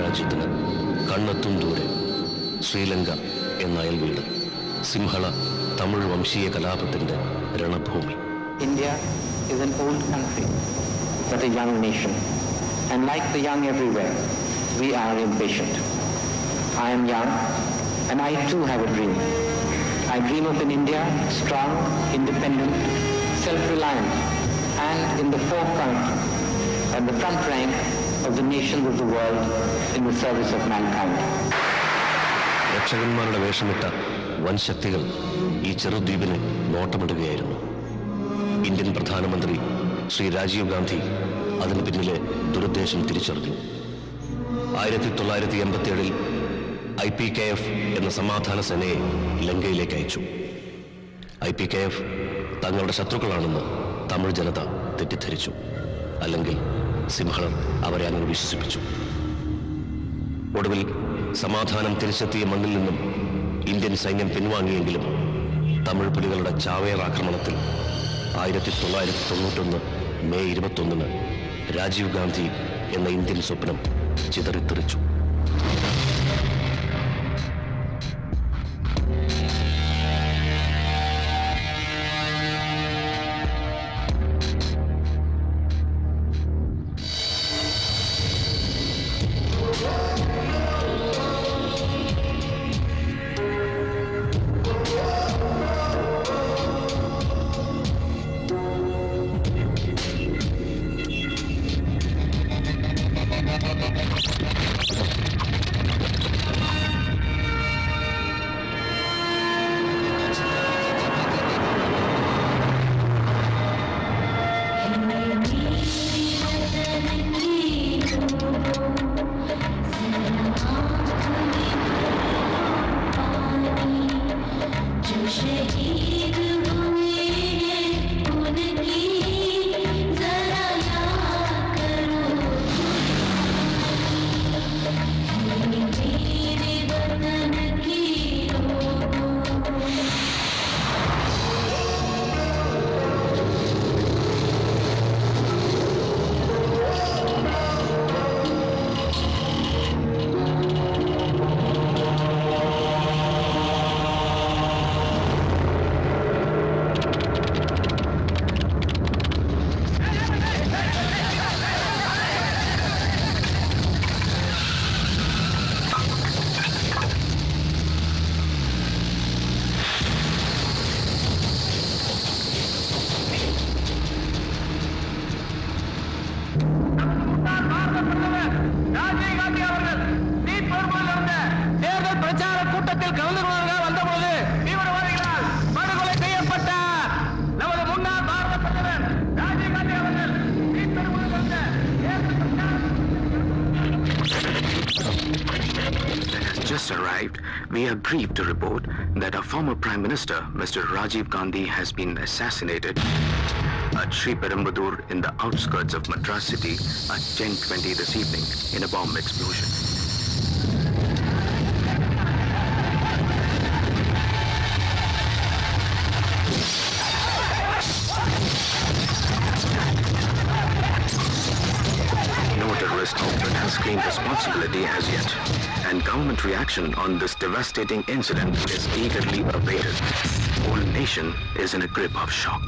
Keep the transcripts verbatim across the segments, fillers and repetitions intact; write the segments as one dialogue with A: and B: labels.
A: മഹാരാജ്യത്തിന് കണ്ണെത്തും ദൂരെ ശ്രീലങ്ക എന്ന അയൽവീട്, സിംഹള തമിഴ് വംശീയ കലാപത്തിന്റെ രണഭൂമി.
B: India is an old country, but a young nation. And like the young everywhere, we are impatient. I am young, and I too have a dream. I dream of an India strong, independent, self-reliant, and in the forefront, at the front rank of the nations of the world in the service of mankind.
A: രക്ഷകന്മാരുടെ വേഷമിട്ട വൻ ശക്തികൾ ഈ ചെറുദ്വീപിനെ നോട്ടമിടുകയായിരുന്നു. Indian പ്രധാനമന്ത്രി ശ്രീ രാജീവ് ഗാന്ധി അതിന് പിന്നിലെ ദുരുദ്ദേശം തിരിച്ചറിഞ്ഞു. ആയിരത്തി തൊള്ളായിരത്തി എൺപത്തി ഏഴിൽ ഐ പി കെ എഫ് എന്ന സമാധാന സേനയെ ലങ്കയിലേക്ക് അയച്ചു. ഐ പി കെ എഫ് തങ്ങളുടെ ശത്രുക്കളാണെന്ന് തമിഴ് ജനത തെറ്റിദ്ധരിച്ചു. അല്ലെങ്കിൽ സിംഹളർ അവരെ അങ്ങനെ വിശ്വസിപ്പിച്ചു. ഒടുവിൽ സമാധാനം തിരിച്ചെത്തിയ മണ്ണിൽ നിന്നും ഇന്ത്യൻ സൈന്യം പിൻവാങ്ങിയെങ്കിലും തമിഴ് പുലികളുടെ ചാവേർ ആക്രമണത്തിൽ ആയിരത്തി തൊള്ളായിരത്തി തൊണ്ണൂറ്റൊന്ന് മെയ് ഇരുപത്തൊന്നിന് രാജീവ് ഗാന്ധി എന്ന ഇന്ത്യൻ സ്വപ്നം ചിതറിത്തെറിച്ചു.
C: We are grieved to report that our former Prime Minister, Mister Rajiv Gandhi, has been assassinated at Sri Perumbudur in the outskirts of Madras city at ten twenty this evening in a bomb explosion. No terrorist outfit has claimed responsibility as yet, and government reaction on this devastating incident is eagerly awaited. The whole nation is in a grip of shock.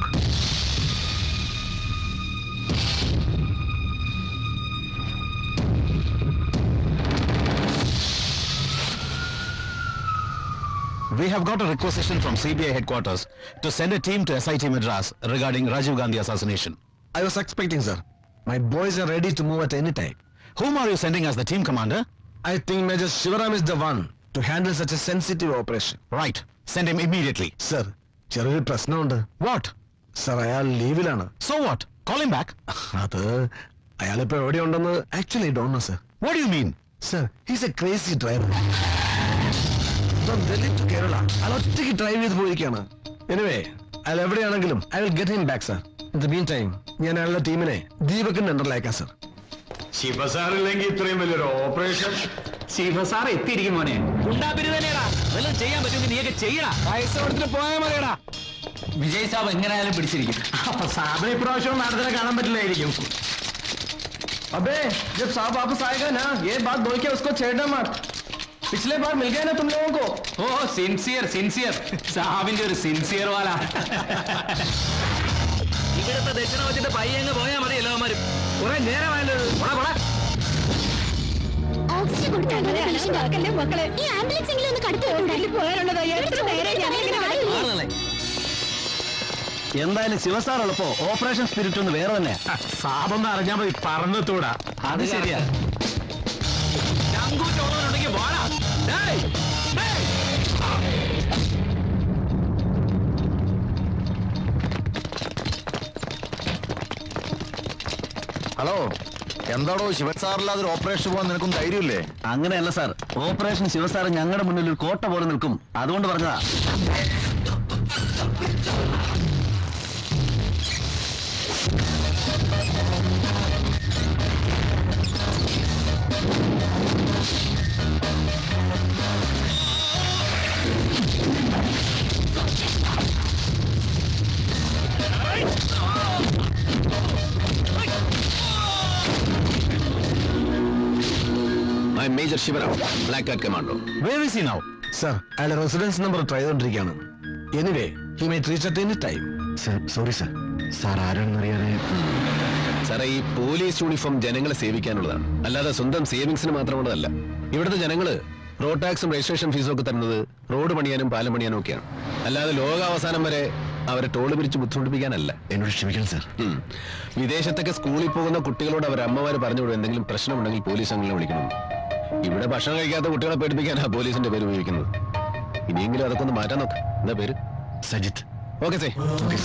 D: We have got a requisition from C B I headquarters to send a team to S I T Madras regarding Rajiv Gandhi assassination.
E: I was expecting, sir. My boys are ready to move at any time.
D: Whom are you sending as the team commander?
E: I think Major Shivaram is the one to handle such a sensitive operation.
D: Right. Send him immediately.
E: Sir, ചെറിയൊരു പ്രശ്നമുണ്ട്.
D: What?
E: Sir, അയാൾ ലീവിലാണ്.
D: So what? Call him back.
E: അത് അയാളിപ്പോ എവിടെയുണ്ടെന്ന് actually don't know, sir.
D: What do you mean?
E: Sir, he's a crazy driver. From Delhi to Kerala. അയാൾ ഒറ്റയ്ക്ക് drive ചെയ്ത് പോയിരിക്കുകയാണ്. Anyway, അയാൾ എവിടെയാണെങ്കിലും I will get him back, sir. In the meantime, ഞാൻ അയാളുടെ ടീമിനെ ദീപകിന്റെ അണ്ടറിലേക്കാം, സർ.
F: ശിവസാറില്ലെങ്കിൽ ഇത്രയും വലിയൊരു ഓപ്പറേഷൻ.
G: ശിവസാർ എത്തിയിരിക്കും മോനെ. വല്ലതും ചെയ്യാൻ പറ്റുമെങ്കിൽ നീയൊക്കെ ചെയ്യടാ.
E: പൈസ കൊടുത്തിട്ട് പോയാൽ മതിയടാ.
G: വിജയ് സാബ് എങ്ങനെയായാലും പിടിച്ചിരിക്കും.
E: അപ്പൊ സാബിനെ ഇപ്രാവശ്യം നടത്തിനെ കാണാൻ പറ്റില്ലായിരിക്കും. अबे जब साहब वापस आएगा ना ये बात बोल के उसको छेड़ना मत. पिछले बार मिल गया ना तुम लोगों को.
G: ഓ സിൻസിയർ സിൻസിയർ സാബിന്റെ ഒരു സിൻസിയർ വാല. ഇവിടുത്തെ ദക്ഷിണ വെച്ചിട്ട് പയ്യങ്ങ് പോയാൽ മതി എല്ലാവരും. കുറെ നേരമായല്ലോ.
H: ഓക്സിജൻ കൊടുത്താൽ മക്കളെ ഈ ആംബുലൻസ് എങ്കിലും ഒന്ന് കടത്തി പോയാലുള്ളതാ.
E: എന്തായാലും ശിവസാറുള്ളപ്പോ ഓപ്പറേഷൻ സ്പിരിറ്റ് ഒന്ന് വേറെ തന്നെ.
G: സാബൊന്ന് അറിഞ്ഞാൽ മതി പറന്നെത്തൂടാ.
E: അത് ശരിയാ.
G: ചങ്കൂറ്റോടുണ്ടെങ്കിൽ വാടാ.
D: ഹലോ, എന്താടോ ശിവസാറില്ലാതെ ഒരു ഓപ്പറേഷൻ പോകാൻ നിനക്കും ധൈര്യമില്ലേ?
E: അങ്ങനെയല്ല സാർ, ഓപ്പറേഷൻ ശിവസാർ ഞങ്ങളുടെ മുന്നിൽ ഒരു കോട്ട പോലെ നിൽക്കും, അതുകൊണ്ട് പറഞ്ഞതാ.
D: I'm Major Shivarao, Black Cat Commando.
E: Where is he now? Sir, അയാളുടെ റെസിഡൻസ് നമ്പർ ട്രൈ ചെയ്തോണ്ടിരിക്കുകയാണ്. Anyway he may reach at any time.
D: Sir, sorry sir. Sir ആരാണെന്നറിയാതെ. സാറേ, ഈ പോലീസ് യൂണിഫോം ജനങ്ങളെ സേവിക്കാനുള്ളതാണ്, അല്ലാതെ സ്വന്തം സേവിങ്സിന് മാത്രമുള്ളതല്ല. ഇവിടുത്തെ ജനങ്ങള് റോഡ് ടാക്സും രജിസ്ട്രേഷൻ ഫീസും ഒക്കെ തരുന്നത് റോഡ് പണിയാനും പാലം പണിയാനും ഒക്കെയാണ്, അല്ലാതെ ലോകാവസാനം വരെ അവരെ ടോള് പിരിച്ച് ബുദ്ധിമുട്ടിപ്പിക്കാനല്ല. എന്നോട് ക്ഷമിക്കണം സാർ. വിദേശത്തൊക്കെ സ്കൂളിൽ പോകുന്ന കുട്ടികളോട് അവരുടെ അമ്മമാര് പറഞ്ഞുകൊടുക്കും എന്തെങ്കിലും പ്രശ്നമുണ്ടെങ്കിൽ പോലീസ് അംഗങ്ങളെ വിളിക്കണം. ഇവിടെ ഭക്ഷണം കഴിക്കാത്ത കുട്ടികളെ പേടിപ്പിക്കാനാ പോലീസിന്റെ പേര് ഉപയോഗിക്കുന്നത്. ഇനിയെങ്കിലും അതൊക്കെ ഒന്ന് മാറ്റാൻ നോക്ക്. എന്താ പേര്? Sajith. Okay say. Okay.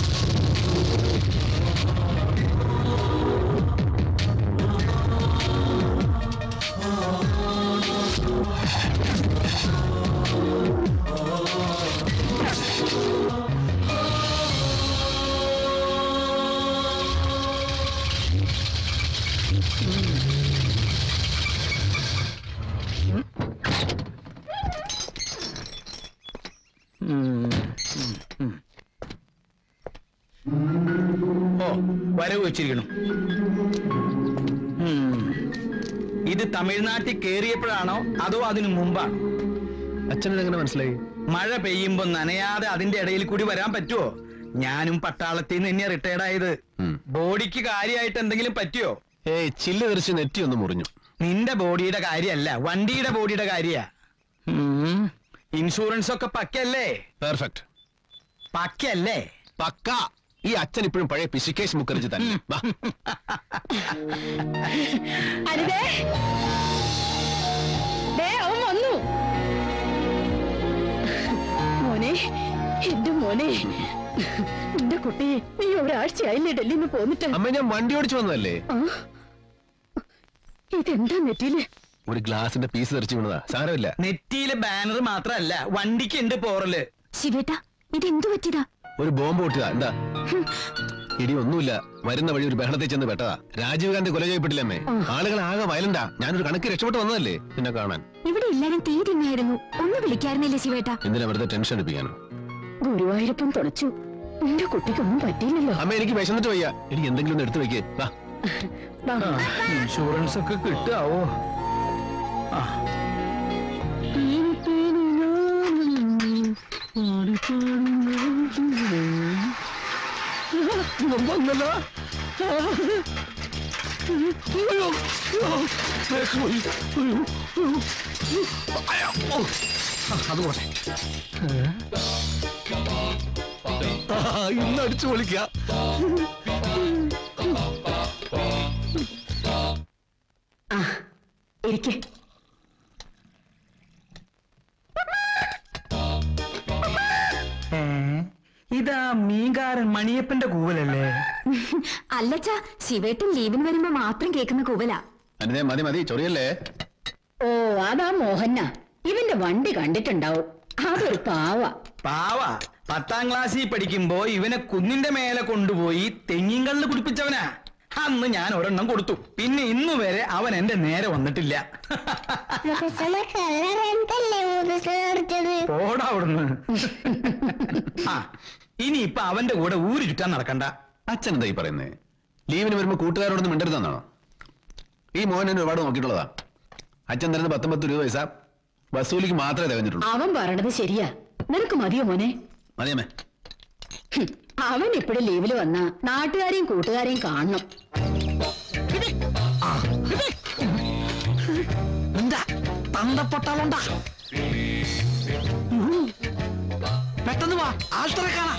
G: Oh, വരവ് വെച്ചിരിക്കണം. ഇത് തമിഴ്നാട്ടിൽ കേറിയപ്പോഴാണോ അതോ അതിനു മുമ്പാണോ?
D: അച്ഛനെങ്ങനെ മനസ്സിലായി?
G: മഴ പെയ്യുമ്പോ നനയാതെ അതിന്റെ ഇടയിൽ കൂടി വരാൻ പറ്റുമോ? ഞാനും പട്ടാളത്തിൽ നിന്ന് തന്നെയാ റിട്ടയർഡ് ആയത്. ബോഡിക്ക് കാര്യമായിട്ട് എന്തെങ്കിലും പറ്റിയോ?
D: ഏയ്, ചില്ല് തെറിച്ച് നെറ്റി ഒന്ന് മുറിഞ്ഞു.
G: നിന്റെ ബോഡിയുടെ കാര്യമല്ല, വണ്ടിയുടെ ബോഡിയുടെ കാര്യ. ഇൻഷുറൻസ് ഒക്കെ പക്കല്ലേ?
D: പെർഫെക്റ്റ്.
G: പക്കല്ലേ?
D: പക്ക. ഈ അച്ഛൻ ഇപ്പോഴും പഴയ പിശുക്കേശ് മുഖർജി തന്നെ.
H: വന്നു മോനെ, എന്റെ മോനെ, എന്റെ കുട്ടി, നീ ഒരാഴ്ചയായില്ലേ ഡൽഹിയിൽ നിന്ന് പോന്നിട്ട്?
D: അമ്മ, ഞാൻ വണ്ടി ഓടിച്ചു വന്നതല്ലേ.
H: ഇതെന്താ നെറ്റിയില്?
D: ഒരു ഗ്ലാസിന്റെ പീസ് തെറിച്ചു വീണതാ, സാരമില്ല.
G: നെറ്റിയിലെ ബാനർ മാത്രല്ല, വണ്ടിക്ക് ഉണ്ട് പോറല്.
H: ശിവേട്ടാ, ഇതെന്തു പറ്റിയതാ?
D: ഒരു ബോംബ് പൊട്ടിയതാ. എന്താ? ഇടി ഒന്നുമില്ല, വരുന്ന വഴി ഒരു ബഹളത്തിൽ ചെന്ന് പെട്ടതാ. രാജീവ് ഗാന്ധി കൊല ചെയ്യപ്പെട്ടില്ലമ്മേ. ആളുകൾ ആകെ വയലന്റാ. ഞാനൊരു കണക്ക് രക്ഷപ്പെട്ട് വന്നതല്ലേ നിന്നെ കാണാൻ.
H: ഇവിടെ എല്ലാരും തീ തിന്നായിരുന്നു, ഒന്ന് വിളിക്കാറുന്നില്ലേ ശിവേട്ടാ?
D: എന്തിനാ വെറുതെ ടെൻഷൻ എടുപ്പിക്കാനോ?
H: ഗുരുവായൂരപ്പം തുളച്ചു, എന്റെ കുട്ടിക്കൊന്നും പറ്റിയില്ലല്ലോ.
D: അമ്മ, എനിക്ക് വിശന്നിട്ട് വയ്യ, എനിക്ക് എന്തെങ്കിലും ഒന്ന് എടുത്തു വെക്കേ.
G: ഇൻഷുറൻസ് ഒക്കെ കിട്ടാവോ?
E: വന്നല്ലോ. അത് പോട്ടെ, ഇന്ന് അടിച്ചു പൊളിക്ക.
H: ഇരിക്കെ.
G: ഇതാ മീൻകാരൻ മണിയപ്പന്റെ കൂവലല്ലേ?
H: അല്ലച്ചാ, ശിവേട്ടൻ ലീവിന് വരുമ്പോ മാത്രം കേൾക്കുന്ന കൂവല.
D: മതി മതി, ചൊറിയല്ലേ.
H: ഓ, അതാ മോഹന. ഇവന്റെ വണ്ടി കണ്ടിട്ടുണ്ടാവും. അതൊരു പാവ.
G: പാവ? പത്താം ക്ലാസ്സിൽ പഠിക്കുമ്പോ ഇവനെ കുന്നിന്റെ മേലെ കൊണ്ടുപോയി തെങ്ങിങ്കല്ല് കുടിപ്പിച്ചവനാ. അന്ന് ഞാൻ ഒരെണ്ണം കൊടുത്തു. പിന്നെ ഇന്നു വരെ അവൻ എന്റെ നേരെ വന്നിട്ടില്ല. പോടാ അവിടുന്ന്. ആ, ഇനി ഇപ്പൊ അവന്റെ കൂടെ ഊര് ചുറ്റാൻ നടക്കണ്ട.
D: അച്ഛൻ എന്തായി പറയുന്നേ? ലീവിന് വരുമ്പോ കൂട്ടുകാരോടൊന്നും മിണ്ടരുതെന്നാണോ? ഈ മോൻ എന്നെ ഒരുപാട് നോക്കിയിട്ടുള്ളതാ. അച്ഛൻ തരുന്ന പത്തൊമ്പത് രൂപ പൈസ വസൂലിക്ക് മാത്രമേ തികഞ്ഞിട്ടുള്ളൂ.
H: അവൻ പറയണത് ശരിയാ. നിനക്ക് മതിയോ മോനെ?
D: മതിയമ്മേ.
H: അവൻ ഇപ്പഴും ലീവില് വന്ന നാട്ടുകാരെയും കൂട്ടുകാരെയും കാണണം.
E: എന്താ തന്തപ്പൊട്ടാളുണ്ടാ? പെട്ടെന്ന് വാ, ആൾക്കാരെ കാണാ.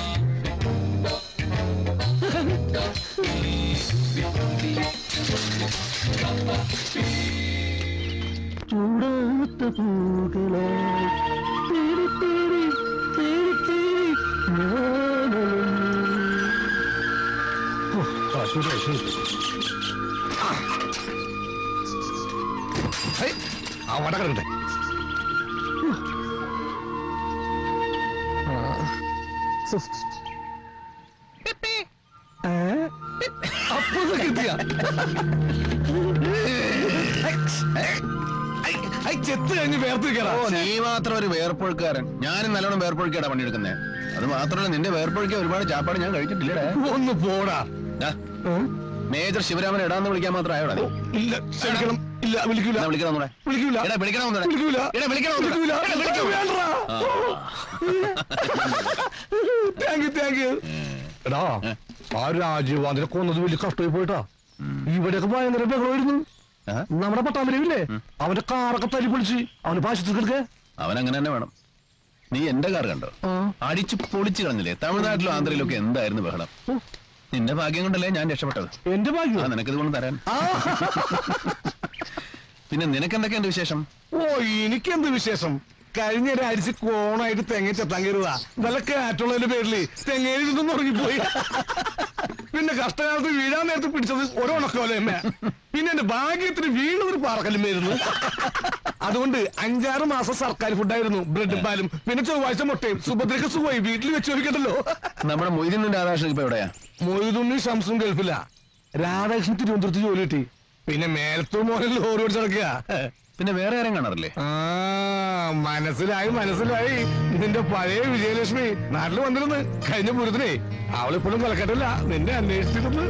E: ചൂടാത്ത പൂകളാ തേടി തേടി തേടി തേടി ആ വട കിടക്കട്ടെ. അപ്പൊ കിട്ടിയ ചെത്ത് കഴിഞ്ഞ് വേർപ്പിക്കടാ.
D: നീ മാത്രം ഒരു വേർപ്പൊഴുക്കാരൻ. ഞാനും നല്ലോണം വേർപ്പൊഴുക്കാടാ പണിയെടുക്കുന്നേ. അത് മാത്രമല്ല നിന്റെ വേർപ്പൊഴുക്കിയ ഒരുപാട് ചാപ്പാട് ഞാൻ കഴിച്ചിട്ടില്ലേ.
E: ഒന്ന് പോടാ.
D: മേജർ ശിവരാമൻ ഇടാന്ന് വിളിക്കാൻ മാത്രം ആയോടാ നീ?
E: ഇല്ല ക്ഷമിക്കണം. ഇല്ല വിളിക്കൂല.
D: വിളിക്കണം
E: വിളിക്കൂല.
D: വിളിക്കണം
E: വിളിക്കൂല. Thank you thank you. എടാ ആ രാജീവ് ഗാന്ധിനെ കൊന്നത് വലിയ കഷ്ടമായി പോയിട്ടാ. ഇവിടെയൊക്കെ ഭയങ്കര ബഹളമായിരുന്നു. നമ്മുടെ പട്ടാമ്പരില്ലേ അവന്റെ കാറൊക്കെ തല്ലി പൊളിച്ച് അവന് പാശത്ത് കിടക്കേ.
D: അവൻ അങ്ങനെ തന്നെ വേണം. നീ എന്റെ കാർ കണ്ടോ? അടിച്ചു പൊളിച്ചു കളഞ്ഞില്ലേ. തമിഴ്നാട്ടിലും ആന്ധ്രയിലും ഒക്കെ എന്തായിരുന്നു ബഹളം. നിന്റെ ഭാഗ്യം കൊണ്ടല്ലേ ഞാൻ രക്ഷപ്പെട്ടത്.
E: എന്റെ ഭാഗ്യം
D: നിനക്കിത് കൊണ്ട് തരാൻ. പിന്നെ നിനക്ക് എന്തൊക്കെയുണ്ട് വിശേഷം?
E: ഓ എനിക്കെന്ത് വിശേഷം. കഴിഞ്ഞ ഒരാഴ്ച കോണായിട്ട് തെങ്ങ ചെത്താൻ കയറുക. നല്ല കാറ്റുള്ളതിന്റെ പേരില് തെങ്ങയിൽ നിന്നും ഉറങ്ങിപ്പോയി. പിന്നെ കഷ്ടകാലത്ത് വീഴാൻ നേരത്ത് പിടിച്ചത് ഒരോണക്കോലയമ്മ. പിന്നെ എന്റെ ഭാഗ്യത്തിന് വീണതൊരു പാറക്കല്ലുമായിരുന്നു. അതുകൊണ്ട് അഞ്ചാറ് മാസം സർക്കാർ ഫുഡായിരുന്നു. ബ്രെഡും പാലും പിന്നെ ചൊവ്വാഴ്ച മുട്ടയും. സുഭദ്രക്ക് സുഖമായി വീട്ടിൽ വെച്ച് നോക്കണ്ടല്ലോ.
D: നമ്മുടെ മൊയ്തീനും രാധാകൃഷ്ണൻ ഇപ്പൊ എവിടെയാ?
E: മൊയ്തുണ്ണി ഷംസും ഗൾഫില്ല. രാധാകൃഷ്ണൻ തിരുവനന്തപുരത്ത് ജോലി കിട്ടി. പിന്നെ മേലത്തൂർ മോനിൽ ലോറി ഓടിച്ച് നടക്കുക.
D: പിന്നെ വേറെ ആരും കാണാറില്ലേ?
E: ആ മനസ്സിലായി മനസ്സിലായി. നിന്റെ പഴയ വിജയലക്ഷ്മി നാട്ടിൽ വന്നിരുന്നു കഴിഞ്ഞ പൂരത്തിനെ. അവളിപ്പോഴും കൊലക്കട്ടില്ല. നിന്നെ അന്വേഷിച്ചിരുന്നു.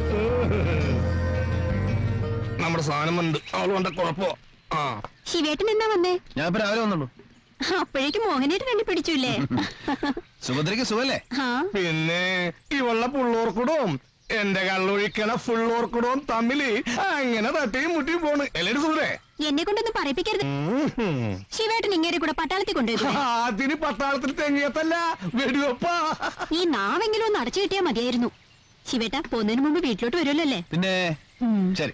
E: നമ്മുടെ സാധനം ഉണ്ട്. അവൾ കൊണ്ട കുഴപ്പോ. ആ
I: ശിവേട്ടൻ എന്നാ വന്നേ?
D: ഞാൻ ഇപ്പൊ രാവിലെ വന്നുള്ളൂ.
I: അപ്പോഴേക്കും മോഹനേട്ടൻ കണ്ടു പിടിച്ചില്ലേ?
D: സുഭദ്രയ്ക്ക് സുഖല്ലേ?
E: പിന്നെ ഇവളുടെ പുള്ളോർക്കുടവും എന്റെ കള്ളൊഴിക്കണ ഫുള്ളോർക്കുടവും തമ്മില് അങ്ങനെ തട്ടിയും മുട്ടിയും പോണ്. എല്ലാരും സുഖേ?
I: എന്നെ കൊണ്ടൊന്നും പറയിപ്പിക്കരുത്. ശിവേട്ടൻ ഇങ്ങേരെ കൂടെ പട്ടാളത്തിൽ കൊണ്ടുപോയി.
E: അതിന് പട്ടാളത്തിൽ തെങ്ങിയത്തല്ല വെടിവെപ്പാ.
I: ഈ നാവെങ്കിലും ഒന്ന് അടച്ചു കിട്ടിയാ മതിയായിരുന്നു. ശിവേട്ട പോകുന്നതിന് മുമ്പ് വീട്ടിലോട്ട് വരുമല്ലോ അല്ലേ?
D: പിന്നെ ശരി.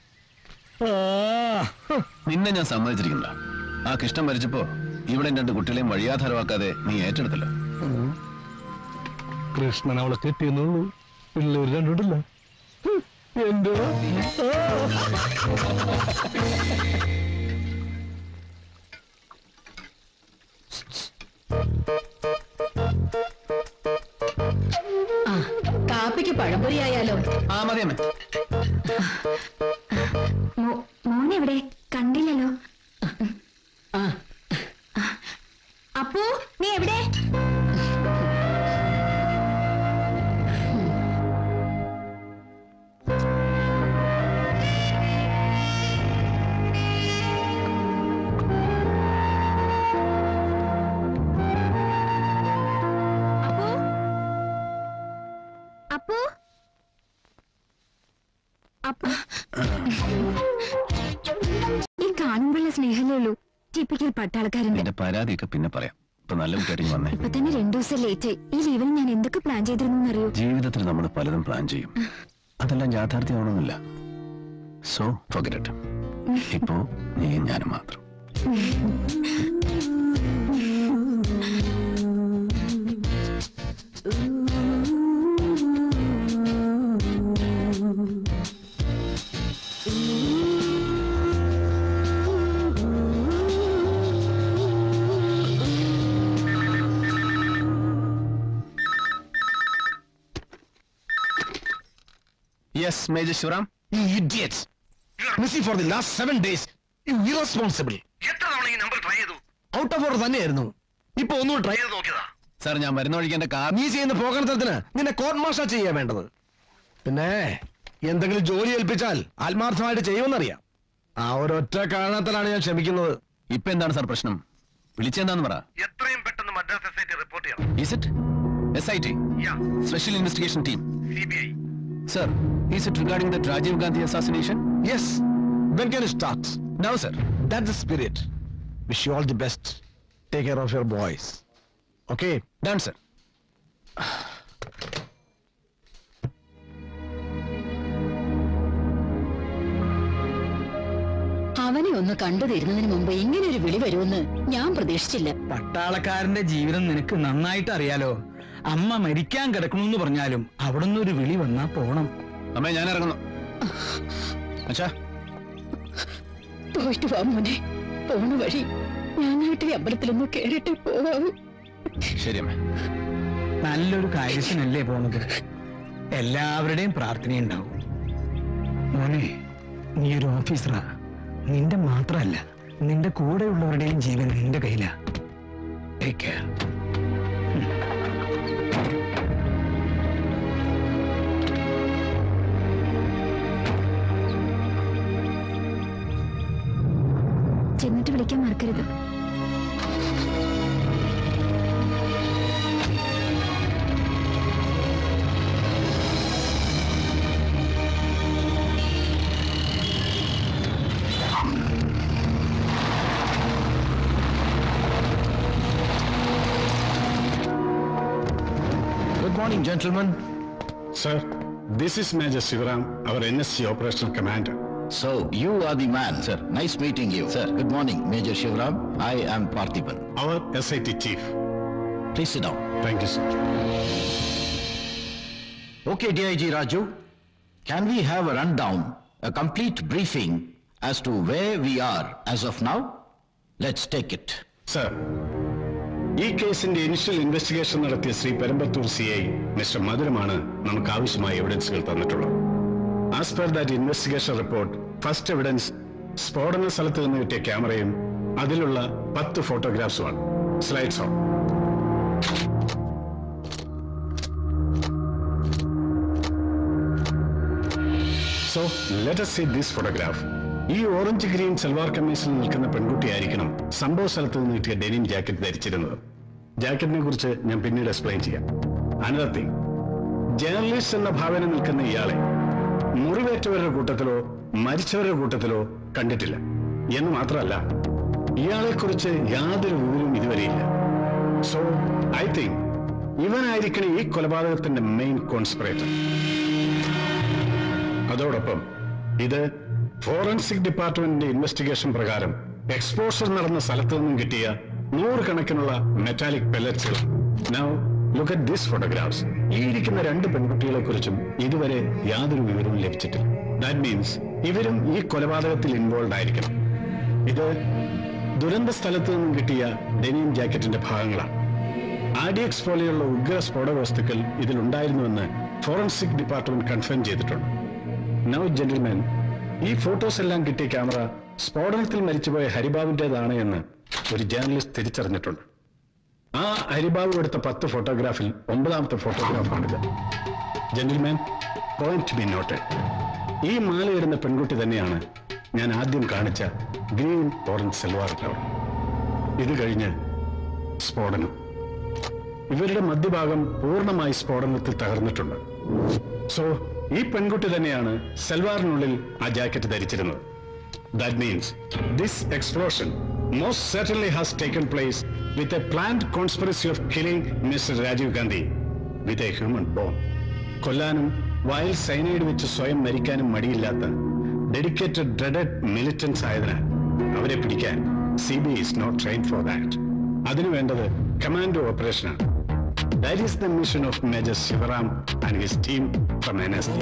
D: നിന്നെ ഞാൻ സമ്മതിച്ചിരിക്കണ്ട. ആ കൃഷ്ണൻ മരിച്ചപ്പോ ഇവിടെ രണ്ട് കുട്ടികളെയും വഴിയാധാരമാക്കാതെ നീ ഏറ്റെടുത്തല്ലോ.
E: കൃഷ്ണൻ അവളെ കെട്ടിയെന്നുള്ളൂ. പിള്ളേര് രണ്ടുണ്ടല്ല. എന്തോ
H: കാപ്പിക്ക് പഴംപൊരി ആയാലോ?
D: ആ മതിയമ്മേ.
I: മോനെവിടെ? കണ്ടില്ലല്ലോ. അപ്പോ നീ എവിടെ? ഈ കാണുമ്പോഴുള്ള സ്നേഹമേ ഉള്ളൂ. ടിപ്പിക്കൽ പട്ടാളക്കാരന്റെ
D: പരാതിയൊക്കെ പിന്നെ പറയാം. ഇപ്പൊ നല്ല കുട്ടിയായിട്ട് വന്നേ.
I: ഇപ്പൊ തന്നെ രണ്ടു ദിവസം ലേറ്റ്. ഈ ലീവിൽ ഞാൻ എന്തൊക്കെ പ്ലാൻ ചെയ്തിരുന്നു അറിയോ?
D: ജീവിതത്തിൽ നമ്മൾ പലതും പ്ലാൻ ചെയ്യും. അതെല്ലാം യാഥാർത്ഥ്യമാണെന്നില്ല. So forget it. ഇപ്പോ നീ ഞാനും മാത്രം. Yes, Major Shivaram.
E: You idiots! You are missing for the last seven days. You irresponsible.
F: എത്ര തവണ ഈ നമ്പർ ട്രൈ ചെയ്തു?
E: ഔട്ട് ഓഫ് ഓർഡർ തന്നെയായിരുന്നു. ഇപ്പൊ ഒന്നുകൂടി ട്രൈ ചെയ്ത്
F: നോക്കിയതാ.
D: സാർ ഞാൻ മരുന്ന് ഒഴിക്കാൻ എന്റെ കാർ.
E: നീ ചെയ്യുന്ന പോകണത്തിന് നിന്നെ കോർട്ട് മാർഷ ചെയ്യാൻ വേണ്ടത്. പിന്നെ എന്തെങ്കിലും ജോലി ഏൽപ്പിച്ചാൽ ആത്മാർത്ഥമായിട്ട് ചെയ്യുമെന്നറിയാം. ആ ഒരൊറ്റ കാരണത്തിലാണ് ഞാൻ ക്ഷമിക്കുന്നത്.
D: ഇപ്പൊ എന്താണ് സാർ പ്രശ്നം? വിളിച്ചെന്താന്ന് പറ.
F: എത്രയും പെട്ടെന്ന് Madras S I T report ചെയ്യണം.
D: Is it S I T?
F: Yeah.
D: Special Investigation Team.
F: C B I.
D: Sir, is it regarding the Rajiv Gandhi assassination?
E: Yes. When can it start?
D: Now, sir.
E: That's the spirit. Wish you all the best. Take care of your boys. Okay?
D: Done, sir.
H: അവനെ ഒന്ന് കണ്ടു തരുന്നതിന് മുമ്പ് ഇങ്ങനെ ഒരു വിളി വരുമെന്ന് ഞാൻ പ്രതീക്ഷിച്ചില്ല.
G: പട്ടാളക്കാരന്റെ ജീവിതം നിനക്ക് നന്നായിട്ട് അറിയാലോ. അമ്മ മരിക്കാൻ കിടക്കണമെന്ന് പറഞ്ഞാലും അവിടുന്ന് ഒരു വിളി വന്നാ പോണം.
D: അമ്മേ, ഞാൻ ഇറങ്ങുന്നു. അച്ഛാ,
H: പോയിട്ട് വാ മോനെ. പോണ വഴി ഞാനായിട്ട് ഈ അമ്പലത്തിലൊന്ന് കേറിട്ട് പോവാവൂ.
D: ശരി അമ്മേ.
G: നല്ലൊരു കാര്യത്തിനല്ലേ പോണത്. എല്ലാവരുടെയും പ്രാർത്ഥനയുണ്ടാവും. മോനെ, നീ ഒരു ഓഫീസറാ. നിന്റെ മാത്രമല്ല, നിന്റെ കൂടെയുള്ളവരുടെയും ജീവൻ നിന്റെ കയ്യിലാ. Take care.
I: ചെന്നിട്ട് വിളിക്കാൻ മറക്കരുത്.
J: Good morning, gentlemen.
K: Sir, this is Major Sivaram, our N S C operational commander.
J: So, you are the man, sir. Nice meeting you. Sir, good morning, Major Shivaram. I am Parthiban.
K: Our S I T chief.
J: Please sit down.
K: Thank you, sir.
J: Okay, D I G Raju, can we have a rundown, a complete briefing as to where we are as of now? Let's take it.
K: Sir, ഈ കേസിന്റെ initial investigation നടത്തിയ Sriperumbudur C I mister മധുരമാണ് നമുക്ക് ആവശ്യമായ എവിഡൻസുകൾ തന്നിട്ടുള്ളത്. As per that investigation report, first evidence സ്ഫോടന സ്ഥലത്ത് നിന്ന് കിട്ടിയ ക്യാമറയും അതിലുള്ള പത്ത് ഫോട്ടോഗ്രാഫ്സുമാണ്. Slides on. So let us see this photograph. ഈ ഓറഞ്ച് ഗ്രീൻ സൽവാർ കമ്മീസിൽ നിൽക്കുന്ന പെൺകുട്ടിയായിരിക്കണം സംഭവ സ്ഥലത്ത് നിന്ന് കിട്ടിയ ഡെനിം ജാക്കറ്റ് ധരിച്ചിരുന്നത്. ജാക്കറ്റിനെ കുറിച്ച് ഞാൻ പിന്നീട് എക്സ്പ്ലെയിൻ ചെയ്യാം. അനദർ തിങ്, ജേർണലിസ്റ്റ് എന്ന ഭാവന നിൽക്കുന്ന ഇയാളെ മുറിവേറ്റവരുടെ കൂട്ടത്തിലോ മരിച്ചവരുടെ കൂട്ടത്തിലോ കണ്ടിട്ടില്ല എന്ന് മാത്രമല്ല, ഇയാളെ കുറിച്ച് യാതൊരു വിവരവും ഇതുവരെയില്ല. സോ ഐ തിങ്ക് ഇവനായിരിക്കണം ഈ കൊലപാതകത്തിന്റെ മെയിൻ കോൺസ്പിറേറ്റർ. അതോടൊപ്പം ഇത് ഫോറൻസിക് ഡിപ്പാർട്ട്മെന്റിന്റെ ഇൻവെസ്റ്റിഗേഷൻ പ്രകാരം എക്സ്പോഷർ നടന്ന സ്ഥലത്ത് നിന്നും കിട്ടിയ നൂറുകണക്കിനുള്ള മെറ്റാലിക് പെല്ലറ്റ്സുകൾ. Now look at this photographs. ഈ ഇരിക്കുന്ന രണ്ട് പെൺകുട്ടികളെ കുറിച്ചും ഇതുവരെ യാതൊരു വിവരവും ലഭിച്ചിട്ടില്ല. ദാറ്റ് മീൻസ് ഇവരും ഈ കൊലപാതകത്തിൽ ഇൻവോൾവ് ആയിരിക്കണം. ഇത് ദുരന്ത സ്ഥലത്ത് നിന്നും കിട്ടിയ ഡെനിം ജാക്കറ്റിന്റെ ഭാഗങ്ങളാണ്. ആർഡിഎക്സ് പോലെയുള്ള ഉഗ്ര സ്ഫോടക വസ്തുക്കൾ ഇതിലുണ്ടായിരുന്നുവെന്ന് ഫോറൻസിക് ഡിപ്പാർട്ട്മെന്റ് കൺഫേം ചെയ്തിട്ടുണ്ട്. നൗ ജെന്റിൽമെൻ, ഈ ഫോട്ടോസ് എല്ലാം കിട്ടിയ ക്യാമറ സ്ഫോടനത്തിൽ മരിച്ചുപോയ ഹരിബാബുവിന്റേതാണ് എന്ന് ഒരു ജേർണലിസ്റ്റ് തിരിച്ചറിഞ്ഞിട്ടുണ്ട്. ആ ഹരിബാബു എടുത്ത പത്ത് ഫോട്ടോഗ്രാഫിൽ ഒമ്പതാമത്തെ ഫോട്ടോഗ്രാഫാണിത്. Gentleman, point B noted. ഈ മാലയിടുന്ന പെൺകുട്ടി തന്നെയാണ് ഞാൻ ആദ്യം കാണിച്ച ഗ്രീൻ ഓറഞ്ച് സൽവാർ ടവർ. ഇത് കഴിഞ്ഞ് സ്ഫോടനം. ഇവരുടെ മധ്യഭാഗം പൂർണ്ണമായി സ്ഫോടനത്തിൽ തകർന്നിട്ടുണ്ട്. സോ ഈ പെൺകുട്ടി തന്നെയാണ് സൽവാറിനുള്ളിൽ ആ ജാക്കറ്റ് ധരിച്ചിരുന്നത്. That means this explosion most certainly has taken place with a planned conspiracy of killing Mister Rajiv Gandhi with a human bomb. കൊല്ലാനും വയൽ സൈനൈഡ് വെച്ച് സ്വയം മരിക്കാനും മടിയില്ലാത്ത ഡെഡിക്കേറ്റഡ് ഡ്രെഡഡ് മിലിറ്റൻസ് ആയതിനാൽ അവരെ പിടിക്കാൻ C B I is not trained for that. അതിനു വേണ്ടത് കമാൻഡോ ഓപ്പറേഷനാണ്. That is the mission of Major Sivaram and his team from N S C.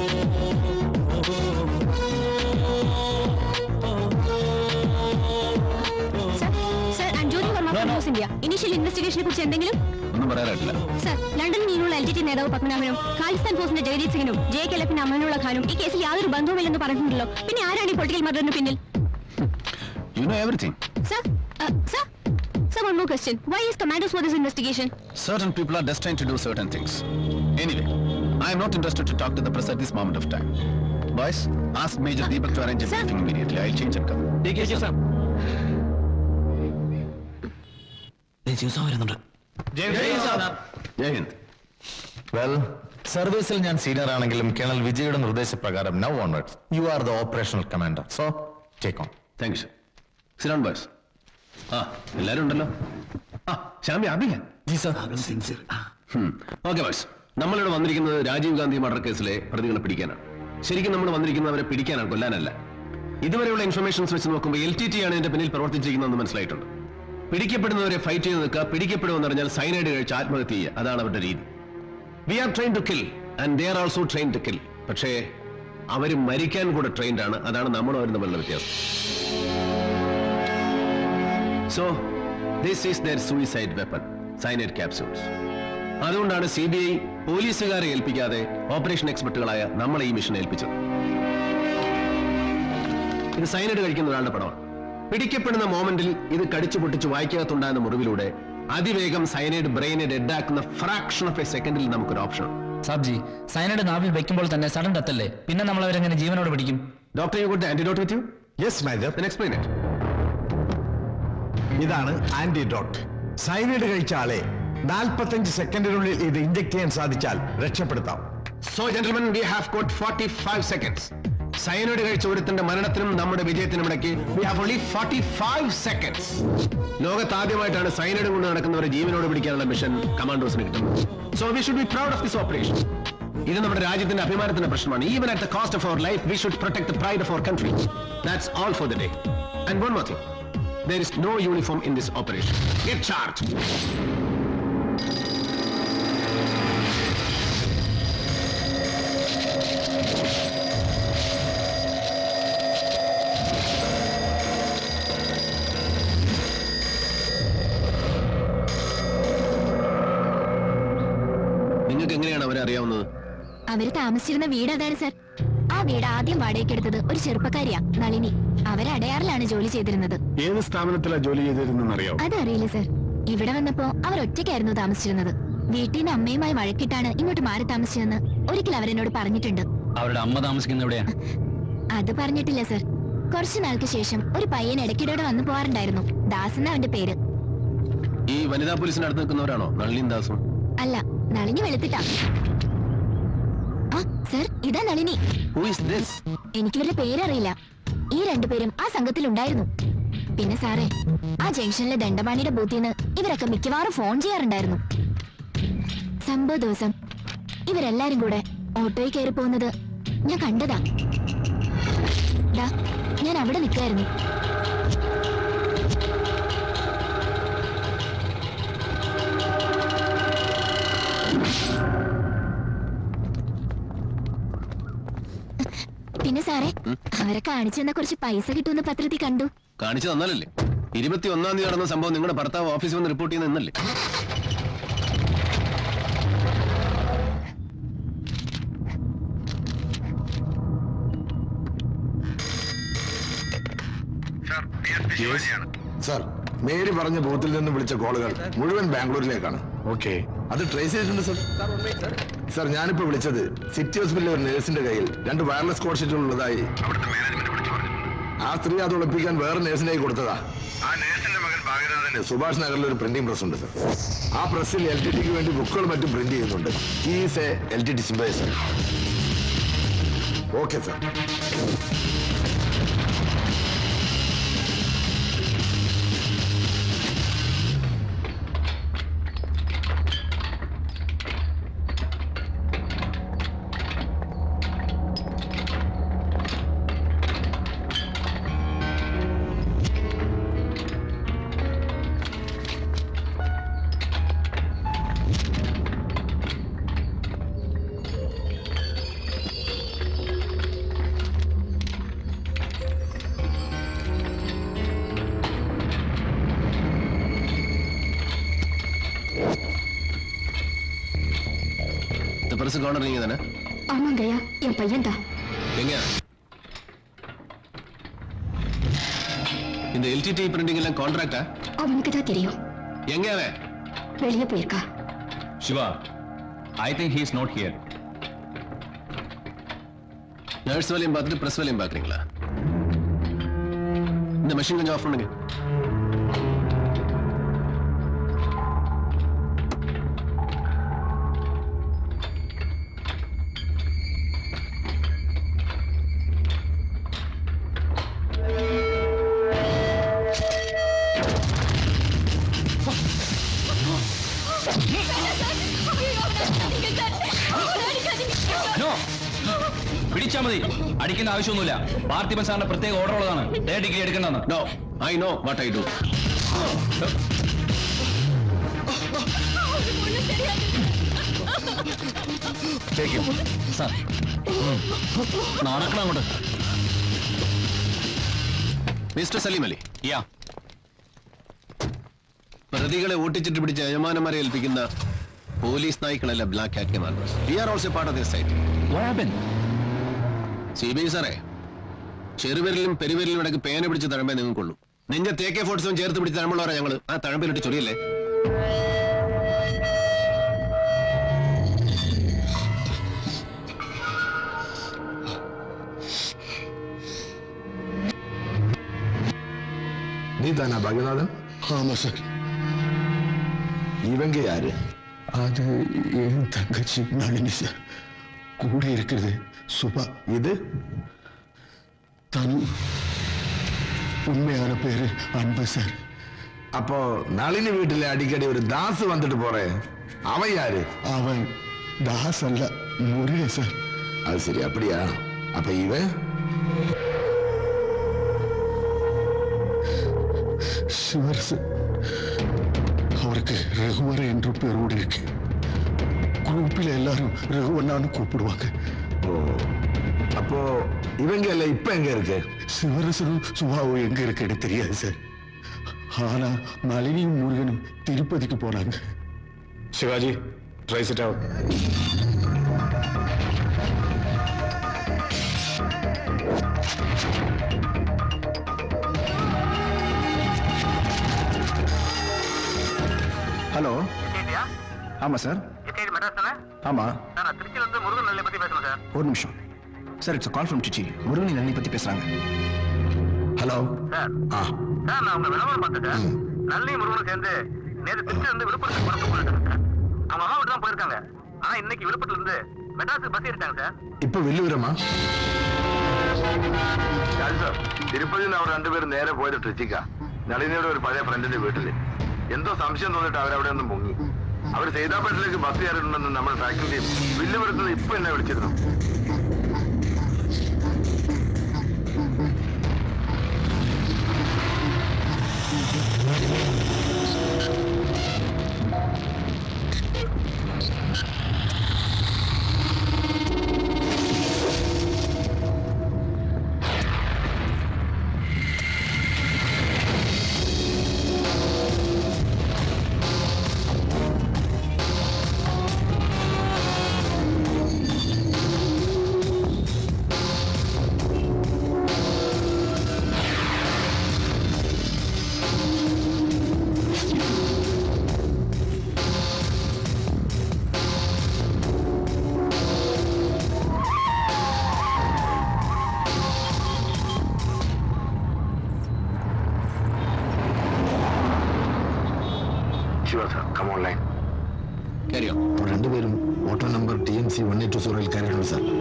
I: Initial ഇൻവെസ്റ്റിഗേഷനെ കുറിച്ച് എന്തെങ്കിലും
D: ഒന്നും പറയാനായിട്ടില്ല.
I: സർ, ലണ്ടനിൽ നിന്നുള്ള എൽ ടി ടി നേതാവ് പത്മനാഭനും ഖാലിസ്ഥാൻ ഫോഴ്സിന്റെ ജഗദീപ് സിംഗിനും ജെ കെ എഫിന്റെ അമനുള്ള ഖാനും ഈ കേസിൽ യാതൊരു ബന്ധവുമില്ലെന്ന് പറഞ്ഞിട്ടുണ്ടല്ലോ. പിന്നെ ആരാണ് ഈ പൊളിറ്റിക്കൽ മർഡറിന് പിന്നിൽ?
D: You know everything.
I: Sir, uh, sir, sir, one more question. Why is commandos for this investigation?
D: Certain people are destined to do certain things. Anyway, I am not interested to talk to the press at this moment of time. Boys, ask Major Deepak to arrange a briefing immediately. I'll change and come.
G: Take care, sir.
D: Jai Hind.
L: Well, സർവീസിൽ ഞാൻ senior ആണെങ്കിലും colonel വിജയുടെ നിർദ്ദേശപ്രകാരം now onwards you are the operational commander so take on.
D: Thank you sir. Sit down boys. ആ എല്ലാരും ഉണ്ടല്ലോ. ആ ശ്യാമി അഭിയ ജി സർ. ഓക്കെ ബോയ്സ്, നമ്മളിവിടെ വന്നിരിക്കുന്നത് രാജീവ് ഗാന്ധി മർഡർ കേസിലെ പ്രതികളെ പിടിക്കാനാണ്. ശരിക്കും നമ്മൾ വന്നിരിക്കുന്നവരെ പിടിക്കാനാണ്, കൊല്ലാനല്ല. ഇതുവരെയുള്ള ഇൻഫർമേഷൻസ് വെച്ച് നോക്കുമ്പോൾ എൽ ടി ടി ആണ് ഇതിന്റെ പിന്നിൽ പ്രവർത്തിച്ചിരിക്കുന്നതെന്ന് മനസ്സിലായിട്ടുണ്ട്. പിടിക്കപ്പെടുന്നവരെ ഫൈറ്റ് ചെയ്ത് നിൽക്കുക, പിടിക്കപ്പെടുമെന്ന് പറഞ്ഞാൽ സൈനൈഡ് കഴിച്ച് ആത്മഹത്യ ചെയ്യുക, അതാണ് അവരുടെ രീതി. We are train to kill and they are also train to kill. പക്ഷേ അവർ മരിക്കാൻ കൂടെ ട്രെയിൻഡ് ആണ്, അതാണ് നമ്മളും അവരും തമ്മിലുള്ള വ്യത്യാസം. So this is their suicide weapon, cyanide capsules. അതുകൊണ്ടാണ് സി ബി ഐ പോലീസുകാരെ ഏൽപ്പിക്കാതെ ഓപ്പറേഷൻ എക്സ്പെർട്ടുകളായ നമ്മളെ ഈ മിഷൻ ഏൽപ്പിച്ചത്. ഇത് സൈനൈഡ് കഴിക്കുന്ന ഒരാളുടെ പടമാണ്. പിടിക്കപ്പെടുന്ന മോമെന്റിൽ ഇത് കടിച്ചു പൊട്ടിച്ച് വായിക്കകത്തുണ്ടാകുന്ന മുറിവിലൂടെ അതിവേഗം സൈനൈഡ് ബ്രെയിനെ ഡെഡാക്കുന്ന ഫ്രാക്ഷൻ ഓഫ് എ സെക്കൻഡിൽ നമുക്കൊരു ഓപ്ഷൻ.
M: സാബ്ജി, സൈനൈഡ് നാവിൽ വെക്കുമ്പോൾ തന്നെ സഡൻ ഡെത്ത് അല്ലേ, പിന്നെ നമ്മൾ അവരെങ്ങനെ ജീവനോട് പിടിക്കും?
D: Doctor, you got the antidote with you?
E: Yes major.
D: Then explain it.
E: ഇതാണ് ആന്റിഡോട്ട്. സൈനൈഡ് കഴിച്ച ആളെ നാൽപ്പത്തഞ്ച് സെക്കൻഡിനുള്ളിൽ ഇത് ഇഞ്ചക്ട് ചെയ്യാൻ സാധിച്ചാൽ രക്ഷപ്പെടുത്താം.
D: So gentlemen, we have got forty-five seconds. Cyanide കഴിച്ച ഒരുത്തിന്റെ മരണത്തിനും നമ്മുടെ വിജയത്തിനും ഇടയ്ക്ക് we have only forty-five seconds. ലോകത്ത് ആദ്യമായിട്ടാണ് സൈനൈഡ് കൊണ്ട് നടക്കുന്നവരെ ജീവനോട് പിടിക്കാനുള്ള മിഷൻ കമാൻഡോസിന് കിട്ടുന്നത്. So we should be proud of this operation. ഇത് നമ്മുടെ രാജ്യത്തിന്റെ അഭിമാനത്തിന്റെ പ്രശ്നമാണ്. Even at the cost of our life we should protect the pride of our country. That's all for the day. And one more thing, there is no uniform in this operation. Get charged. നിങ്ങൾക്ക് എങ്ങനെയാണ് അവരെ അറിയാവുന്നത്?
I: അവര് താമസിച്ചിരുന്ന വീട് അതാണ് sir. ആ വീട് ആദ്യം വാടകയ്ക്ക് എടുത്തത് ഒരു ചെറുപ്പക്കാരിയാ, നളിനി. അവര് അടയാറിലാണ് ജോലി ചെയ്തിരുന്നത്.
K: ഏത് സ്ഥാപനത്തിലാണ് ജോലി ചെയ്തിരുന്നെന്ന് അറിയാം?
I: അതറിയില്ല സർ. ഇവിടെ വന്നപ്പോ അവർ ഒറ്റയ്ക്കായിരുന്നു താമസിച്ചിരുന്നത്. വീട്ടിൽ നിന്ന് അമ്മയുമായി വഴക്കിട്ടാണ് ഇങ്ങോട്ട് മാറി താമസിച്ചതെന്ന് ഒരിക്കൽ അവരെന്നോട് പറഞ്ഞിട്ടുണ്ട്.
M: അവരുടെ അമ്മ താമസിക്കുന്ന എവിടെയാ?
I: അത് പറഞ്ഞിട്ടില്ല സർ. കുറച്ചു നാൾക്ക് ശേഷം ഒരു പയ്യൻ ഇടയ്ക്കിടെ വന്നു പോവാറുണ്ടായിരുന്നു. ദാസ് എന്ന അവന്റെ പേര്.
D: ഈ വനിതാ പോലീസിന് അടുത്ത് നിൽക്കുന്നവരാണോ നളിനിയും ദാസും?
I: അല്ല, നളിനി വെളുത്തിട്ടാ. ആ സർ, ഇതാ നളിനി. എനിക്കിവരുടെ പേരറിയില്ല. ഈ രണ്ടുപേരും ആ സംഘത്തിലുണ്ടായിരുന്നു. പിന്നെ സാറേ, ആ ജംഗ്ഷനിലെ ദണ്ഡപാണിയുടെ ബൂത്തിൽ നിന്ന് ഇവരൊക്കെ മിക്കവാറും ഫോൺ ചെയ്യാറുണ്ടായിരുന്നു. സംഭവ ദിവസം ഇവരെല്ലാരും കൂടെ ഓട്ടോയിൽ കയറി പോകുന്നത് ഞാൻ കണ്ടതാ. ദാ, ഞാൻ അവിടെ നിൽക്കായിരുന്നു. പിന്നെ സാറേ, അവരെ കാണിച്ചു തന്ന കുറച്ച് പൈസ കിട്ടുമെന്ന് പത്രത്തിൽ കണ്ടു.
D: കാണിച്ചു തന്നാലല്ലേ? ഇരുപത്തി ഒന്നാം തീയതി നടന്ന സംഭവം നിങ്ങളുടെ ഭർത്താവ് ഓഫീസിൽ വന്ന് റിപ്പോർട്ട് ചെയ്യുന്ന ഇന്നല്ലേ?
E: സർ, മേരി പറഞ്ഞ ബൂത്തിൽ നിന്ന് വിളിച്ച കോളുകൾ മുഴുവൻ ബാംഗ്ലൂരിലേക്കാണ്.
K: ഓക്കെ,
E: അത് ട്രേസ് ചെയ്തിട്ടുണ്ട് സർ. സർ, ഞാനിപ്പോ വിളിച്ചത് സിറ്റി ഹോസ്പിറ്റലിലെ ഒരു നേഴ്സിന്റെ കയ്യിൽ രണ്ട് വയർലെസ് കോഡ് ഷീറ്റുകൾ ഉള്ളതായി. ആ സ്ത്രീ അത് ഒളിപ്പിക്കാൻ വേറെ നേഴ്സിന്റെ കൈ കൊടുത്തതാ. സുഭാഷ് നഗറിൽ ഒരു പ്രിന്റിംഗ് പ്രസ് ഉണ്ട് സർ. ആ പ്രസ്സിൽ എൽ ടി ടിക്ക് വേണ്ടി ബുക്കുകൾ മറ്റും പ്രിന്റ് ചെയ്യുന്നുണ്ട്. Is a L T T sympathiser. Okay sir.
D: பரிசு கவுண்டர் நீங்க தானே?
I: ஆமாங்கய்யா, என் பையன் தான்.
D: எங்க இந்த எல்டிடி பிரிண்டிங் எல்லாம் கான்ட்ராக்டா?
I: அவனுக்கு தான் தெரியும்.
D: எங்க அவன்?
I: வெளியே போயிருக்கா.
N: Shiva, I think he is not here.
D: Nurse வேலையும் பார்த்துட்டு பிரஸ் வேலையும் பார்க்குறீங்களா? இந்த மெஷின் கொஞ்சம் ஆஃப் பண்ணுங்க.
M: പിടിച്ചാ മതി, അടിക്കേണ്ട ആവശ്യമൊന്നുമില്ല. പാർത്ഥിപൻ സാറിന്റെ പ്രത്യേക ഓർഡർ ഉള്ളതാണ് തേർഡ് ഡിഗ്രി എടുക്കേണ്ടതെന്ന്.
D: No, I know what I do.
M: Sir നടക്കണം അങ്ങോട്ട്.
D: മിസ്റ്റർ സലീം അലി,
M: യാ
D: പ്രതികളെ ഓട്ടിച്ചിട്ട് പിടിച്ച യജമാനന്മാരെ ഏൽപ്പിക്കുന്ന പോലീസ് നായ്ക്കളല്ല ബ്ലാക്ക് ഹാക്കിമാർ. We are also part of this site.
M: What happen?
D: C B I സാറേ, ചെറുവിരലും പെരുവിരലും ഇടയ്ക്ക് പേന പിടിച്ച് തഴമ്പേ നിങ്ങൾക്കുള്ളൂ. നെഞ്ച തേ കെ ഫോർട്ടി സെവൻ ചേർത്ത് പിടിച്ച് തഴമ്പുള്ളവരാ ഞങ്ങൾ. ആ തഴമ്പിലിട്ട് ചൊറിയല്ലേ.
E: நீ தானா பகநாதன்?
N: ஆமா சார்.
E: இவங்க யாரு?
N: அது என் தங்கச்சி நளினி சார். கூட இருக்கிறது சுபா.
E: இது
N: தனு. உண்மையான பேரு அன்பு சார்.
E: அப்போ நளினி வீட்டுல அடிக்கடி ஒரு தாசு வந்துட்டு போறேன், அவன் யாரு?
N: அவன் தாஸ் அல்ல, முருகன் சார்.
E: அது சரி, அப்படியா? அப்ப இவன்
N: சிவரசு. அவருக்கு ரகுவர என்ற பேரோடு இருக்கு. குரூப்பில் எல்லாரும் ரகுவண்ணான்னு கூப்பிடுவாங்க.
E: ஓ, அப்போ இவங்க இல்ல இப்ப எங்க இருக்கு?
N: சிவரசனும் சுபாவும் எங்க இருக்குன்னு தெரியாது சார். ஆனா நளினியும் முருகனும் திருப்பதிக்கு போனாங்க.
K: Shivaji, tries it out.
E: Hello. ஆமா சார். ஆமா ஒரு நிமிஷம் சார். இட்ஸ் கால் ஃப்ரம் சிச்சி. முருகன் நளினி பத்தி பேசுறாங்க. Hello sir. ஆ
F: சார், நான் உங்க விளம்பரம் பார்த்துட்டேன். நளினி முருகன் சேர்ந்து நேற்று திருச்சி வந்து விழுப்புரத்துக்கு புறத்து போயிட்டாங்க சார். அவங்க அம்மா வீட்டு தான் போயிருக்காங்க. ஆனா இன்னைக்கு விழுப்புரத்துல இருந்து மெட்ராஸுக்கு பஸ் ஏறிட்டாங்க சார்.
E: இப்ப வெள்ளுவிரமா?
F: സാർ, തിരുപ്പതിയിൽ അവർ രണ്ടുപേരും നേരെ പോയത് ട്രിച്ചിക്ക. നളിനിയുടെ ഒരു പഴയ ഫ്രണ്ടിന്റെ വീട്ടില് എന്തോ സംശയം തോന്നിട്ട് അവരവിടെ ഒന്ന് മുങ്ങി. അവർ സീതാപേട്ടിലേക്ക് ബസ് കയറിയിട്ടുണ്ടെന്ന് നമ്മുടെ ട്രാക്കിംഗ് ടീം വില്ലുപുരത്ത് ഇപ്പൊ എന്നെ വിളിച്ചിരുന്നു.
E: രണ്ടുപേരും auto number T M C one eight സീറോയിൽ കയറിയിട്ടുണ്ട് സാർ.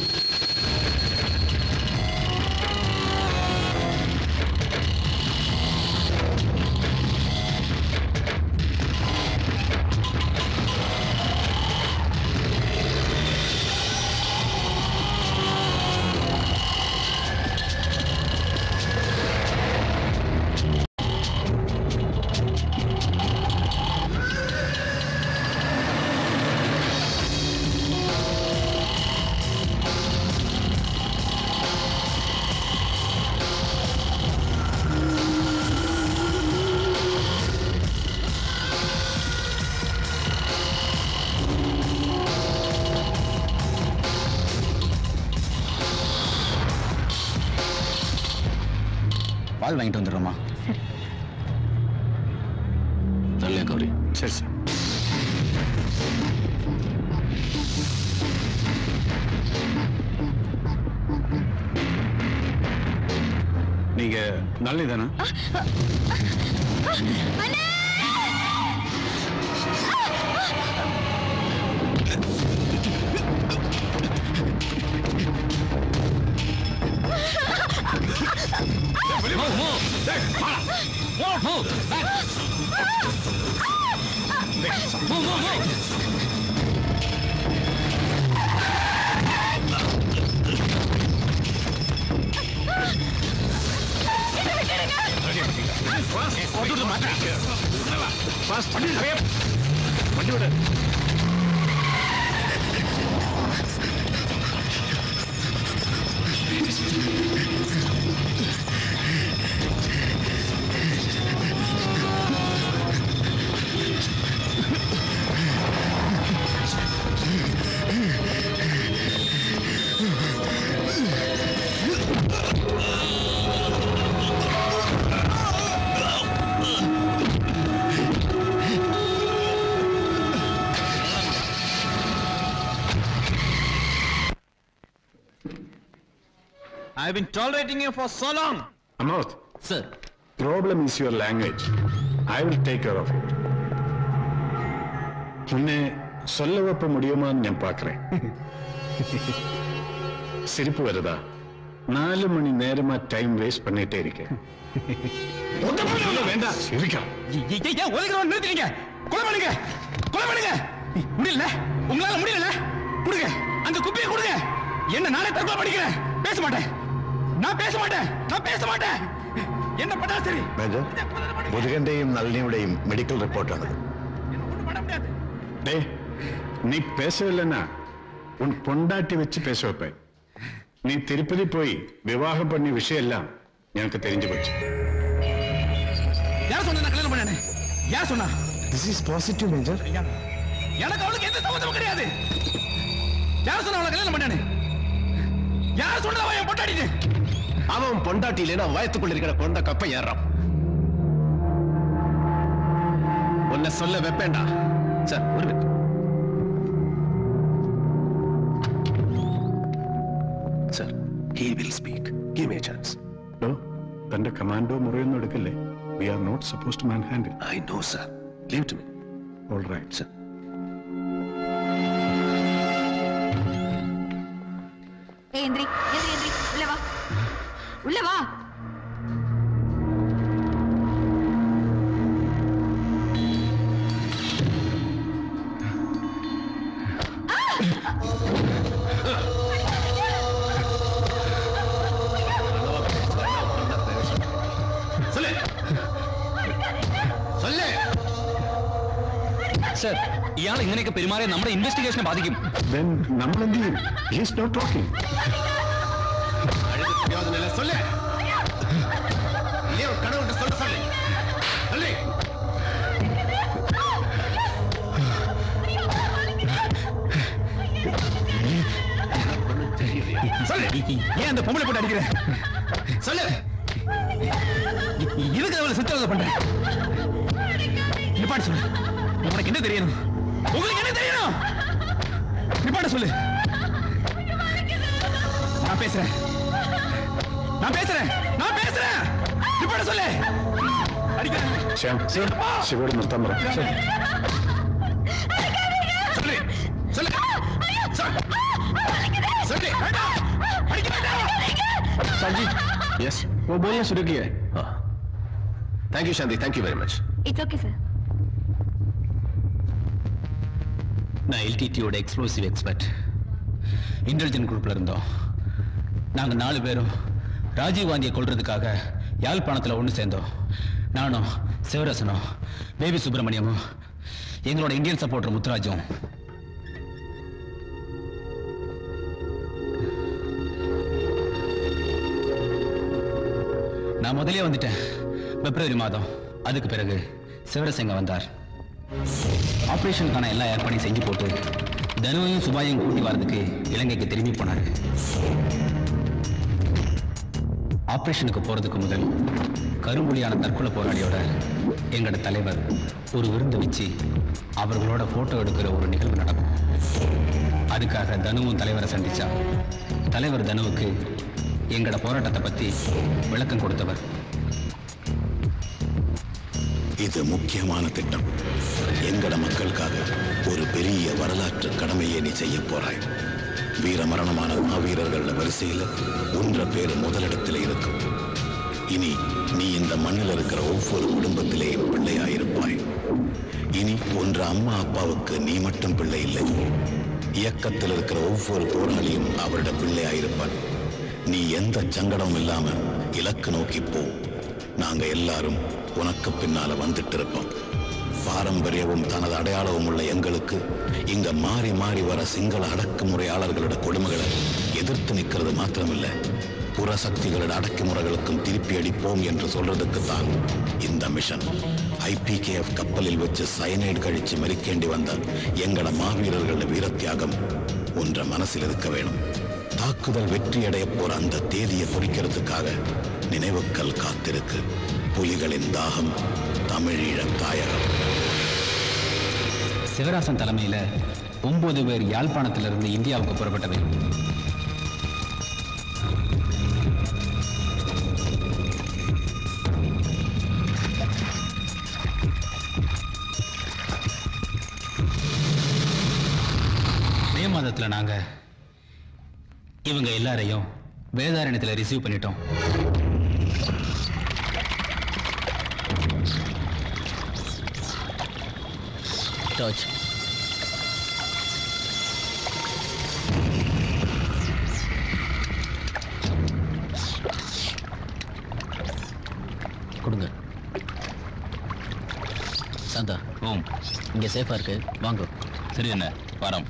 O: பால் வாங்கிட்டு வந்துடுறோமா?
D: நல்ல கௌரி.
K: சரி சார். നളിനി தானா?
M: Move, move! Move, move! Back! Move, move, move!
K: വണ്ടി വിട്.
E: I've been tolerating you for so long.
K: Amod.
E: Sir.
K: Problem is your language. I will take care of it. உன்னை சொல்ல வைப்ப முடியுமான்னு நான் பார்க்கிறேன். சிரிப்பு வருதா? நாலு மணி நேரமா டைம் வேஸ்ட் பண்ணிட்டே இருக்கேன். வேண்டாம் சிரிக்கா.
G: ஏன் ஒதுக்கிறவன் நிறுத்தினீங்க? கொலை பண்ணுங்க, கொலை பண்ணுங்க. முடியல, உங்களால முடியல. கொடுங்க, அந்த குப்பியை கொடுங்க. என்ன நானே தற்கொலை பண்ணிக்கிறேன். பேச மாட்டேன், நான் பேச மாட்டேன், நான் பேச மாட்டேன். என்ன பண்ணா சரி.
N: Major, മുരുകന്റെയും നളിനിയുടെയും medical റിപ്പോർട്ടാണത്.
K: டே, நீ பேசவில்லைன்னா உன் பொண்டாட்டி வச்சு பேச வைப்பேன். நீ திருப்பதி போய் விவாகம் பண்ணி விஷயம் எல்லாம் எனக்கு தெரிஞ்சு போச்சு.
G: யார் சொன்னா கல்யாணம் பண்ணானே? யார் சொன்னா?
E: This is positive, Major.
G: எனக்கு அவளுக்கு எந்த சம்பந்தமும் கிடையாது. யார் சொன்னா அவளை கல்யாணம் பண்ணானே? யார் சொன்னா அவன் பொண்டாட்டின்னு?
D: அவன் பொண்டாட்டி இல்லைன்னா வயத்துக்குள்ள இருக்கிற கொண்ட கப்பை ஏறான். உன்னை சொல்ல வைப்பேண்டா. சார், ஒரு minute. Sir, he will speak. Give me a chance.
K: No, തന്റെ കമാൻഡോ മുറിയൊന്നും എടുക്കല്ലേ. We are not supposed to manhandle.
D: I know, sir. Leave to me.
K: All right,
D: sir.
I: ஏய் எந்திரி, எந்திரி, எந்திரி. உள்ள வா. உள்ள வா.
M: സർ, ഇയാൾ ഇങ്ങനെയൊക്കെ പെരുമാറിയ നമ്മുടെ ഇൻവെസ്റ്റിഗേഷനെ ബാധിക്കും.
K: Then നമ്മൾ എന്ത് ചെയ്യും? He is not talking.
D: சொல்லு. இல்லையா கடவுள்கிட்ட சொல்ல சொல்லு. சொல்லு.
G: சொல்லு. ஏன் அந்த பொம்பளை போட்டு அடிக்கிற? சொல்லு. இதுக்கு அவளை சித்திரவதை பண்றேன். நிப்பாட்டு சொல்லு. உனக்கு என்ன தெரியணும்? உங்களுக்கு என்ன தெரியணும்? நிப்பாட்ட சொல்லு. நான் பேசுறேன். நான் பேசுறேன். நான் பேசுறேன். நிப்பாட்ட சொல்லு. அடிக்கிறேன்.
K: ശ്യാം, ശിവയോട് നിർത്താൻ പറ.
G: சொல்லு. சொல்லு. சொல்லு. வேண்டாம். அடிக்க வேண்டாம்.
D: Sanji. Yes. वो बोलना शुरू किया है. हाँ. Thank you, Shanti. Thank you very much.
I: It's okay, sir.
M: நான் எல்டிடியோட எக்ஸ்ப்ளோசிவ் எக்ஸ்பர்ட். இன்டெலிஜென்ட் குரூப்ல இருந்தோம். நாங்க நாலு பேரும் ராஜீவ் காந்தியை கொல்றதுக்காக யாழ்ப்பாணத்தில் ஒன்று சேர்ந்தோம். நானும் சிவரசனும் பேபி சுப்பிரமணியமும் எங்களோட இந்தியன் சப்போர்ட்டர் முத்துராஜும். நான் முதலே வந்துட்டேன் பிப்ரவரி மாதம். அதுக்கு பிறகு சிவரசங்க வந்தார். ஆபரேஷனுக்கான எல்லா ஏற்பாடையும் செஞ்சு போட்டு தனுவையும் சுபாயும் கூட்டி வரதுக்கு இலங்கைக்கு திரும்பி போனாரு. ஆபரேஷனுக்கு போறதுக்கு முதல் கரும்புலியான தற்கொலை போராளியோட எங்களோட தலைவர் ஒரு விருந்து வச்சு அவர்களோட போட்டோ எடுக்கிற ஒரு நிகழ்வு நடக்கும். அதுக்காக தனுவும் தலைவரை சந்திச்சா தலைவர் தனுவுக்கு எங்களோட போராட்டத்தை பத்தி விளக்கம் கொடுத்தவர்.
O: இது முக்கியமான திட்டம். எங்கட மக்களுக்காக ஒரு பெரிய வரலாற்று கடமையை நீ செய்ய போறாய். வீர மரணமான மாவீரர்கள் வரிசையில் ஒன்ற பேர் முதலிடத்தில் இருக்கும். இனி நீ இந்த மண்ணில் இருக்கிற ஒவ்வொரு குடும்பத்திலேயும் பிள்ளையாயிருப்பாய். இனி ஒன்ற அம்மா அப்பாவுக்கு நீ மட்டும் பிள்ளை இல்லை. இயக்கத்தில் இருக்கிற ஒவ்வொரு போராளியும் அவருடைய பிள்ளையாயிருப்பான். நீ எந்த சங்கடமும் இல்லாம இலக்கு நோக்கி போ. நாங்க எல்லாரும் உனக்கு பின்னால வந்துட்டு இருப்போம். பாரம்பரியமும் தனது அடையாளமும் உள்ள எங்களுக்கு இங்க மாறி மாறி வர சிங்கள அடக்குமுறையாளர்களோட கொடுமைகளை எதிர்த்து நிற்கிறது மாத்திரமில்ல, புற சக்திகளோட அடக்குமுறைகளுக்கும் திருப்பி அடிப்போம் என்று சொல்றதுக்கு தான் இந்த மிஷன். ஐபிகேஎஃப் கப்பலில் வச்சு சயனைடு கழிச்சு மறிக்கேண்டி வந்த எங்கட மாவீரர்களோட வீரத்தியாகம் ஒன்ற மனசில் இருக்க வேணும். தாக்குதல் வெற்றியடைய போற அந்த தேதியை குறிக்கிறதுக்காக நினைவுக்கள் காத்திருக்கு. புலிகளின் தாகம், தமிழீழ தாயகம்.
M: சிவராசன் தலைமையில ஒன்பது பேர் யாழ்ப்பாணத்திலிருந்து இந்தியாவுக்கு புறப்பட்டவை. மே மாதத்துல நாங்க இவங்க எல்லாரையும் வேதாரண்யத்தில் ரிசீவ் பண்ணிட்டோம்.
P: டார்ச் கொடுங்க. சாந்தா,
M: ஓம்,
P: இங்க சேஃபா இருக்கு, வாங்க.
M: சரி என்ன, வரோம்.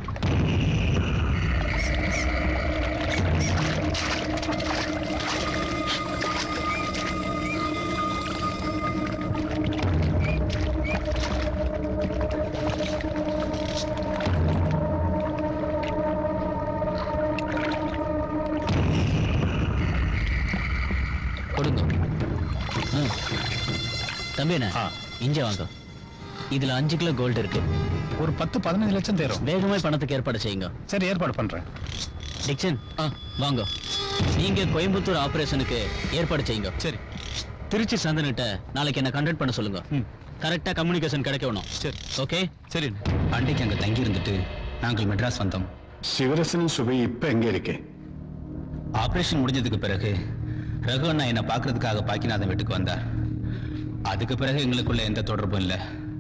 P: தம்பி என்ன இங்க வாங்க. இதுல அஞ்சு கிலோ கோல்டு இருக்கு.
Q: ஒரு பத்து பதினஞ்சு லட்சம் தேரும்.
P: வேகமா பணத்துக்கு ஏற்பாடு செய்யுங்க.
Q: சரி, ஏற்பாடு பண்றேன்.
P: டிக்சன் வாங்க. நீங்க கோயம்புத்தூர் ஆபரேஷனுக்கு ஏற்பாடு செய்யுங்க.
M: சரி.
P: திருச்சி சந்தனிட்ட நாளைக்கு என்ன கண்டக்ட் பண்ண சொல்லுங்க. கரெக்டா கம்யூனிகேஷன் கிடைக்கணும்.
M: சரி,
P: ஓகே.
M: சரி. அன்றைக்கு அங்க தங்கி இருந்துட்டு நாங்கள் மெட்ராஸ் வந்தோம்.
K: சிவரசனும் சுபை இப்ப எங்க இருக்கே?
M: ஆபரேஷன் முடிஞ்சதுக்கு பிறகு ரகு அண்ணா என்ன பாக்குறதுக்காக பாக்கிநாதன் வீட்டுக்கு வந்தார். அதுக்கு பிறகு எங்களுக்குள்ள எந்த தொடர்பும் இல்லை.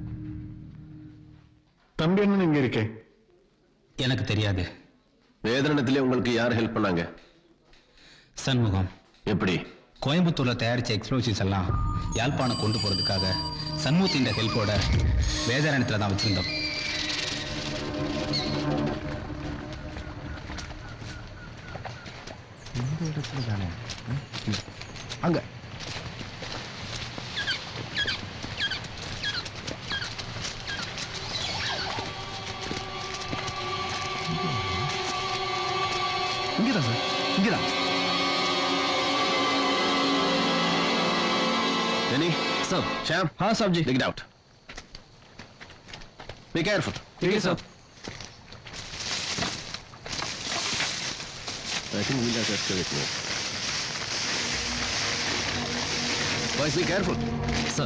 K: தம்பி என்ன இங்க இருக்கே?
M: எனக்கு தெரியாது.
D: வேதனத்திலே உங்களுக்கு யார் ஹெல்ப் பண்ணாங்க?
M: சண்முகம்.
D: எப்படி?
M: கோயம்புத்தூர்ல தயாரிச்ச எக்ஸ்ப்ளோசிவ்ஸ் எல்லாம் யாழ்ப்பாணம் கொண்டு போறதுக்காக சண்முகத்தின் ஹெல்ப்போட வேதாரண்யத்துல தான் வச்சிருந்தோம்.
E: இந்த இடத்துல தானே அங்க இங்கதான் சார், இங்கதான்.
D: Benny, sir, Sham,
E: हाँ साहब जी.
D: dig it out. Be careful.
E: ठीक है साहब.
D: I think we'll have to excavate more. Boys, be careful.
P: Sir.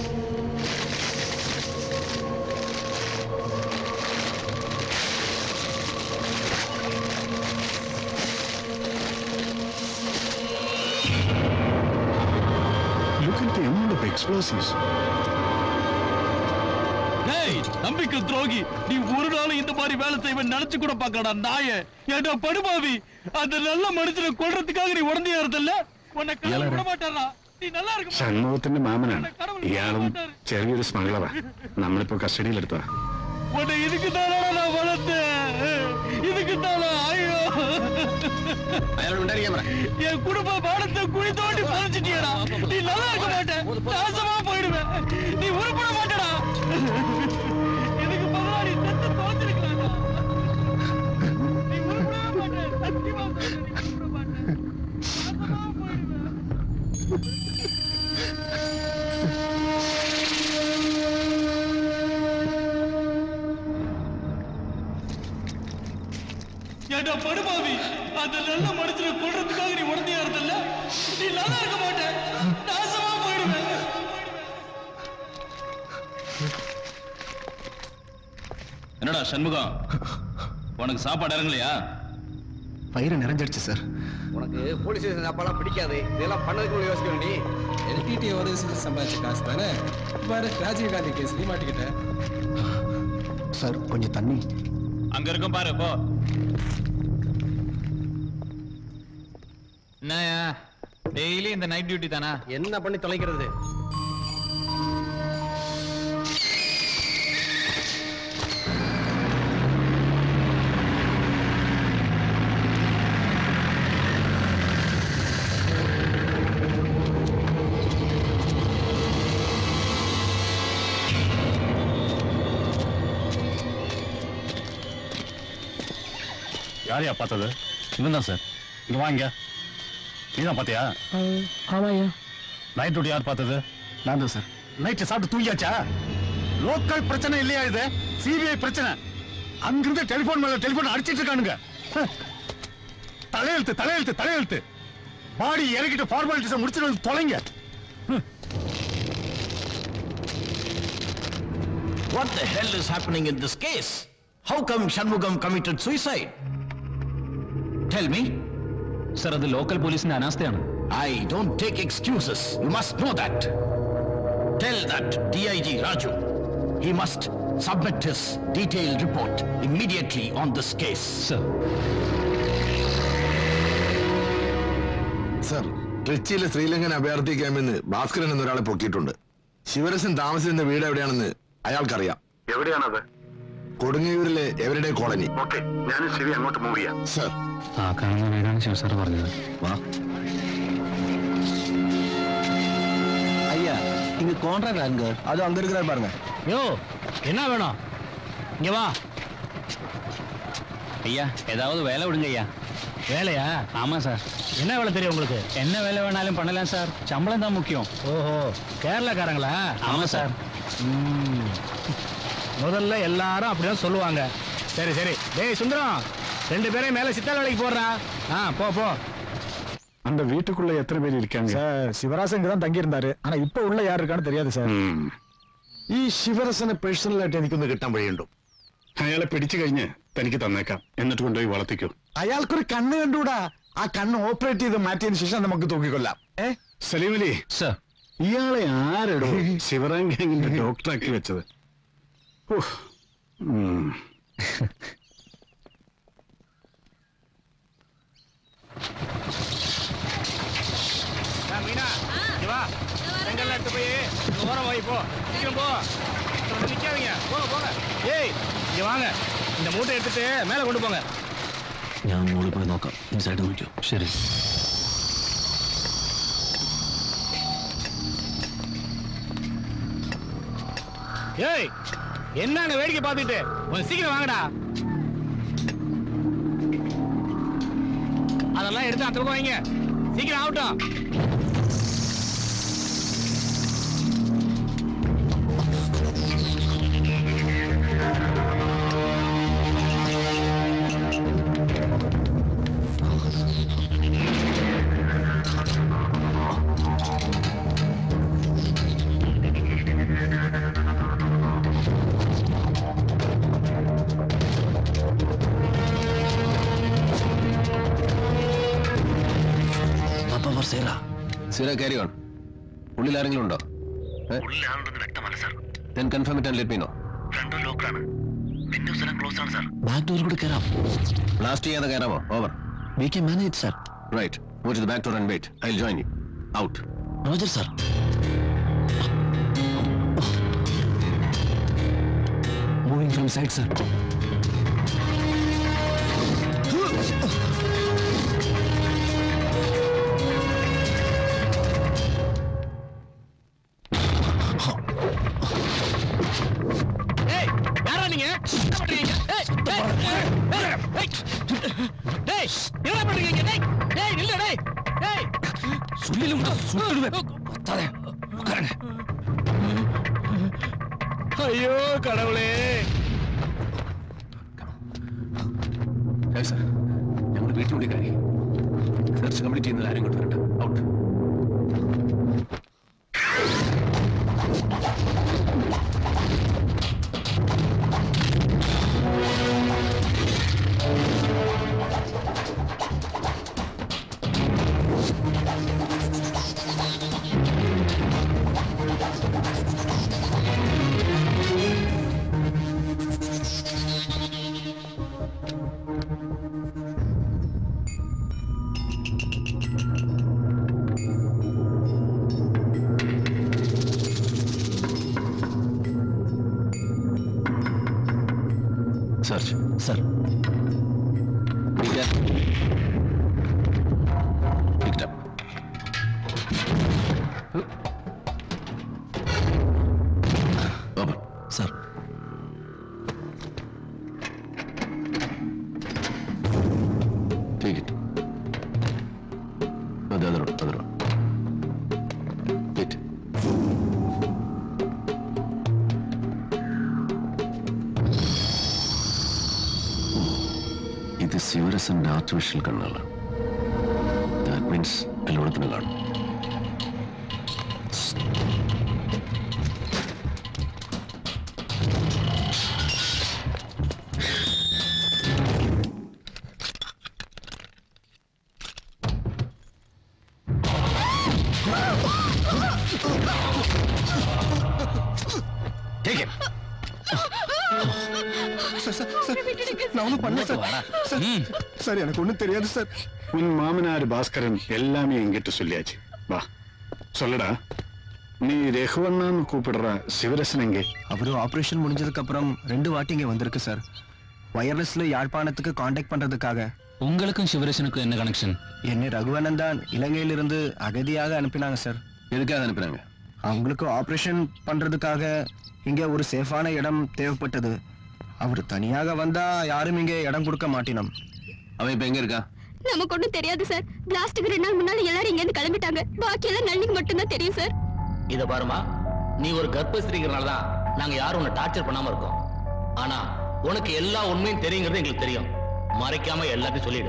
K: Look at the amount of explosives.
G: ஏய், நம்பிக்கை துரோகி, நீ ஒரு நாள் இந்த மாதிரி வேலை செய்வன் நினைச்சு கூட பார்க்கடா நாய. ஏடா படுபாவி, அந்த நல்ல மனுஷனை கொல்றதுக்காக நீ உடந்தையா இருந்தல்ல, உன்னை கடவுள் விட மாட்டாரா? நீ நல்லா இருக்க.
K: ഷൺമുഖത്തിന്റെ മാമനാണ്. ഇയാളും ചെറിയൊരു സ്മഗ്ലറാ. നമ്മളിപ്പോ കസ്റ്റഡിയിലെടുത്തതാ.
G: உன்னை இதுக்கு தானா நான் வளர்த்தேன், இதுக்கு தானா? ஐயோ, என் குடும்ப பாடத்தை குழி தோண்டி பதிச்சிட்டியடா. நீ நல்லா இருக்க மாட்டேன், நாசமா போயிடுவேன். நீ உருப்பட மாட்டடா. இதுக்கு பதிலா நீ செத்து தோந்திருக்கலாம்டா. நீ உருப்படவே மாட்டேன், சத்தியமா சொல்றேன், நீ உருப்பட மாட்டேன். நாசமா போயிடுவேன். ஏடா படுபாவி, அந்த நல்ல மனுஷனை கொல்றதுக்காக நீ உடந்தையா இருந்தல்ல, நீ நல்லா இருக்க மாட்டேன், நாசமா போயிடுவேன்.
M: என்னடா சண்முகம், உனக்கு சாப்பாடு இறங்கலையா?
E: வயிறு நிறைஞ்சிடுச்சு சார்.
R: உனக்கு போலீஸ் ஸ்டேஷன் சாப்பாடுலாம் பிடிக்காது, இதெல்லாம் பண்ணதுக்கு யோசிக்க வேண்டி.
S: எல்டிடி உதவி செஞ்சு சம்பாதிச்ச காசு தானே. பாரு ராஜீவ் காந்தி கேஸ்லயும் மாட்டிக்கிட்டேன்.
E: சார் கொஞ்சம் தண்ணி
M: அங்க இருக்கும் பாரு. போ.
T: என்னயா டெய்லி இந்த நைட் டியூட்டி தானா?
R: என்ன பண்ணி தொலைக்கிறது?
K: யாரையா பார்த்தது?
M: இவன் தான் சார்.
K: இங்க வாங்க. நீதான் பாத்தியா?
E: ஆமாய்யா.
K: நைட் டியூட்டி யார் பார்த்தது?
E: நான் தான் சார்.
K: நைட்டு சாப்பிட்டு தூங்கியாச்சா? லோக்கல் பிரச்சனை இல்லையா இது? சிபிஐ பிரச்சனை. அங்கிருந்து டெலிபோன் மேல டெலிபோன் அடிச்சிட்டு இருக்கானுங்க. தலையெழுத்து தலையெழுத்து தலையெழுத்து. பாடி இறக்கிட்டு ஃபார்மாலிட்டிஸ் முடிச்சிட்டு வந்து தொலைங்க.
J: What the hell is happening in this case? How come Shanmugam committed suicide? Tell me.
M: Sir, അത് ലോക്കൽ പോലീസിന്റെ അനാസ്ഥയാണ്.
J: I don't take excuses. You must know that. Tell that D I G Raju. He must submit his detailed report immediately on this case.
M: Sir.
E: Sir, ട്രിച്ചിയിലെ Sri Lankan അഭയാർത്ഥി ക്യാമ്പിൽ നിന്ന് ഭാസ്കരൻ എന്നൊരാളെ പൊക്കിയിട്ടുണ്ട്. ശിവരസൻ താമസിക്കുന്ന വീട് എവിടെയാണെന്ന് അയാൾക്കറിയാം.
F: എവിടെയാണത്?
E: കൊടുങ്ങയൂരിലെ എവരുടെ colony.
F: Okay, ഞാനും ശിവി അങ്ങോട്ട് മൂവ് ചെയ്യാം.
E: സർ.
M: ആ കാണുന്ന വീടാണ് ശിവ സാർ പറഞ്ഞത്.
E: വാ.
R: ஐயா, இங்க கான்ட்ராக்ட் அங்க. அது அங்க இருக்கிறார் பாருங்க.
M: யோ, என்ன வேணும்? இங்க வா. ஐயா, ஏதாவது வேலை விடுங்க ஐயா. வேலையா? ஆமா சார். என்ன வேலை தெரியும் உங்களுக்கு? என்ன வேலை வேணாலும் பண்ணலாம் சார். சம்பளம் தான் முக்கியம். ஓஹோ, கேரளாக்காரங்களா? ஆமா சார். முதல்ல எல்லாரும் அப்படிதான் சொல்லுவாங்க. சரி சரி. டேய் சுந்தரம், ரெண்டு பேரையும் மேல சித்தாள் வேலைக்கு போடுறா. ஆ, போ போ.
K: அந்த வீட்டுக்குள்ள எத்தனை பேர் இருக்காங்க?
E: சார், ശിവരാസൻ ഇങ്ങ தான் தங்கி இருந்தாரு. ஆனா இப்போ உள்ள யார் இருக்கான்னு தெரியாது சார். ഈ ശിവരസനെ പേഴ്സണൽ ആയിട്ട് എനിക്കൊന്ന് കിട്ടാൻ വഴിയുണ്ടോ?
K: അയാളെ പിടിച്ചു കഴിഞ്ഞ് തനിക്ക് തന്നേക്കാം. എന്നിട്ട് കൊണ്ടുപോയി വളർത്തിക്കോ.
E: അയാൾക്കൊരു കണ്ണ് കണ്ടുകൂടാ. ആ കണ്ണ് ഓപ്പറേറ്റ് ചെയ്ത് മാറ്റിയതിനു ശേഷം നമുക്ക് തൂക്കിക്കൊല്ലാം.
K: സലീം അലി സർ, ഇയാളെ ആരെടോ ശിവറാം ഗാങ്ങിന്റെ ഡോക്ടറാക്കി വെച്ചത്?
M: மீனா, இங்க வா. செங்கல்ல எடுத்து போய் ஓரம் போய் போ. சீக்கிரம் போ. நிக்காதீங்க. போங்க போங்க. ஏய், இங்க வாங்க. இந்த மூட்டை எடுத்துட்டு மேல கொண்டு போங்க.
A: ഞാൻ മുകളിൽ പോയി നോക്കാം. ഈ സൈഡ് നോക്കിയോ? ശരി.
M: ஏய், என்னங்க வேடிக்கை பார்த்துட்டு? கொஞ்சம் சீக்கிரம் வாங்கடா. அதெல்லாம் எடுத்து அந்த பக்கம் வைங்க. சீக்கிரம் ஆகட்டும்.
D: Sira, carry on. ഉള്ളിൽ ആരെങ്കിലും ഉണ്ടോ?
A: ഉള്ളിലാണെന്ന് വ്യക്തമല്ല sir.
D: Then confirm it and let me know.
A: Front ലോക്കാണ്. വിൻഡോസ് എല്ലാം ക്ലോസ് ആണ് സാർ. ബാക്ക് ഡോർ കൂടെ കയറാം.
D: ബ്ലാസ്റ്റ് ചെയ്യാതെ കയറാമോ? Over.
A: We can manage sir.
D: Right. Go to the back door and wait. I'll join you. Out.
A: Roger sir. Moving from side sir.
M: ஐயோ கடவுளே.
D: Sir, ഞങ്ങൾ വീട്ടിനുള്ളിൽ കയറി സെർച്ച് കംപ്ലീറ്റ് ചെയ്യുന്നത് ആരും ഇങ്ങോട്ട് വരട്ടെ. ഔട്ട്. सर्च
R: सर
D: ठीक है picked up open
R: sir
D: take it no, the other one other one it ഇത് ശിവരസന്റെ ആർട്ടിഫിഷ്യൽ കണ്ണാണ് ദാറ്റ് മീൻസ് എല്ലായിടത്തിനും കാണും
E: Take him. சார் சார் நான் ஒன்றும் பண்ணல சார் சார் சார் எனக்கு ஒன்றும் தெரியாது சார்
K: உன் மாமனார் பாஸ்கரன் எல்லாமே என்கிட்ட சொல்லியாச்சு வா சொல்லடா நீ ரகுவண்ணான்னு கூப்பிடுற சிவரசன் எங்கே
R: அவரு ஆபரேஷன் முடிஞ்சதுக்கு அப்புறம் ரெண்டு வாட்டி இங்க வந்திருக்கு சார் வயர்லெஸ்ல யாழ்ப்பாணத்துக்கு காண்டாக்ட் பண்றதுக்காக
M: உங்களுக்கும் சிவரசனுக்கும் என்ன கனெக்ஷன்
R: என்னை ரகுவண்ணன் தான் இலங்கையிலிருந்து அகதியாக அனுப்பினாங்க சார்
D: எதுக்காக அனுப்பினாங்க
R: அவங்களுக்கு ஆபரேஷன் பண்றதுக்காக இங்க ஒரு சேஃபான இடம் தேவைப்பட்டது அவர் தனியாக வந்தா யாரும் இங்க இடம் கொடுக்க மாட்டினோம்
D: அவன் இப்ப எங்க இருக்கா
I: நமக்கு ஒண்ணும் தெரியாது சார் பிளாஸ்டுக்கு ரெண்டு நாள் முன்னால எல்லாரும் இங்க இருந்து கிளம்பிட்டாங்க பாக்கி எல்லாம் நளினிக்கு மட்டும் தான் தெரியும் சார்
U: இத பாருமா நீ ஒரு கர்ப்பஸ்திரிங்கிறனால தான் நாங்க யாரும் உன்னை டார்ச்சர் பண்ணாம இருக்கோம் ஆனா உனக்கு எல்லா உண்மையும் தெரியுங்கிறது எங்களுக்கு தெரியும் மறைக்காம எல்லாத்தையும் சொல்லிடு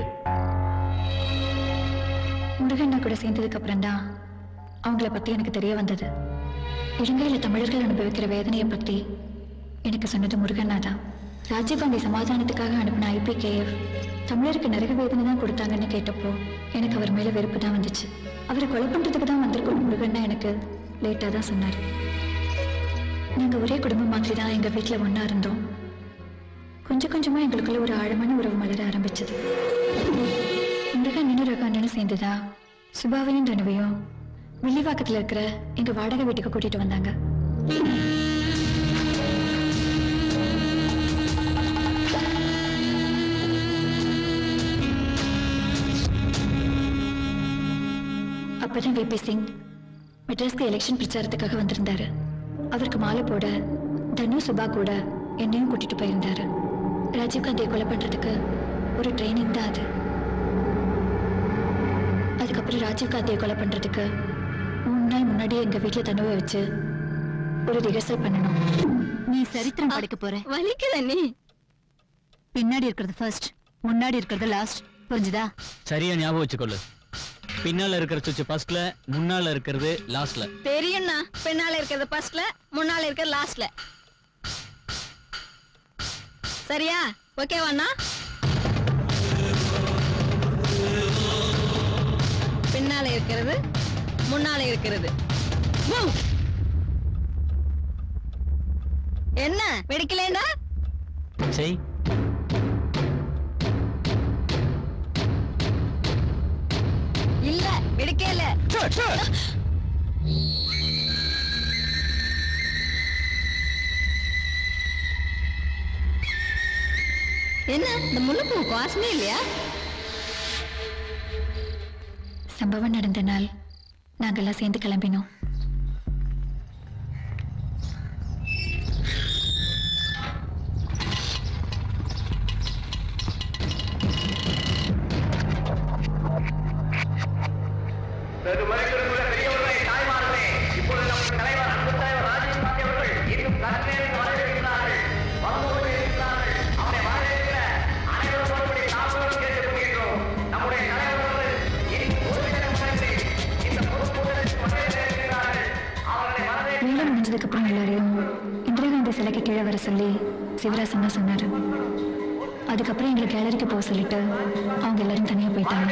V: முருகண்ணா கூட சேர்ந்ததுக்கு அப்புறம் தான் அவங்கள பத்தி எனக்கு தெரிய வந்தது இலங்கையில தமிழர்கள் அனுபவிக்கிற வேதனையை பத்தி எனக்கு சொன்னது முருகண்ணா தான் ராஜீவ்காந்தி சமாதானத்துக்காக அனுப்பின ஐபிகேஎஃப் தமிழருக்கு நரக வேதனை தான் கொடுத்தாங்கன்னு கேட்டப்போ எனக்கு அவர் மேல வெறுப்பு தான் வந்துச்சு அவரை கொலை பண்றதுக்கு தான் வந்திருக்கோம் முருகண்ணா எனக்கு லேட்டா தான் சொன்னார் நாங்க ஒரே குடும்பம் மாதிரி தான் எங்க வீட்டுல ஒன்னா இருந்தோம் கொஞ்சம் கொஞ்சமா எங்களுக்குள்ள ஒரு ஆழமான உறவு மலர ஆரம்பிச்சது முருகன் ரகு அண்ணனும் சேர்ந்துதா சுபாவையும் தனுவையும் வில்லிவாக்கத்துல இருக்கிற எங்க வாடகை வீட்டுக்கு கூட்டிட்டு வந்தாங்க அப்பதான் விபி சிங் மெட்ராஸ்க்கு எலெக்ஷன் பிரச்சாரத்துக்காக வந்திருந்தாரு அவருக்கு மாலை போட தனு சுபா கூட என்னையும் கூட்டிட்டு போயிருந்தாரு ராஜீவ்காந்தியை கொலை பண்றதுக்கு ஒரு ட்ரைனிங் தான் அது அதுக்கப்புறம் ராஜீவ்காந்தியை கொலை பண்றதுக்கு மூணு நாள் முன்னாடியே எங்க வீட்டுல தனுவை வச்சு ஒரு ரிஹர்சல் பண்ணணும்
H: நீ சரித்திரம் படிக்க போற
I: வலிக்குதா நீ
H: பின்னாடி இருக்கிறது ஃபர்ஸ்ட் முன்னாடி இருக்கிறது லாஸ்ட் புரிஞ்சுதா
P: சரியா ஞாபகம் வச்சுக்கொள்ளு பின்னால இருக்கிற சுவிட்ச் ஃபர்ஸ்ட்ல முன்னால இருக்கிறது லாஸ்ட்ல
I: தெரியும்னா பின்னால இருக்கிறது ஃபர்ஸ்ட்ல முன்னால இருக்கிறது லாஸ்ட்ல சரியா ஓகேவாண்ணா பின்னால இருக்கிறது முன்னால இருக்கிறது என்ன வெடிக்கலேண்டா
P: சரி
I: இல்ல வெடிக்கல என்ன இந்த முள்ளுப்பூ வாசமே இல்லையா
V: சம்பவம் நடந்த நாள் நாங்கெல்லாம் சேர்ந்து கிளம்பினோம் முடிஞ்சதுக்கப்புறம் எல்லாரையும் இந்திரா காந்தி சிலைக்கு கீழே வர சொல்லி சிவராசன் தான் சொன்னாரு அதுக்கப்புறம் எங்களை கேலரிக்கு போக சொல்லிட்டு அவங்க எல்லாரும் தனியா போயிட்டாங்க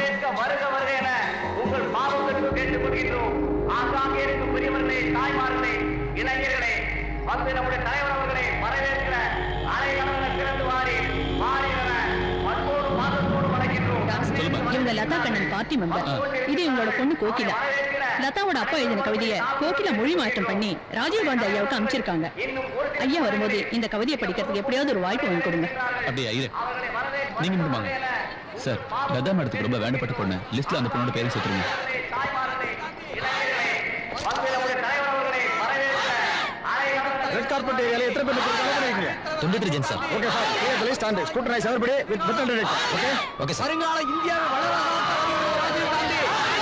H: இவங்க லதா கண்ணன் பார்ட்டி மெம்பர் இது இவங்களோட பொண்ணு கோகிலா லதாவோட அப்பா எழுதின கவிதையை கோகிலா மொழி மாற்றம் பண்ணி ராஜீவ்காந்தி ஐயாவுக்கு அமைச்சிருக்காங்க. ஐயா வரும்போது இந்த கவிதையை படிக்கிறதுக்கு எப்படியாவது ஒரு வாய்ப்பு வாங்கி கொடுங்க.
M: அப்படியே ஐயா நீங்க மட்டும் வாங்க சார். லதா மேடத்துக்கு ரொம்ப வேண்டப்பட்ட பொண்ணு லிஸ்ட்ல அந்த பொண்ணோட பேரும் சேர்த்துருங்க.
E: ரெட் கார்பெட் ஏரியால எத்தனை பேர் நிக்கிறீங்க?
M: தொண்ணூறு ஜென் sir.
E: Okay sir. Clear the list and scrutinise everybody with metal detector. Okay
M: okay sir.
E: வருங்கால இந்தியாவை வளரலாம் ராஜீவ் காந்தி.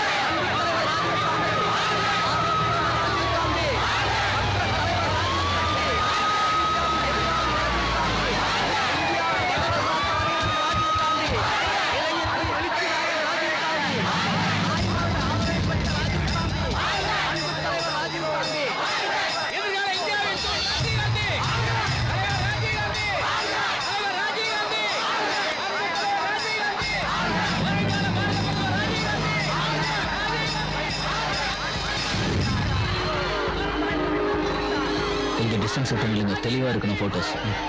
M: இங்க டிஸ்டன்ஸ் செட் இல்லைங்க, தெளிவா இருக்கணும் போட்டோஸ்.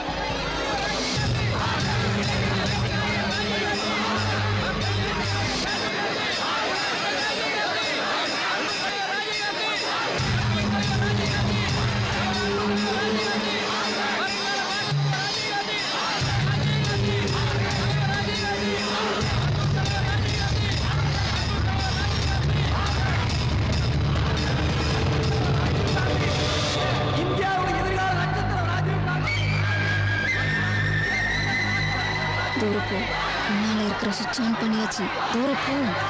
I: தூரப்போ முன்னால இருக்கிற சுவிட்ச் ஆன் பண்ணியாச்சு. தூரப்போ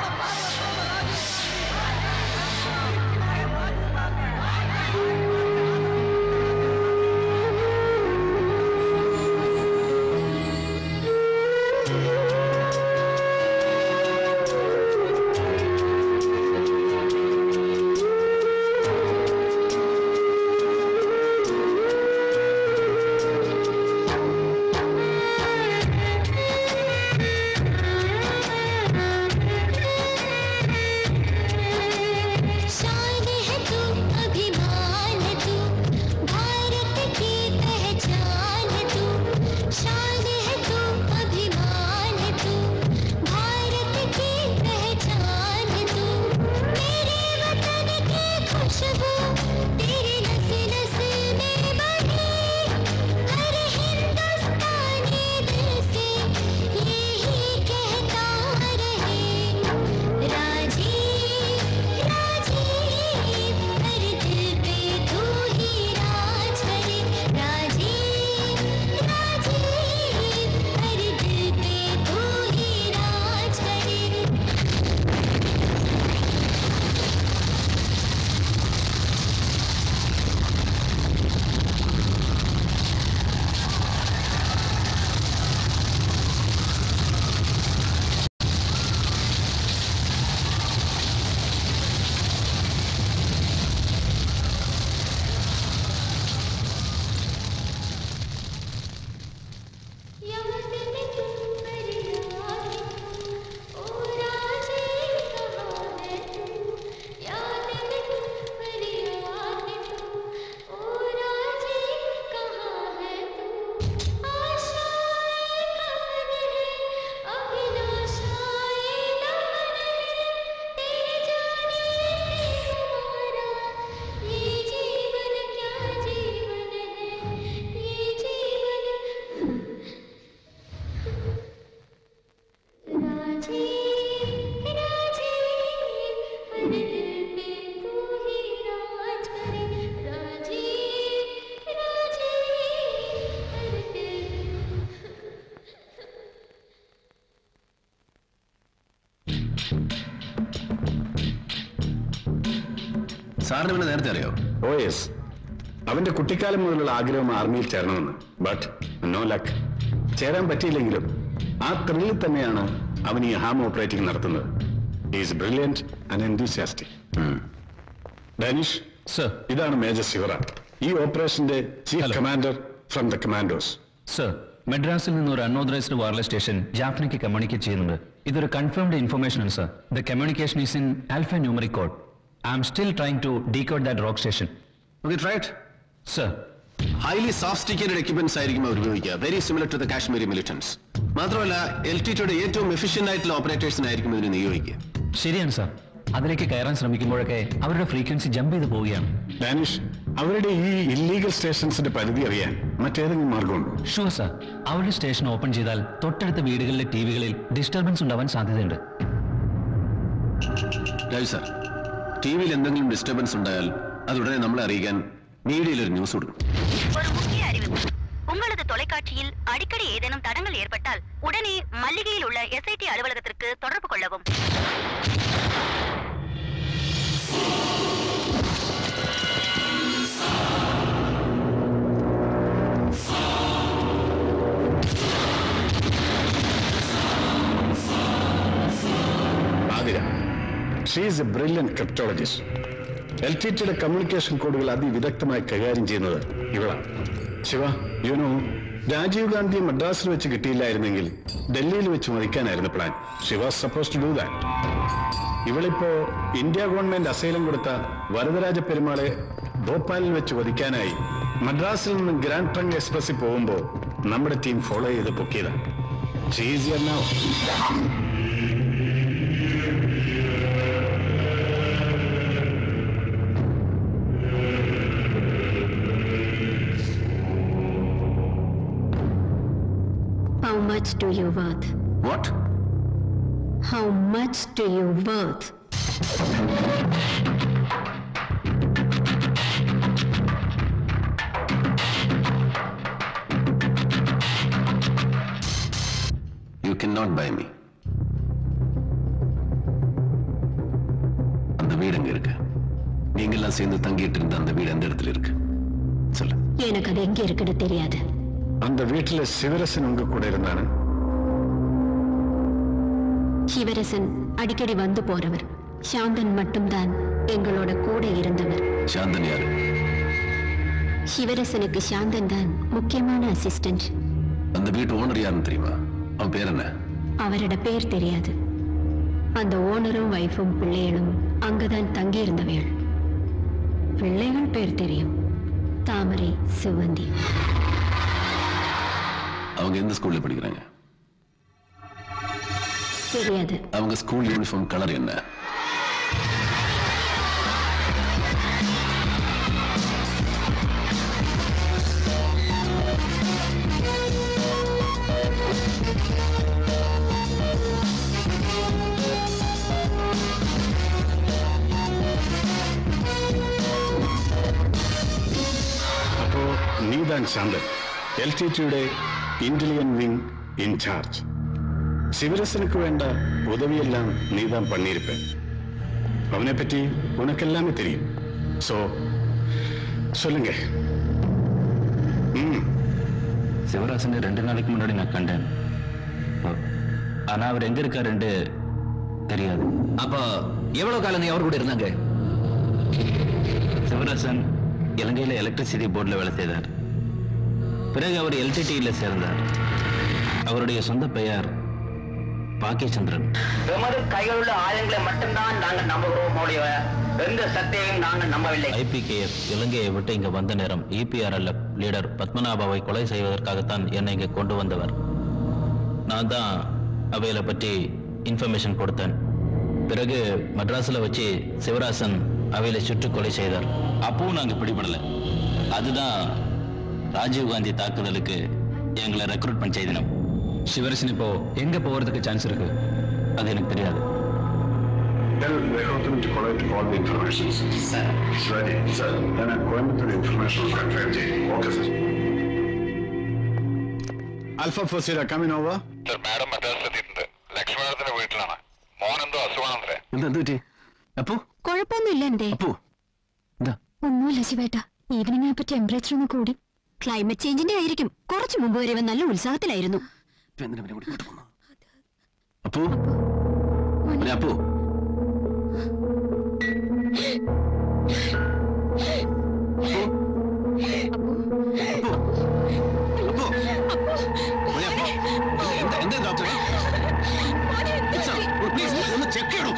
D: സാറിന് പിന്നെ നേരത്തെ അറിയോ?
K: ഓ യെസ്, അവന്റെ കുട്ടിക്കാലം മുതലുള്ള ആഗ്രഹം ആർമിയിൽ ചേരണമെന്ന്. But no luck. ചേരാൻ പറ്റിയില്ലെങ്കിലും ആ ത്രില്ലിൽ തന്നെയാണ് അവൻ ഈ ഹാം ഓപ്പറേറ്റിംഗ് നടത്തുന്നത്. Is brilliant and enthusiastic. Danish sir, ഇതാണ് മേജർ ശിവറ, ഈ ഓപ്പറേഷന്റെ chief commander from the commandos.
M: Sir, മെഡ്രാസിൽ നിന്ന് ഒരു അൺഓതറൈസ്ഡ് വയർലെസ് സ്റ്റേഷൻ ജാഫ്നയ്ക്ക് കമ്മ്യൂണിക്കേറ്റ് ചെയ്യുന്നുണ്ട്. ഇതൊരു കൺഫേംഡ് ഇൻഫർമേഷൻ ആണ് sir. The communication is in alpha numeric code. I am still trying to decode that rock station.
D: Okay, try it.
M: Sir,
D: highly sophisticated equipments ആയിരിക്കും അവർ ഉപയോഗിക്കുക. Very similar to the Kashmiri militants. മാത്രമല്ല L T ടിയുടെ ഏറ്റവും efficient ആയിട്ടുള്ള ഓപ്പറേറ്റേഴ്സിനായിരിക്കും ഇതിനെ നിയോഗിക്കുക.
M: ശരിയാണ് sir. അതിലേക്ക് കയറാൻ ശ്രമിക്കുമ്പോഴൊക്കെ അവരുടെ ഫ്രീക്വൻസി ജമ്പ് ചെയ്ത് പോവുകയാണ്.
K: ഡാനിഷ്, അവരുടെ ഈ ഇല്ലീഗൽ സ്റ്റേഷൻസിന്റെ പരിധി അറിയാൻ മറ്റേതെങ്കിലും മാർഗമുണ്ടോ?
M: Sure sir. അവരുടെ സ്റ്റേഷൻ ഓപ്പൺ ചെയ്താൽ തൊട്ടടുത്ത വീടുകളിലെ ടിവികളിൽ ഡിസ്റ്റർബൻസ് ഉണ്ടാവാൻ സാധ്യതയുണ്ട്.
D: രാജു സാർ, ടിവിയിൽ എന്തെങ്കിലും ഡിസ്റ്റർബൻസ് ഉണ്ടായാൽ അത് ഉടനെ നമ്മളെ അറിയിക്കാൻ மீடியில் ஒரு நியூஸ் கொடுக்கும்.
B: ஒரு முக்கிய அறிவிப்பு. உங்களது தொலைக்காட்சியில் அடிக்கடி ஏதேனும் தடங்கள் ஏற்பட்டால் உடனே மல்லிகையில் உள்ள எஸ்ஐடி அலுவலகத்திற்கு தொடர்பு கொள்ளவும்.
K: Athira, she is a brilliant cryptologist. L T ടിയുടെ കമ്മ്യൂണിക്കേഷൻ കോഡുകൾ അതിവിദഗ്ധമായി കൈകാര്യം ചെയ്യുന്നത് ഇവളാണ്. ശിവ, യുനോ, രാജീവ് ഗാന്ധിയെ മദ്രാസിൽ വെച്ച് കിട്ടിയില്ലായിരുന്നെങ്കിൽ ഡൽഹിയിൽ വെച്ച് മതിക്കാനായിരുന്നു plan. She was suppose to do that. ഇവളിപ്പോ ഇന്ത്യ ഗവൺമെന്റ് അസൈലം കൊടുത്ത വരദരാജ പെരുമാളെ ഭോപ്പാലിൽ വെച്ച് വധിക്കാനായി മദ്രാസിൽ നിന്ന് ഗ്രാൻഡ് ട്രങ്ക് എക്സ്പ്രസിൽ പോകുമ്പോൾ നമ്മുടെ ടീം ഫോളോ ചെയ്ത് പൊക്കിയതാണ്. She is here now.
C: How much do you worth?
D: What?
C: How much do you worth?
D: You cannot buy me. அந்த வீடு எங்க இருக்கு? நீங்க எல்லாம் சேர்ந்து தங்கிட்டு இருந்த அந்த வீடு எந்த இடத்துல இருக்கு? சொல்லு.
C: எனக்கு அது எங்க இருக்குன்னு தெரியாது.
K: அந்த வீட்டுல சிவரசன் உங்க கூட இருந்தானே?
C: சிவரசன் அடிக்கடி வந்து போறவர். சாந்தன் மட்டும்தான் எங்களோட கூட இருந்தவர்.
D: சாந்தன் யாரு?
C: சிவரசனுக்கு சாந்தன் தான் முக்கியமான அசிஸ்டன்ட்.
D: அந்த வீட்டு ஓனர் யாருன்னு தெரியுமா? அவன் பேர் என்ன?
C: அவரோட பேர் தெரியாது. அந்த ஓனரும் வைஃபும் பிள்ளைகளும் அங்கதான் தங்கி இருந்தவர்கள். பிள்ளைகள் பேர் தெரியும், தாமரை, சிவந்தி.
D: அவங்க எந்த ஸ்கூல்ல படிக்கிறாங்க?
C: தெரியாது.
D: அவங்க ஸ்கூல் யூனிஃபார்ம் கலர் என்ன?
K: அப்போ நீதான் சாந்தன், எல் டி டிയുടെ ഇന്റലിജന്റ് விங் இன்சார்ஜ். சிவரசனுக்கு வேண்ட உதவியெல்லாம் நீதான் பண்ணியிருப்பேன். அவனை பற்றி உனக்கெல்லாமே தெரியும். சோ சொல்லுங்க.
M: சிவராசனை ரெண்டு நாளைக்கு முன்னாடி நான் கண்டேன். ஆனா அவர் எங்க இருக்காருன்னு தெரியாது.
W: அப்ப எவ்வளவு காலம் நீ அவர் கூட இருந்தாங்க?
M: சிவராசன் இலங்கையில எலக்ட்ரிசிட்டி போர்டில் வேலை செய்தார். பிறகு அவர் எல்டிடியில சேர்ந்தார். அவருடைய சொந்த பெயர் பாக்கியச்சந்திரன்.
U: எமது கையில் உள்ள ஆயுதங்களை மட்டும்தான் நாங்கள் நம்புகிறோம். எந்த சக்தியையும் நாங்கள் நம்பவில்லை.
M: ஐபிகேஎஃப் இலங்கையை விட்டு இங்க வந்த நேரம் இபிஆர்எல்எஃப் லீடர் பத்மநாபாவை கொலை செய்வதற்காகத்தான் என்னை இங்க கொண்டு வந்தவர். நான் தான் அவைகளை பற்றி இன்ஃபர்மேஷன் கொடுத்தேன். பிறகு மദ്രാസിல வச்சு சிவராசன் அவைகளை சுட்டு கொலை செய்தார். அப்பவும் நாங்க பிடிபடல. அதுதான் ராஜீவ் காந்தி தாக்குதலுக்கு எங்களை ரெக்ரூட்மெண்ட் செய்தினோம். சிவரசன் இப்போ எங்க போறதுக்கு சான்ஸ் இருக்கு? அது எனக்கு தெரியாது.
K: Tell the recruitment to collect all the information. Sir. It's ready. Sir. Then I'm going to the information control team. Okay, sir. Alpha Four Sierra, coming over.
X: Sir, madam മദ്രാസിലെത്തിയിട്ടുണ്ട്. ലക്ഷ്മണത്തിന്റെ വീട്ടിലാണ്. മോനെന്തോ അസുഖമാണത്രേ.
D: എന്താ എന്ത് പറ്റി? അപ്പോ
C: കുഴപ്പമൊന്നുമില്ല. എന്തേ?
D: അപ്പോ എന്താ?
C: ഒന്നുമില്ല ശിവേട്ട. ഈവനിങ് ആയപ്പോ ടെമ്പറേച്ചർ ഒന്ന് കൂടി. ക്ലൈമറ്റ് ചേഞ്ചിന്റെ ആയിരിക്കും. കുറച്ചു മുമ്പ് വരെ നല്ല ഉത്സാഹത്തിലായിരുന്നു.
D: അപ്പോ അപ്പോ എന്താ ഡോക്ടർ? പ്ലീസ് ഒന്ന് ചെക്ക് ചെയ്യണോ?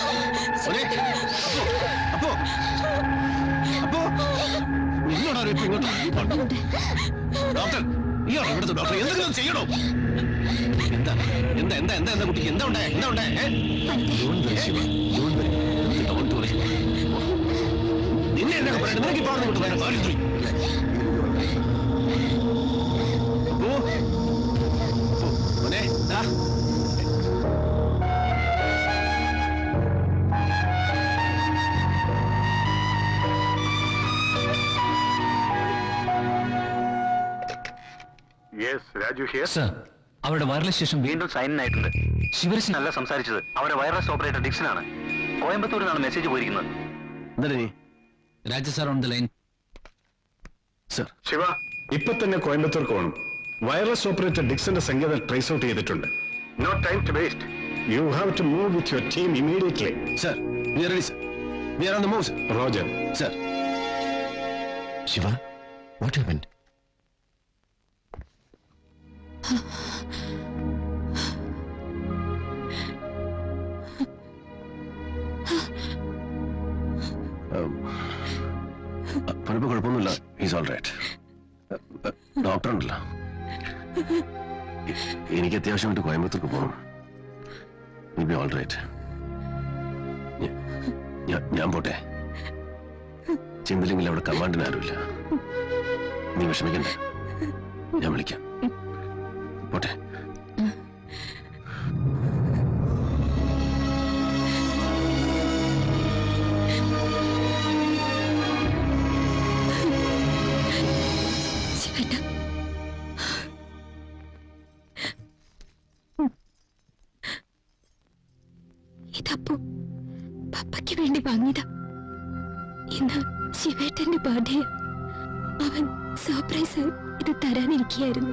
D: അപ്പോ അപ്പോ നിന്നോടാ ഇപ്പൊ ഇങ്ങോട്ട് ഡോക്ടർ? ഇയാളോ ഇവിടുത്തെ ഡോക്ടർ? എന്തെങ്കിലും ചെയ്യണോ? എന്താ എന്താ എന്താ എന്താ എന്താ കുട്ടിക്ക് എന്താ ഉണ്ടായ എന്താ ഉണ്ടായ? എന്നൊക്കെ പറയണ്ട. നിനക്ക് ഇപ്പോൾ അവിടെ വരാം. ഓ മോനെ ദാ
A: സർ, അവരുടെ വയർലെസ് സ്റ്റേഷൻ വീണ്ടും സൈൻ ആയിട്ടുണ്ട്. ശിവരശൻ അല്ല സംസാരിച്ചത്, അവരുടെ വയർലെസ് ഓപ്പറേറ്റർ ഡിക്സനാണ്. കോയമ്പത്തൂരിൽ നിന്നാണ് മെസ്സേജ് പോയിരിക്കുന്നത്.
M: Raja sir on the line.
K: Shiva, ഇപ്പൊ തന്നെ കോയമ്പത്തൂർക്ക് പോകണം. വയർലെസ് ഓപ്പറേറ്റർ ഡിക്സന്റെ സങ്കേതം ട്രേസ് ഔട്ട് ചെയ്തിട്ടുണ്ട്. No time to waste. You have to move with your team immediately.
D: Sir, we are ready sir. We are on the move sir.
K: Roger.
D: Sir.
A: Shiva, what happened?
D: പണിപ്പോ കുഴപ്പമൊന്നുമില്ല. Is all right. Doctor ഉണ്ടല്ലോ. എനിക്ക് അത്യാവശ്യമായിട്ട് കോയമ്പത്തൂർക്ക് പോകണം. Will be all right. ഞാൻ പോട്ടെ. ചെന്നില്ലെങ്കിൽ അവിടെ കമാൻഡിന് ആരുമില്ല. നീ വിഷമിക്കണ്ടേ, ഞാൻ വിളിക്കാം. പോട്ടെ.
C: ഇതപ്പോ പപ്പയ്ക്ക് വേണ്ടി വാങ്ങിയതാ. ഇന്ന് ശിവേട്ടന്റെ ബർത്ത്ഡേ. അവൻ സർപ്രൈസ് ഇത് തരാനിരിക്കുകയായിരുന്നു.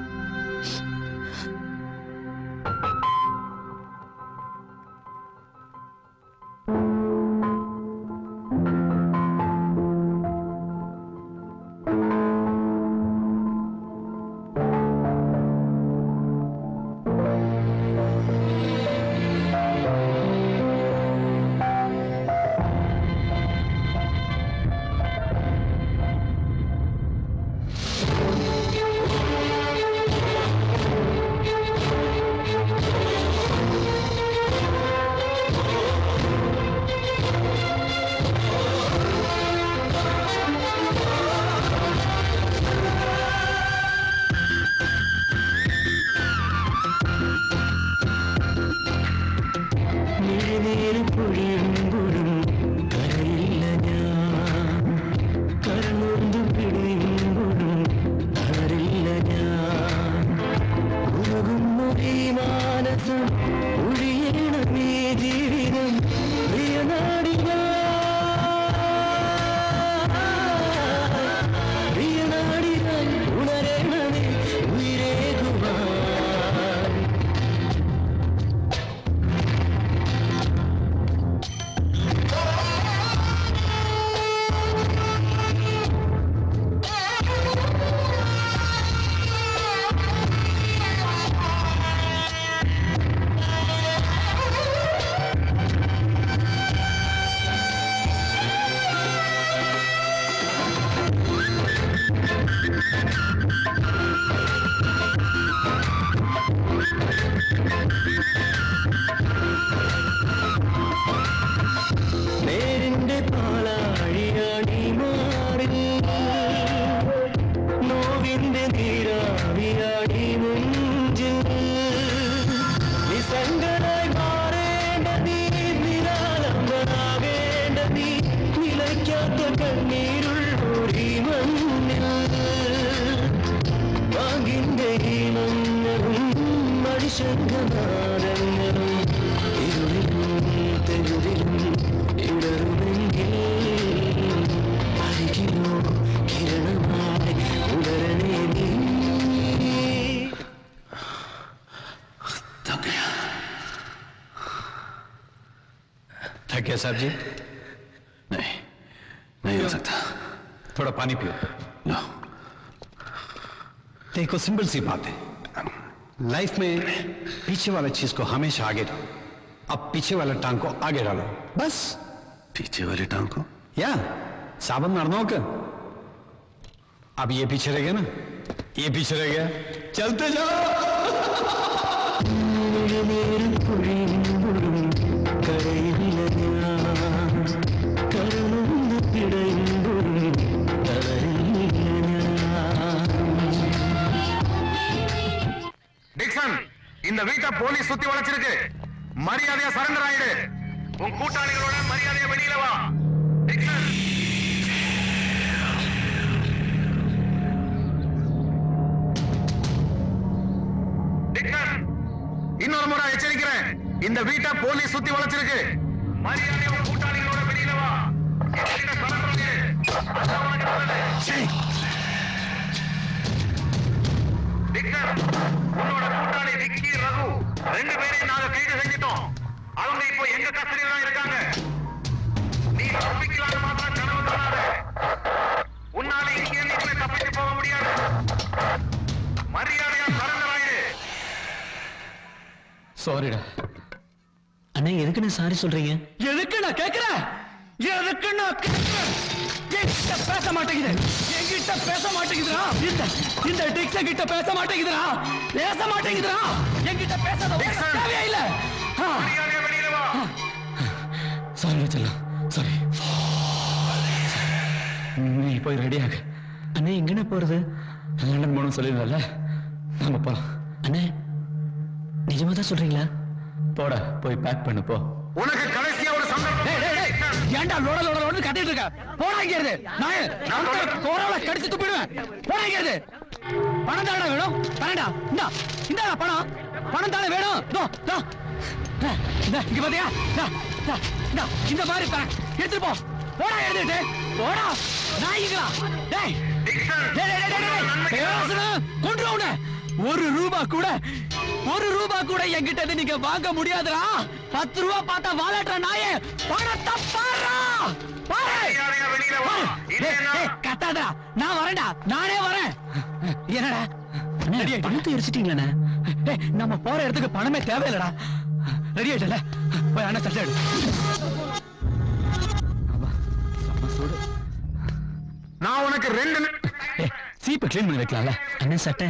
M: क्या साहब जी?
D: नहीं, नहीं हो सकता.
M: थोड़ा पानी पियो.
D: नो.
M: देखो सिंपल सी बात है, लाइफ में पीछे वाला चीज को हमेशा आगे डालो. अब पीछे वाला टांग को आगे डालो. बस.
D: पीछे वाले टांग को?
M: या साबन मारना होगा. अब ये पीछे रह गया ना, ये पीछे रह गया. चलते जाओ.
L: കരയില്ല ഞാൻ കരളുന്ന പിടയുമ്പോഴും
F: இந்த வீட்டை போலீஸ் சுத்தி வளைச்சிருக்கு. மரியாதையா சரண்டர் ஆயிடு. உன் கூட்டாளிகளோட மரியாதையா வெளியில வா. இன்னொரு முறை எச்சரிக்கிறேன், இந்த வீட்டை போலீஸ் சுத்தி வளைச்சிருக்கு. மரியாதையா உன் கூட்டாளிகளோட வெளியில வா. உன்னோட கூட்டாளி விக்கி, ரகு ரெண்டு பேரையும் நாங்க கைது செஞ்சிட்டோம். அவங்க இப்போ எங்க கஸ்டடியில தான் இருக்காங்க. நீ தப்பிக்கலான்னு மாத்திரம் கனவு காணாத. உன்னால இங்கே இருந்து தப்பிச்சு போக முடியாது. மரியாதையா சரண்டர் ஆயிடு.
P: சாரிடா அண்ணா. எதுக்கு நான் சாரி சொல்றீங்க?
G: எதுக்கு நான் கேக்குறேன்? எதுக்கு நான் கேக்குறேன்? என்கிட்ட பேச மாட்டேங்குது. என்கிட்ட பேச மாட்டேங்குதுடா. இந்த இந்த டிக்ஸ கிட்ட பேச மாட்டேங்குதுடா. பேச மாட்டேங்குதுடா. என்கிட்ட பேசாத தேவையே இல்ல.
F: மரியாதையா வெளியில வா.
P: சாரி செல்லம், சாரி. நீ போய் ரெடி ஆகு. அண்ணே எங்கண்ணே போறது? லண்டன் போகணும்னு சொல்லியிருந்தல, நம்ம போலாம். அண்ணே நிஜமா தான் சொல்றீங்களா? போட போய் பேக் பண்ணு போ.
F: உனக்கு கடைசியா ஒரு சந்தர்ப்பம்.
G: ஏன்டா லோட லோட லோட கட்டிட்டு இருக்க? போடா இங்க இருந்து. நான் நான் கோரவள கடிச்சு துப்பிடுவேன். போடா இங்க இருந்து. பணம் தானே வேணும்? தரேன்டா. இந்தா இந்தா பணம். பணம் தானே வேணும். தோ தோ. இந்த இங்க பாத்தியா? டா டா டா இந்த மாதிரி தரேன். எடுத்து போ. போடா எடுத்து. போடா. நாயிங்களா? டேய். டேய் டேய் டேய் டேய். கொன்று உன்னை. ஒரு ரூபா கூட ஒரு ரூபா கூட என்கிட்ட நீங்க வாங்க முடியாதுடா. பத்து ரூபா பார்த்தா வாலாட்ட நாயே. பணத்தை பாரா பாரு. கத்தாதடா. நான் வரேன்டா. நானே வரேன். என்னடா பணத்தை எரிச்சிட்டீங்களா? நம்ம போற இடத்துக்கு பணமே தேவையில்லடா. ரெடி ஆயிட்டல? போய் அண்ணா சட்டை எடு.
F: நான் உனக்கு ரெண்டு
G: சீப்பை கிளீன் பண்ணி வைக்கலாம்ல? அண்ணா சட்டை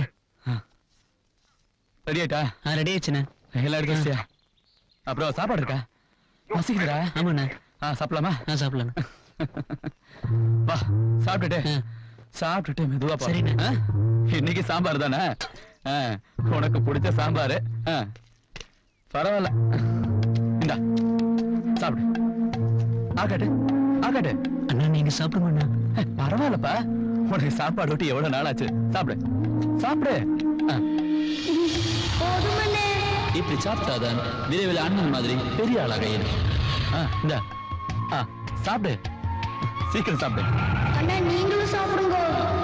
G: ரெடி ஆயிட்டா? ரெடி ஆயிடுச்சுண்ணே. எல்லாம் எடுத்து வச்சியா? அப்புறம் சாப்பாடு இருக்கா? பசிக்குதுடா. ஆமாண்ணே. ஆ சாப்பிடலாமா? ஆ சாப்பிடலாம். வா சாப்பிட்டுட்டு சாப்பிட்டுட்டு மெதுவா போ. சரிண்ணே. இன்னைக்கு சாம்பார் தானே? உனக்கு பிடிச்ச சாம்பார். பரவாயில்ல. இந்தா சாப்பிடு. ஆகாட்டு ஆகாட்டு. அண்ணா நீங்க சாப்பிடுங்க. பரவாயில்லப்பா. உனக்கு சாப்பாடு விட்டு எவ்வளவு நாள் ஆச்சு? சாப்பிடு சாப்பிடு. இப்படி சாப்பிட்டாதான் விரைவில் அண்ணன் மாதிரி பெரிய ஆளாக இந்த சாப்பிடு. சீக்கிரம் சாப்பிடு.
I: அண்ணா நீங்களும் சாப்பிடுங்க.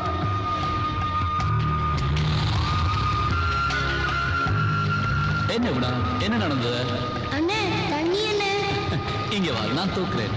M: என்ன விடா? என்ன நடந்தது?
I: அண்ணே தண்ணி என்ன?
M: இங்க வா, நான் தூக்குறேன்.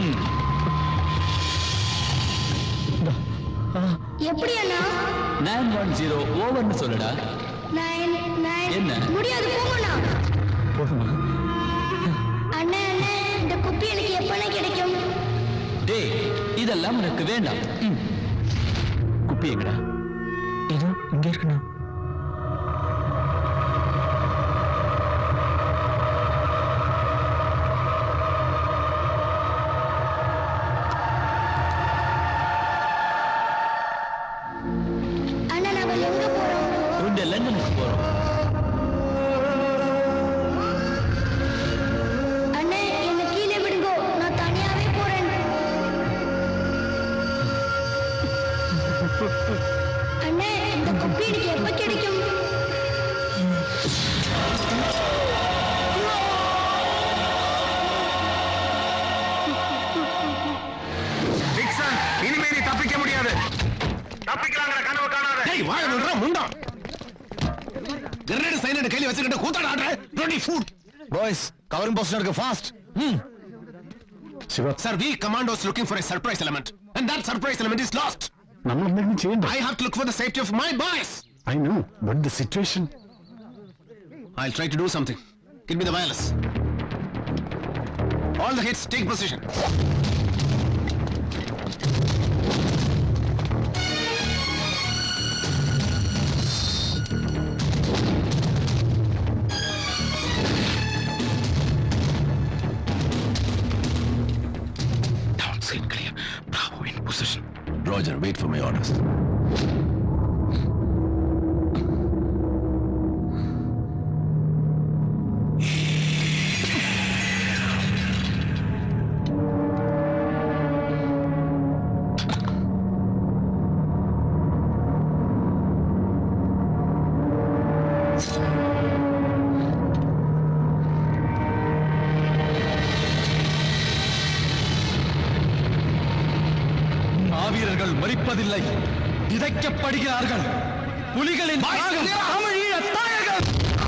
I: எப்படி அண்ணா?
M: நைன் ஒன் ஜீரோ ஓவர்னு சொல்லுடா.
I: நைன் நைன்
M: என்ன?
I: முடியாது போங்கண்ணா.
M: போதுமா?
I: அண்ணே அண்ணே இந்த குப்பி எனக்கு எப்பனே கிடைக்கும்?
M: டேய் இதெல்லாம் உனக்கு வேண்டாம். குப்பி எங்கடா?
P: இது இங்க இருக்குண்ணா.
I: அண்ணா நாம எங்க போறோம்?
M: உண்ட லண்டனுக்கு போறோம்.
I: அண்ணே என்ன கீழே விடுங்க. நான் தனியாவே போறேன். அண்ணே இந்த குப்பி எனக்கு எப்ப கிடைக்கும்?
F: டிக்சன், இனிமே நீ தப்பிக்க முடியாது. தப்பிக்கலாங்கிற கனவு காணாத.
D: டேய் வாய விடுற முண்டா. கிரனேட் சைனட் கையில வச்சிட்டு கூத்தாட ஆடுற. Twenty foot. பாய்ஸ் கவரிங் பொசிஷனுக்கு ஃபாஸ்ட். ம்.
K: Shiva.
D: Sir, we commandos looking for a surprise element and that surprise element is lost.
K: നമ്മൾ എന്തെങ്കിലും ചെയ്യണ്ട.
D: I have to look for the safety of my boys.
K: I know, but the situation.
D: I'll try to do something. Give me the wireless. All the hits take position.
J: Downside clear. Bravo in position.
D: Roger, wait for my orders.
E: மாவீரர்கள் மரிப்பதில்லை, விதைக்கப்படுகிறார்கள். புலிகளின் தமிழீழ தாயகம்.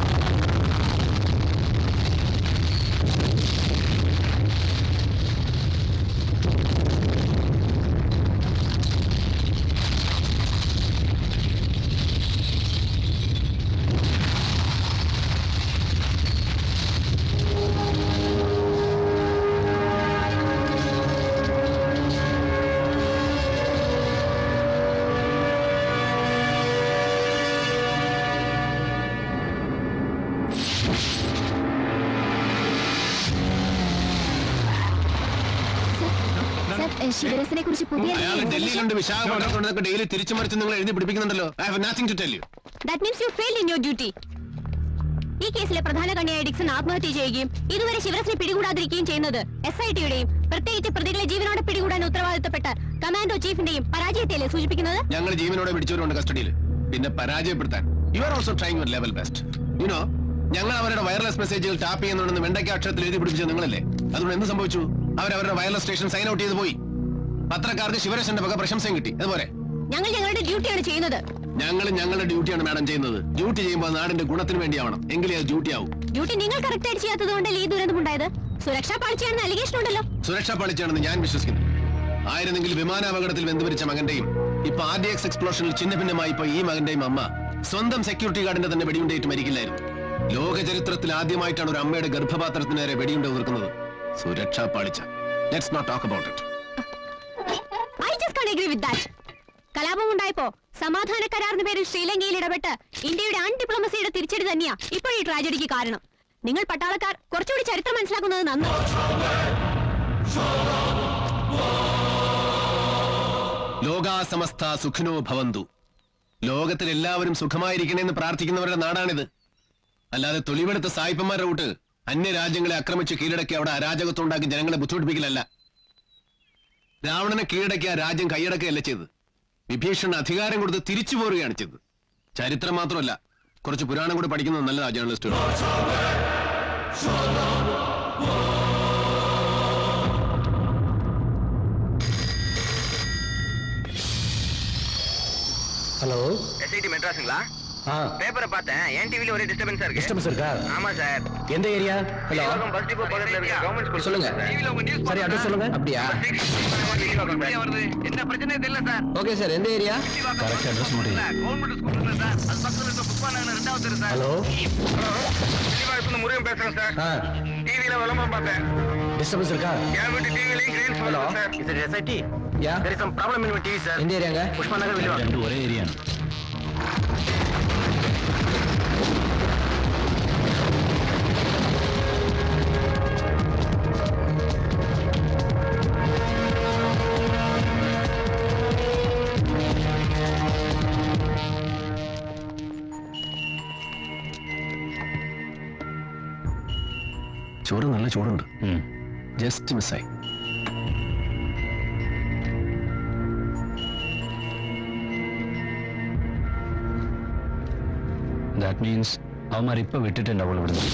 I: ശിവരസിനെ കുറിച്ച് പുതിയ
D: ഡൽഹിയിലുണ്ട്, വിശാഖപട്ടണത്ത് daily തിരിച്ചു മറിച്ച് നിങ്ങൾ എഴുതി പിടിപ്പിക്കുന്നുണ്ടല്ലോ. I have nothing to tell you.
C: That means you failed in your duty. ഈ കേസിലെ പ്രധാന കണ്ണിയായ ഡിക്സൺ ആത്മഹത്യ ചെയ്യുകയും ഇതുവരെ ശിവരസിനെ പിടികൂടാതിരിക്കുകയും ചെയ്യുന്നത് എസ് ഐ ടിയുടെയും പ്രത്യേകിച്ച് പ്രതികളെ ജീവനോടെ പിടികൂടാൻ ഉത്തരവാദിത്തപ്പെട്ട കമാൻഡോ ചീഫിന്റെയും പരാജയത്തെയല്ലേ സൂചിപ്പിക്കുന്നത്?
D: ഞങ്ങൾ ജീവനോടെ പിടിച്ചവരുണ്ട് കസ്റ്റഡിയിൽ. പിന്നെ പരാജയപ്പെടുത്താൻ you are also trying your level best. You know, ഞങ്ങൾ അവരുടെ വയർലെസ് മെസ്സേജുകൾ ടാപ്പ് ചെയ്യുന്നുണ്ടെന്ന് വെണ്ടയ്ക്ക അക്ഷരത്തിൽ എഴുതി പിടിപ്പിച്ചത് നിങ്ങളല്ലേ? അതുകൊണ്ട് എന്ത് സംഭവിച്ചു? അവരവരുടെ വയർലെസ് സ്റ്റേഷൻ സൈൻ ഔട്ട് ചെയ്ത് പോയി. പത്രക്കാർക്ക് ശിവരശന്റെ വക പ്രശംസയും കിട്ടി. അതുപോലെ
C: ഞങ്ങൾ ഞങ്ങളുടെ ഡ്യൂട്ടിയാണ് ചെയ്യുന്നത്.
D: ഞങ്ങൾ ഞങ്ങളുടെ ഡ്യൂട്ടിയാണ് മാഡം ചെയ്യുന്നത്. ഡ്യൂട്ടി ചെയ്യുമ്പോൾ നാടിന്റെ ഗുണത്തിന് വേണ്ടിയാവണം, എങ്കിലേ അത് ഡ്യൂട്ടി ആവും.
C: ഡ്യൂട്ടി നിങ്ങൾ കറക്റ്റ് ആയിട്ട് ചെയ്യാത്തത് കൊണ്ടല്ലേ ഈ ദുരന്തമുണ്ടായത്? സുരക്ഷാ പാളിച്ചയാണെന്ന് അലിഗേഷൻ ഉണ്ടല്ലോ.
D: സുരക്ഷാ പാളിച്ചയാണെന്ന് ഞാൻ വിശ്വസിക്കുന്നു. ആയിരുന്നെങ്കിൽ വിമാനാപകടത്തിൽ വെന്തുമരിച്ച മകന്റെയും ഇപ്പൊ ആർ ഡി എക്സ് എക്സ്പ്ലോഷനിൽ ചിന്ന ഭിന്നമായി ഇപ്പൊ ഈ മകന്റെയും അമ്മ സ്വന്തം സെക്യൂരിറ്റി ഗാർഡിന്റെ തന്നെ വെടിയുണ്ടേറ്റ് മരിക്കില്ലായിരുന്നു. ലോക ചരിത്രത്തിൽ ആദ്യമായിട്ടാണ് ഒരു അമ്മയുടെ ഗർഭപാത്രത്തിന് നേരെ വെടിയുണ്ട ഉതിർക്കുന്നത്. സുരക്ഷാ പാളിച്ച. Let's not talk about it.
C: I just can't agree with that. കലാപം ഉണ്ടായപ്പോ സമാധാന കരാറിന് പേരിൽ ശ്രീലങ്കയിൽ ഇടപെട്ട് ഇന്ത്യയുടെ അൺഡിപ്ലോമസിയുടെ തിരിച്ചടി തന്നെയാ ഇപ്പോൾ ഈ ട്രാജഡിക്ക് കാരണം. നിങ്ങൾ പട്ടാളക്കാർ കുറച്ചുകൂടി ചരിത്രം മനസ്സിലാക്കുന്നത് നന്ന്.
D: ലോകാ സമസ്ത സുഖിനോ ഭവന്തു. ലോകത്തിൽ എല്ലാവരും സുഖമായിരിക്കണേന്ന് പ്രാർത്ഥിക്കുന്നവരുടെ നാടാണിത്. അല്ലാതെ തൊലിവെടുത്ത സായിപ്പന്മാരുടെ കൂട്ട് അന്യ രാജ്യങ്ങളെ ആക്രമിച്ച് കീഴടക്കി അവിടെ അരാജകത്വം ഉണ്ടാക്കി ജനങ്ങളെ ബുദ്ധിമുട്ടിപ്പിക്കലല്ല. രാവണനെ കീഴടക്കി ആ രാജ്യം കൈയടക്കുകയല്ല ചെയ്തത്. വിഭീഷണ അധികാരം കൊടുത്ത് തിരിച്ചു പോരുകയാണ് ചെയ്തത്. ചരിത്രം മാത്രമല്ല, കുറച്ച് പുരാണം കൂടി പഠിക്കുന്നത് നല്ലതാ ജേർണലിസ്റ്റുകൾ.
E: Hello,
L: SID மெட்ராஸுங்களா?
E: ஆ,
L: பேப்பரை பார்த்தேன். என் டிவில ஒரே டிஸ்டர்பன்ஸா இருக்கு.
E: டிஸ்டர்பன்ஸ் இருக்கா?
L: ஆமா சார்.
E: எந்த ஏரியா? ஹலோ,
L: ஸ்ரீலோகம் பஸ் டிப்போ பக்கத்துல இருக்க கவர்மெண்ட் ஸ்கூல்
E: சொல்லுங்க.
L: டிவில உங்க நியூஸ்
E: சரி, அட்ரஸ் சொல்லுங்க. அப்படியா?
L: வருது. என்ன பிரச்சனை தெரியல சார்.
E: ஓகே சார், எந்த ஏரியா? கரெக்ட் அட்ரஸ் முடியும்.
L: கவர்மெண்ட் ஸ்கூல் இல்ல சார், அது பக்கத்துல இருக்க புஷ்பாநகர் ரெண்டாவது தெரு சார்.
E: ஹலோ,
L: தெளிவா இருந்து முருகன் பேசுறேன் சார்.
E: ஆ,
L: டிவில விளம்பரம் பார்த்தேன்.
E: டிஸ்டர்பன்ஸ் இருக்கா?
L: என் வீட்டு டிவிலயும் கிரீன்ஸ்
E: ஹலோ,
L: சார். இது SIT.
E: Yeah,
L: there is some problem in my TV sir.
E: எந்த ஏரியாங்க?
L: புஷ்பாநகர் வில்லுவா.
M: ரெண்டு ஒரே ஏரியானு.
D: ചോറ് നല്ല ചൂടുണ്ട്. ജസ്റ്റ് മിസ്സായി.
P: ദാറ്റ് മീൻസ് അവന്മാർ ഇപ്പൊ വിട്ടിട്ടുണ്ടാവുള്ളൂ ഇവിടുന്ന്.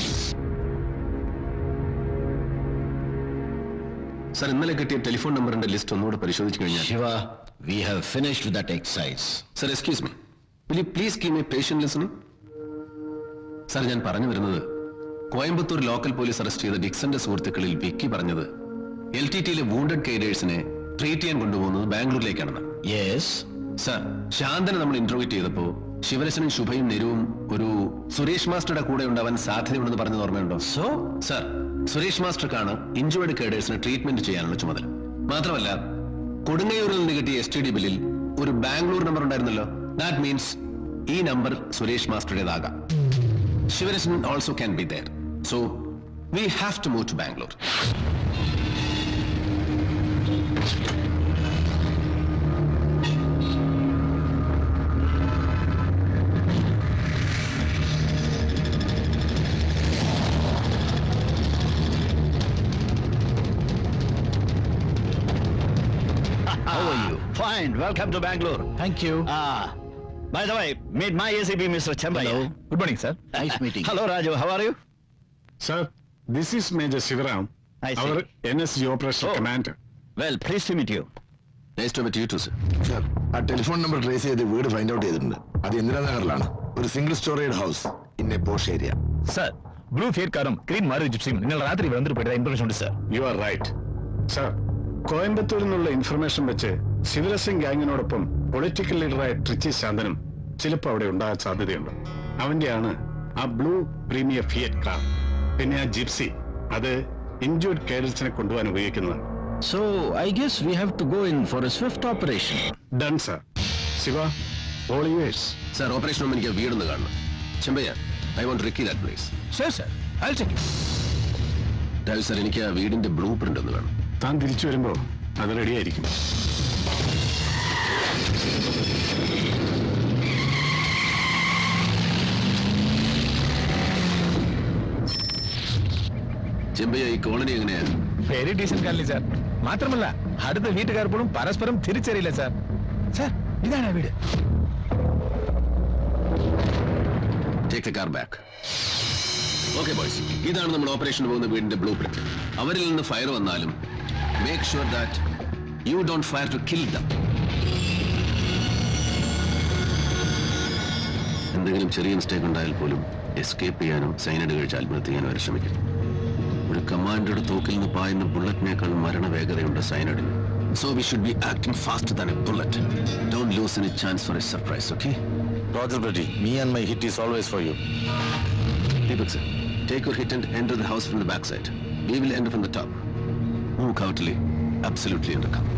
D: സർ, ഇന്നലെ കിട്ടിയ ടെലിഫോൺ നമ്പറിന്റെ ലിസ്റ്റ് ഒന്നുകൂടെ പരിശോധിച്ചു കഴിഞ്ഞാൽ
J: Shiva, we have finished with that exercise.
D: Sir, excuse me, will you please give me patient listening? Sir, ഞാൻ പറഞ്ഞു വരുന്നത് കോയമ്പത്തൂർ ലോക്കൽ പോലീസ് അറസ്റ്റ് ചെയ്ത ഡിക്സന്റെ സുഹൃത്തുക്കളിൽ വിക്കി പറഞ്ഞത് എൽ ടി ടിയിലെ വൂണ്ടഡ് കേഡേഴ്സിനെ ട്രീറ്റ് ചെയ്യാൻ കൊണ്ടുപോകുന്നത് ബാംഗ്ലൂരിലേക്കാണെന്ന്.
J: യെസ്
D: സർ, ശാന്തനെ നമ്മൾ ഇന്റർവ്യൂ ചെയ്തപ്പോ ശിവരസനും ശുഭയും നെരുവും ഒരു സുരേഷ് മാസ്റ്ററുടെ കൂടെ ഉണ്ടാവാൻ സാധ്യതയുണ്ടെന്ന് പറഞ്ഞത് ഓർമ്മയുണ്ടോ? സോ സർ, സുരേഷ് മാസ്റ്റർക്കാണ് ഇഞ്ചുവേർഡ് കേഡേഴ്സിനെ ട്രീറ്റ്മെന്റ് ചെയ്യാനുള്ള ചുമതല. മാത്രമല്ല, കൊടുങ്ങയൂരിൽ നിന്ന് കിട്ടിയ എസ് ടി ഡി ബില്ലിൽ ഒരു ബാംഗ്ലൂർ നമ്പർ ഉണ്ടായിരുന്നല്ലോ. ദാറ്റ് മീൻസ് ഈ നമ്പർ സുരേഷ് മാസ്റ്ററുടേതാകാം. Sivarasan also can be there. So we have to move to Bangalore.
J: How are you? Fine. Welcome to Bangalore.
M: Thank you.
J: Ah,
N: By the way, meet my A C P, Mister Chembaya.
K: Hello.
N: Good morning, sir.
K: Nice meeting.
N: Hello, Raju. How are you?
K: Sir, this is Major Sivaram,
N: I see.
K: our N S G Operation
N: Oh.
K: Commander.
N: Well, pleased to meet you.
D: Nice to meet you too, sir.
F: Sir ആ telephone number trace ചെയ്ത് വീട് find out ചെയ്തിട്ടുണ്ട്. അത് ഇന്ദിരാനഗറിലാണ്. ഒരു single storeyed house in a posh area.
N: Sir, blue Fiat കാറും green Maruti ജിപ്സിയും നിങ്ങൾ രാത്രി വന്നിട്ട് പോയിട്ട് ഇൻഫർമേഷൻ ഉണ്ട് sir.
K: You are right. Sir, കോയമ്പത്തൂരിൽ നിന്നുള്ള ഇൻഫർമേഷൻ വെച്ച് ശിവരസിംഗ് ഗാങ്ങിനോടൊപ്പം പൊളിറ്റിക്കൽ ലീഡറായ ട്രിച്ചി ശാന്തനും ചിലപ്പോൾ അവിടെ ഉണ്ടാകാൻ സാധ്യതയുണ്ട്. അവന്റെയാണ് ആ ബ്ലൂ പ്രീമിയർ ഫിയറ്റ് കാർ. പിന്നെ ആ ജിപ്സി അത് ഇൻജൂർഡ് കേരൾസിനെ കൊണ്ടുപോകാൻ ഉപയോഗിക്കുന്നതാണ്.
J: So, I guess we have to go in for a swift operation.
K: Done, sir. Siva, all yours.
D: Sir, operation room എനിക്ക് വീടൊന്ന് കാണണം. Chembayya, I want to recce that place.
N: Sure, sir. I'll check it.
D: Raju sir, എനിക്ക് ആ വീടിന്റെ blue print ഒന്ന് വേണം.
K: താൻ തിരിച്ചു വരുമ്പോ അത് റെഡിയായിരിക്കും.
D: ചെമ്പയ്യ, ഈ കോളനി എങ്ങനെയാ?
N: Very decent colony sir. മാത്രമല്ല അടുത്ത വീട്ടുകാർ പോലും പരസ്പരം തിരിച്ചറിയില്ല സാർ. സാർ, ഇതാണ് ആ വീട്.
D: Take the car back. Okay, boys. ഇതാണ് നമ്മൾ ഓപ്പറേഷൻ പോകുന്ന വീടിന്റെ ബ്ലൂ പ്രിന്റ്. അവരിൽ നിന്ന് ഫയർ വന്നാലും make sure that you don't fire to kill them. എന്തെങ്കിലും ചെറിയ മിസ്റ്റേക്ക് ഉണ്ടായാൽ പോലും എസ്കേപ്പ് ചെയ്യാനും സൈനൈഡ് കഴിച്ച് ആത്മഹത്യ ചെയ്യാനും അവർ ശ്രമിക്കും. ഒരു കമാൻഡറുടെ തോക്കിൽ നിന്ന് പായുന്ന ബുള്ളറ്റിനേക്കാൾ മരണവേഗതയുണ്ട് സൈനൈഡിന്. So we should be acting faster than a bullet. Don't lose any chance for a surprise, okay?
F: Roger, buddy. Me and my hit is always for you.
D: Deepak sir, take your hit and enter the house from the backside. We will enter from the top. Move covertly, absolutely undercover.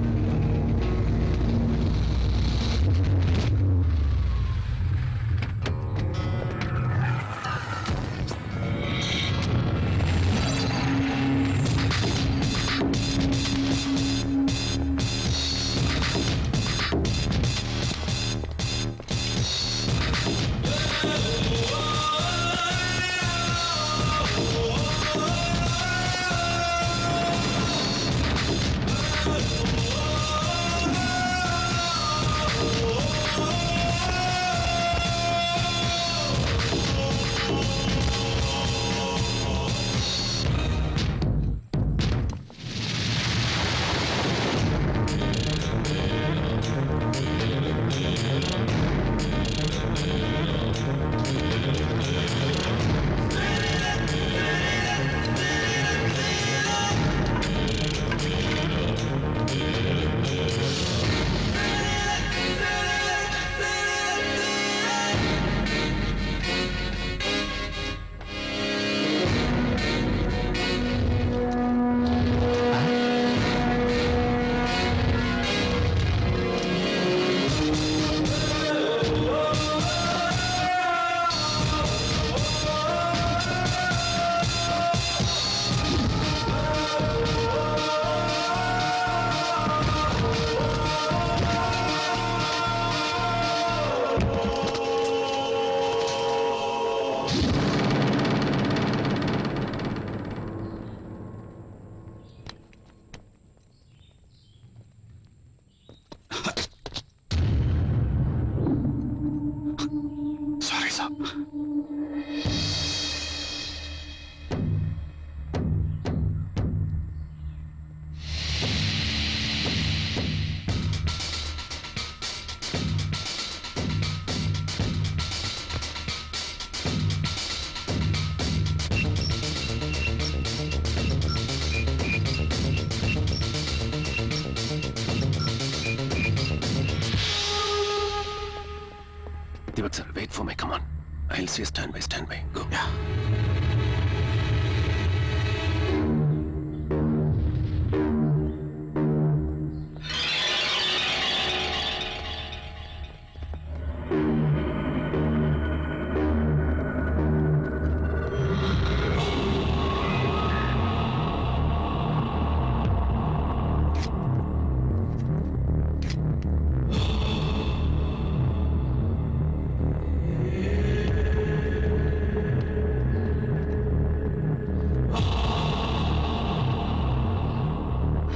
D: Deepak sir, wait for me. Come on. I'll say stand by, stand by. Go. Yeah.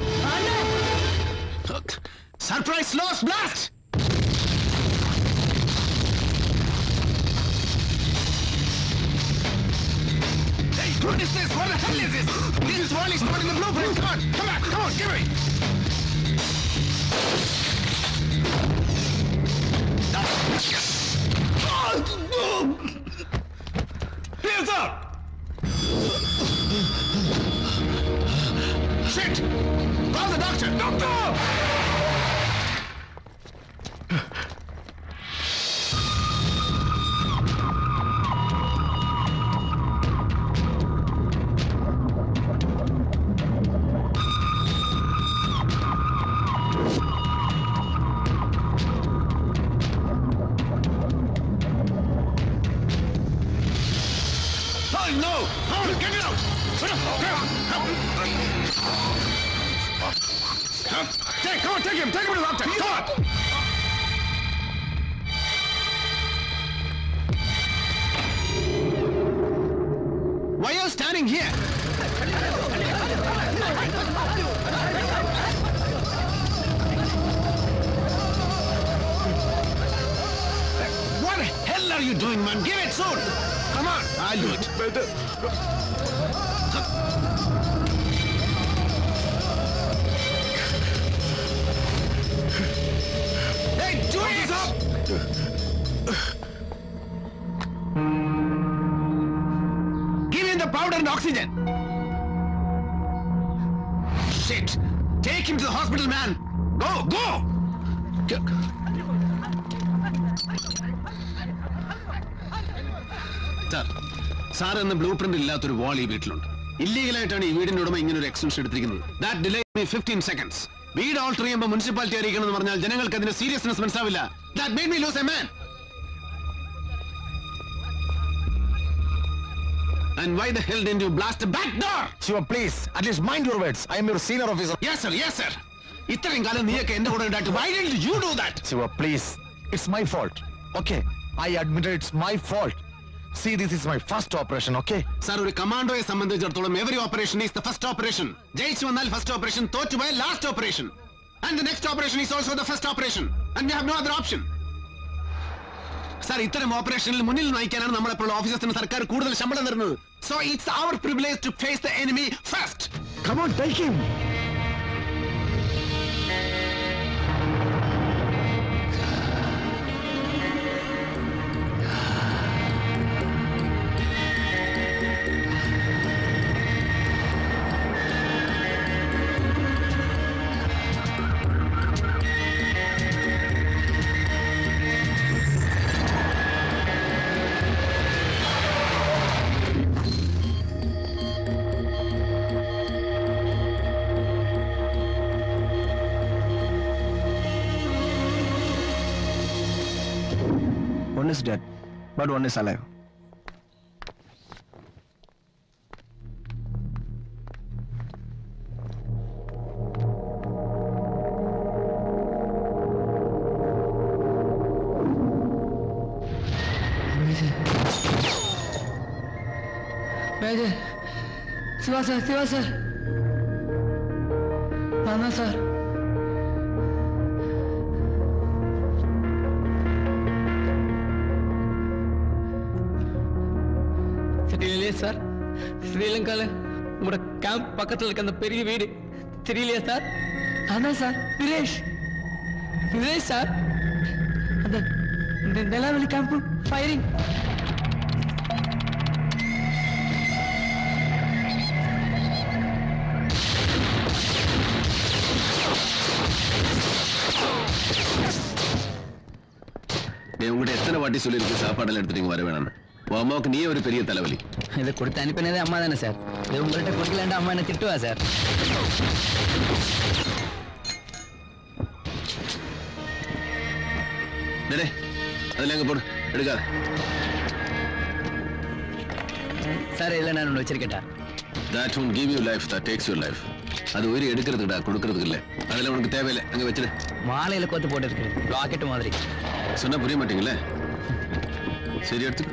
D: Surprise lost blast! What is this? What the hell is this? This wall is not in the blueprint. Come on, come on, come on, give me. Hands up! Shit! Call the doctor! Doctor! No! Hold it! Get it out! Take, come on, take him! Take him to the doctor! Come on! Why are you standing here? What the hell are you doing, man? Give it soon! Come on, I'll do it. Hey, do it! Give him the powder and oxygen. Shit! Take him to the hospital, man. Go, go! Sir, sir എന്ന blue print ഇല്ലാത്തൊരു wall ഈ വീട്ടിലുണ്ട്. ഇല്ലീഗലായിട്ടാണ് ഈ വീടിന്റെ ഉടമ ഇങ്ങനെ ഒരു extension എടുത്തിരിക്കുന്നത്. That delay me fifteen seconds. വീട് ഓൾട്ടർ ചെയ്യുമ്പോൾ മുനിസിപ്പാലിറ്റി അറിയിക്കണം എന്ന് പറഞ്ഞാൽ ജനങ്ങൾക്ക് അതിന്റെ സീരിയസ്നെസ് മനസ്സിലാവില്ല. That made me lose a man. And why the hell didn't you blast the back door?
E: Shiva, please, at least mind your words. I am your senior officer.
D: Yes, sir. Yes, sir. ഇത്രയും കാലം നീയൊക്കെ എന്റെ കൂടെ ഉണ്ടായിട്ട് why didn't you do that?
E: Shiva, please, it's my fault. Okay, I admit it's my fault. See, this is my first operation, okay?
D: Sir, ഒരു കമാൻഡോയെ സംബന്ധിച്ചിടത്തോളം every operation is the first operation. ജയിച്ചു വന്നാൽ first operation, തോറ്റുപോയാൽ last operation. And the next operation is also the first operation. And we have no other option. Sir, ഇത്തരം ഓപ്പറേഷനിൽ മുന്നിൽ നയിക്കാനാണ് നമ്മളെപ്പോഴുള്ള ഓഫീസേഴ്സിന് സർക്കാർ കൂടുതൽ ശമ്പളം തരുന്നത്. So it's our privilege to face the enemy first.
E: Come on, take him.
R: One is dead, but one is alive.
P: Major, Shiva sir, Shiva sir. Anna sir. தெரியலையே sir, ஸ்ரீலங்கால உங்களோட camp பக்கத்தில் இருக்க அந்த பெரிய வீடு தெரியலையா சார்? அதான் சார், விரேஷ் விரேஷ் சார், அந்த நெலாவலி கேம்ப் ஃபயரிங்.
D: உங்கள்கிட்ட எத்தனை வாட்டி சொல்லியிருக்கு சாப்பாடெல்லாம் எடுத்துட்டு வர வேணாம். அம்மாவுக்கு நீ ஒரு பெரிய தலைவலி.
P: இதை கொடுத்து அனுப்பினதே அம்மா தானே சார். இது உங்கள்கிட்ட கொடுக்கலாண்டா அம்மா என்ன திட்டுவா சார்?
D: அதெல்லாம் எங்க போடு, எடுக்காத
P: சார். இல்லை நான் ஒன்று வச்சிருக்கேன்டா.
D: That won't give you life, that takes your life. அது உயிரை எடுக்கிறதுக்குடா, கொடுக்கறதுக்கு இல்லை. அதெல்லாம் உனக்கு தேவையில்லை, அங்க வச்சிரு.
P: மாலையில கோத்து போட்டு இருக்கு, ராக்கெட் மாதிரி.
D: சொன்னா புரிய மாட்டீங்களே. சரி, எடுத்துக்க.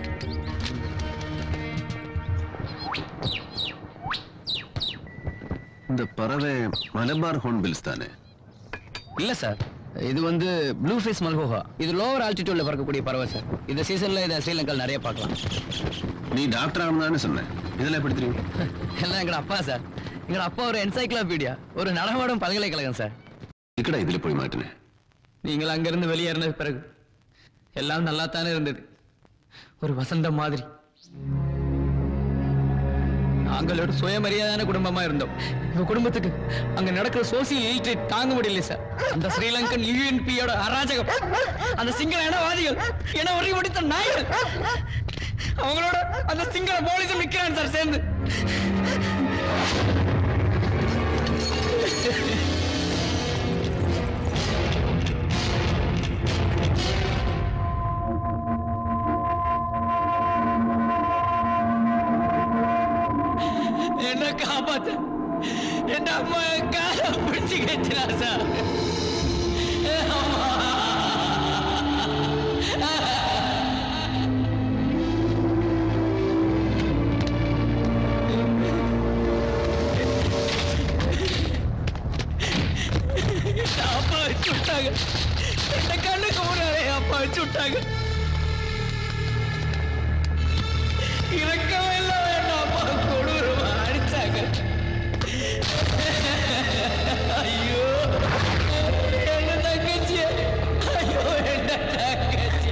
D: இந்த பறவை மலபார் ஹோர்ன்பில்ஸ் தானே?
P: இல்ல சார், இது வந்து ப்ளூ ஃபேஸ் மல்ஹோஹா. இது லோவர் ஆல்டிடியூட்ல பறக்கக்கூடிய பறவை சார். இந்த சீசன்ல இதை ஸ்ரீலங்காவில் நிறைய பார்க்கலாம்.
D: நீ டாக்டர் ஆகணும்னு சொன்னேன், இதெல்லாம் எப்படி தெரியும்?
P: எல்லாம் எங்கட அப்பா சார். எங்கட அப்பா ஒரு என்சைக்ளோபீடியா, ஒரு நடமாடும் பல்கலைக்கழகம் சார்.
D: இக்கடா இதுல போய் மாட்டினேன்.
P: நீங்கள் அங்கிருந்து வெளியேறின பிறகு எல்லாம் நல்லா தானே இருந்தது, ஒரு வசந்தம் மாதிரி. நாங்கள் ஒரு சுயமரியாதையான குடும்பமா இருந்தோம். எங்க குடும்பத்துக்கு அங்க நடக்கிற சோசியல் இலிட்ரேட் தாங்க முடியல சார். அந்த ஸ்ரீலங்கன் யூஎன்பியோட அராஜகம், அந்த சிங்கள இனவாதிகள், இன உரி முடித்த நாய்கள், அவங்களோட அந்த சிங்கள போலீஸும் நிக்கிறான் சார் சேர்ந்து. என்ன காப்பாத்த என் அம்மா கால பிடிச்சு கேட்டா சார். அப்பா வச்சு விட்டாங்க, என்ன கண்ணுக்கு முன்னாலே அப்பா வச்சு விட்டாங்க. இறக்கவே இல்லை வேண்டாம், அப்பா கொடூரமா அடிச்சாங்க. ஐயோ என்ன தங்கச்சி, ஐயோ என்ன தங்கச்சி.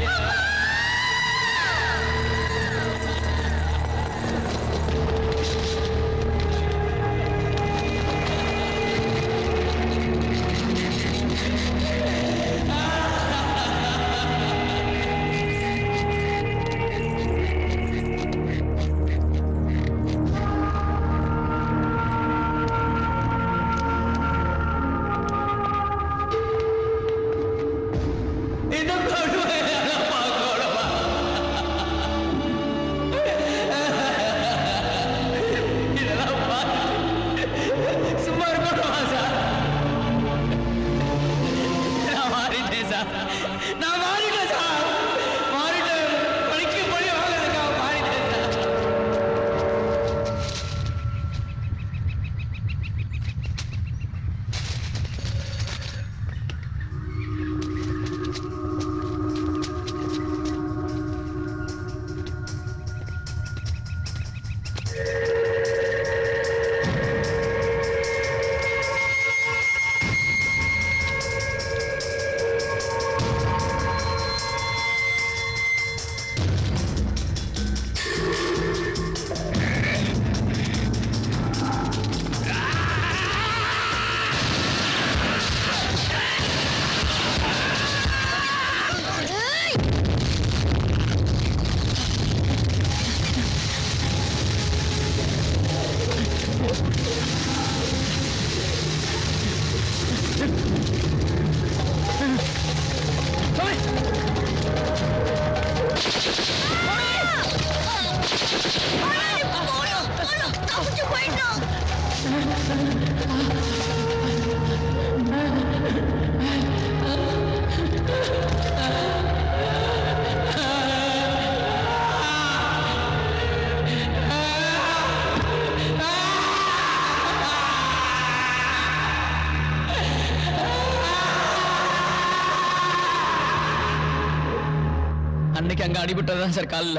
P: அன்னைக்கு அங்க அடிபட்டதான் சார் காலில்.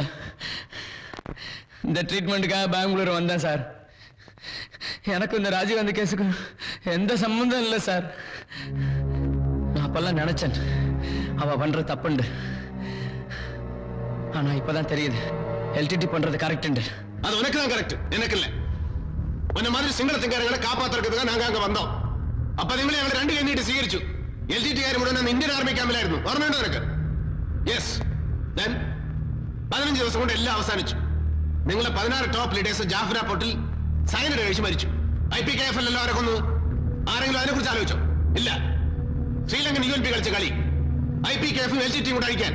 P: இந்த ட்ரீட்மெண்ட்டுக்காக பெங்களூர் வந்தேன் சார். எனக்கு இந்த ராஜீவ்காந்தி கேஸுக்கு எந்த சம்பந்தம் இல்லை சார். நான் அப்பெல்லாம் நினைச்சேன் அவ பண்ற தப்புண்டு. ஆனா இப்பதான் தெரியுது எல்டிடி பண்றது கரெக்ட்.
D: அது உனக்கு தான் கரெக்ட், எனக்கு இல்ல. உன்ன மாதிரி சிங்கள திங்காரங்களை காப்பாத்துறதுக்கு நாங்க அங்க வந்தோம். அப்ப നിങ്ങളെ ഞങ്ങൾ രണ്ട് കൈനീട്ടി സ്വീകരിച്ചു. എൽടിടി കാര്യം മുഴുവൻ ഇന്ത്യൻ ആർമി ക്യാമ്പിലായിരുന്നു. ഓർമ്മയുണ്ടോ നിനക്ക്? യെസ്. ദെൻ പതിനഞ്ച് ദിവസം കൊണ്ട് എല്ലാം അവസാനിച്ചു. നിങ്ങളെ പതിനാറ് ടോപ്പ് ലീഡേഴ്സ് ജാഫ്ന പോർട്ടിൽ സൈനഡ് കഴിച്ച് മരിച്ചു. I P K F L എല്ലാവരെ കൊന്നു. ആരെങ്കിലും അതിനെ കുറിച്ച് ആലോചിച്ചോ? ഇല്ല. ശ്രീലങ്കൻ യു എൻ പി കളിച്ച കളി ഐ പി കെ എഫും എൽ ടി ടിയും കൂടെ അഴിക്കാൻ.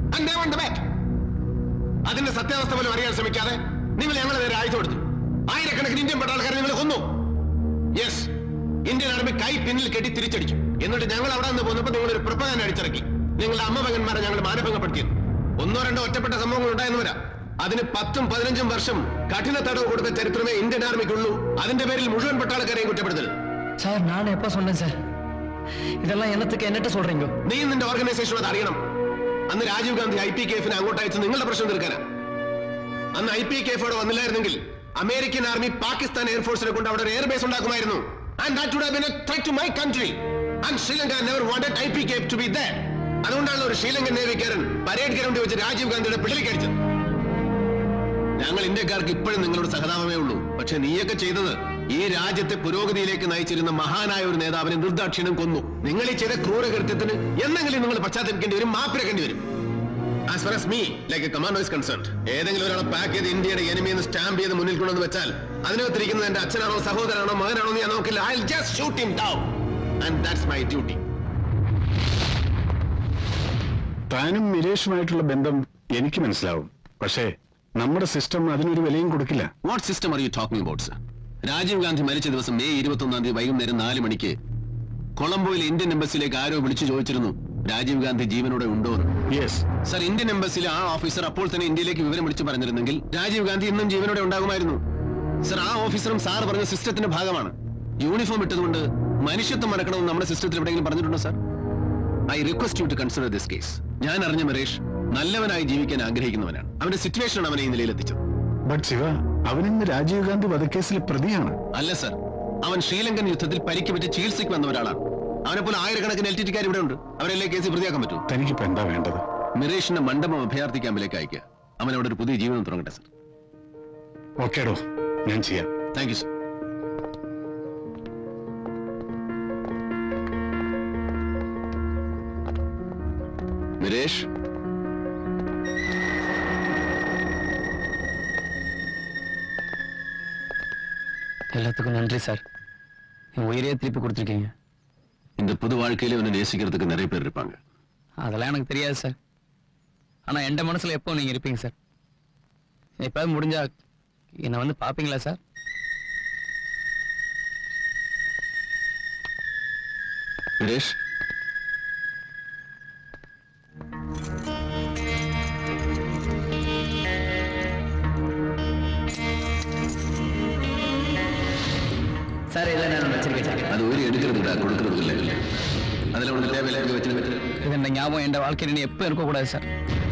D: അതിന്റെ സത്യാവസ്ഥ പോലും അറിയാൻ ശ്രമിക്കാതെ നിങ്ങൾ ഞങ്ങളെ നേരെ ആയുധം എടുത്തു. ആയിരക്കണക്കിന് ഇന്ത്യൻ പട്ടാളക്കാരെ നിങ്ങൾ കൊന്നു. യെസ്, ഇന്ത്യൻ ആർമി കൈ പിന്നിൽ കെട്ടി തിരിച്ചടിച്ചു. എന്നിട്ട് ഞങ്ങൾ അവിടെ നിന്ന് പോന്നപ്പോൾ നിങ്ങൾ ഒരു പ്രൊപ്പഗാൻഡ അടിച്ചിറക്കി. നിങ്ങളുടെ അമ്മപകന്മാരെ ഞങ്ങൾ മാനഭംഗപ്പെടുത്തിയത്. ഒന്നോ രണ്ടോ ഒറ്റപ്പെട്ട സംഭവങ്ങൾ ഉണ്ടായെന്ന് വരാം. അതിന് പത്തും പതിനഞ്ചും വർഷം കഠിന തടവ് കൊടുത്ത ചരിത്രമേ ഇന്ത്യൻ ആർമിക്കുള്ളൂ. അതിന്റെ പേരിൽ മുഴുവൻ പട്ടാളക്കാരെയും കുറ്റപ്പെടുത്തരുത്.
P: சார் நான் எப்ப சொன்னேன் சார்? இதெல்லாம் என்னத்துக்கு என்னட்ட சொல்றீங்க?
D: നീ നിന്റെ ഓർഗനൈസേഷൻ അത് അറിയണം. അന്ന് Rajiv Gandhi I P K എഫിനെ അങ്ങോട്ട് അയച്ച് നിങ്ങളുടെ പ്രശ്നം തീർക്കാനാ. അന്ന് ഐ പി കെ എഫ് അവിടെ വന്നില്ലായിരുന്നെങ്കിൽ അമേരിക്കൻ ആർമി പാകിസ്ഥാൻ എയർഫോഴ്സിനെ കൊണ്ട് അവിടെ ഒരു എയർബേസ് ഉണ്ടാക്കുമായിരുന്നു. And that would have been a threat to my country. And Sri Lanka never wanted I P K F to be there. അതുകൊണ്ടാണ് ഒരു ശ്രീലങ്കൻ നേവിക്കാരൻ പരേഡ് ഗ്രൗണ്ടിൽ വെച്ച് രാജീവ് ഗാന്ധിയുടെ പിടിലിക്കടിച്ചത്. ഞങ്ങൾ ഇന്ത്യക്കാർക്ക് ഇപ്പോഴും നിങ്ങളോട് സഹതാപമേ ഉള്ളൂ. പക്ഷെ നീയൊക്കെ ചെയ്തത് ഈ രാജ്യത്തെ പുരോഗതിയിലേക്ക് നയിച്ചിരുന്ന മഹാനായ ഒരു നേതാവിനെ നിർദാക്ഷിണ്യം കൊന്നു. നിങ്ങൾ ഈ ചെയ്ത ക്രൂരകൃത്യത്തിന് എന്തെങ്കിലും നിങ്ങൾ പശ്ചാത്തലിക്കേണ്ടി വരും, മാപ്പിരക്കേണ്ടി വരും. As far as me, like a commando is concerned, ഏതെങ്കിലും ഒരാളെ പാക്ക് ചെയ്ത് ഇന്ത്യയുടെ എനിമിയെന്ന് സ്റ്റാമ്പ് ചെയ്ത് മുന്നിൽ കൊണ്ടുവന്ന് വെച്ചാൽ അതിനകത്തിരിക്കുന്നത് എന്റെ അച്ഛനാണോ സഹോദരനാണോ മകനാണോ ഞാൻ നോക്കില്ല. I'll just shoot him down. And that's my duty.
K: താനും മിരേഷുമായിട്ടുള്ള ബന്ധം എനിക്ക് മനസ്സിലാവും. പക്ഷേ നമ്മുടെ സിസ്റ്റം അതിനൊരു വിലയും കൊടുക്കില്ല.
D: What system are you talking about sir? Rajiv Gandhi മരിച്ച ദിവസം മെയ് ഇരുപത്തി ഒന്നാം തീയതി വൈകുന്നേരം നാല് മണിക്ക് കൊളംബോയിൽ ഇന്ത്യൻ എംബസിയിലേക്ക് ആരോ വിളിച്ചു ചോദിച്ചിരുന്നു രാജീവ് ഗാന്ധി ജീവനോടെ ഉണ്ടോ എന്ന്.
K: യെസ്
D: സർ, ഇന്ത്യൻ എംബസിയിലെ ആ ഓഫീസർ അപ്പോൾ തന്നെ ഇന്ത്യയിലേക്ക് വിവരം വിളിച്ചു പറഞ്ഞിരുന്നെങ്കിൽ രാജീവ് ഗാന്ധി ഇന്നും ജീവനോടെ ഉണ്ടാകുമായിരുന്നു. സർ, ആ ഓഫീസറും സാർ പറഞ്ഞ സിസ്റ്റത്തിന്റെ ഭാഗമാണ്. യൂണിഫോം ഇട്ടതുകൊണ്ട് മനുഷ്യത്വം മറക്കണമെന്ന് നമ്മുടെ സിസ്റ്റത്തിൽ എവിടെയെങ്കിലും പറഞ്ഞിട്ടുണ്ടോ sir? I request you to consider this case. ഞാൻ അറിഞ്ഞ മരേഷ് നല്ലവനായി ജീവിക്കാൻ ആഗ്രഹിക്കുന്നവനാണ്. അവന്റെ സിറ്റുവേഷൻ അവനെ ഈ നിലയിലെത്തിച്ചത്.
K: ബട്ട് ശിവ, അവനിന്ന് രാജീവ് ഗാന്ധി വധക്കേസിൽ പ്രതിയാണ്.
D: അല്ല സർ, അവൻ ശ്രീലങ്കൻ യുദ്ധത്തിൽ പരിക്ക് പറ്റി ചികിത്സയ്ക്ക് വന്ന ഒരാളാണ്. അവനെ പോലെ ആയിരക്കണക്കിന് എൽ ടി ടിക്കാർ ഇവിടെ ഉണ്ട്. അവരെല്ലാം കേസിൽ പ്രതിയാക്കാൻ പറ്റും.
K: തനിക്കിപ്പോ എന്താ വേണ്ടത്?
D: മിറേഷിന്റെ മണ്ഡപം അഭയാർത്ഥി ക്യാമ്പിലേക്ക് അയക്കുക. അവൻ അവിടെ ഒരു പുതിയ ജീവിതം തുടങ്ങട്ടെ സർ.
K: ഓക്കേടോ, ഞാൻ ചെയ്യാം.
D: Thank you sir. മിരേഷ്,
P: எல்லாத்துக்கும் நன்றி சார். என் உயிரையே திருப்பி கொடுத்துருக்கீங்க.
D: இந்த புது வாழ்க்கையில உன்னை நேசிக்கிறதுக்கு நிறைய பேர் இருப்பாங்க.
P: அதெல்லாம் எனக்கு தெரியாது சார். ஆனா என் மனசுல எப்போ நீங்க இருப்பீங்க சார். எப்ப முடிஞ்சா என்ன வந்து பாப்பீங்களா சார்?
D: மிரேஷ்,
P: சார் இதெல்லாம் நான் வச்சிருக்கேன்.
D: அது உயிரை எடுக்கிறதுடா, கொடுக்கறது இல்லை. அதில் உனக்கு தேவையில்லை வச்சிருக்க.
P: இது என் ஞாபகம் என் வாழ்க்கையில் இனி எப்போ இருக்கக்கூடாது சார்.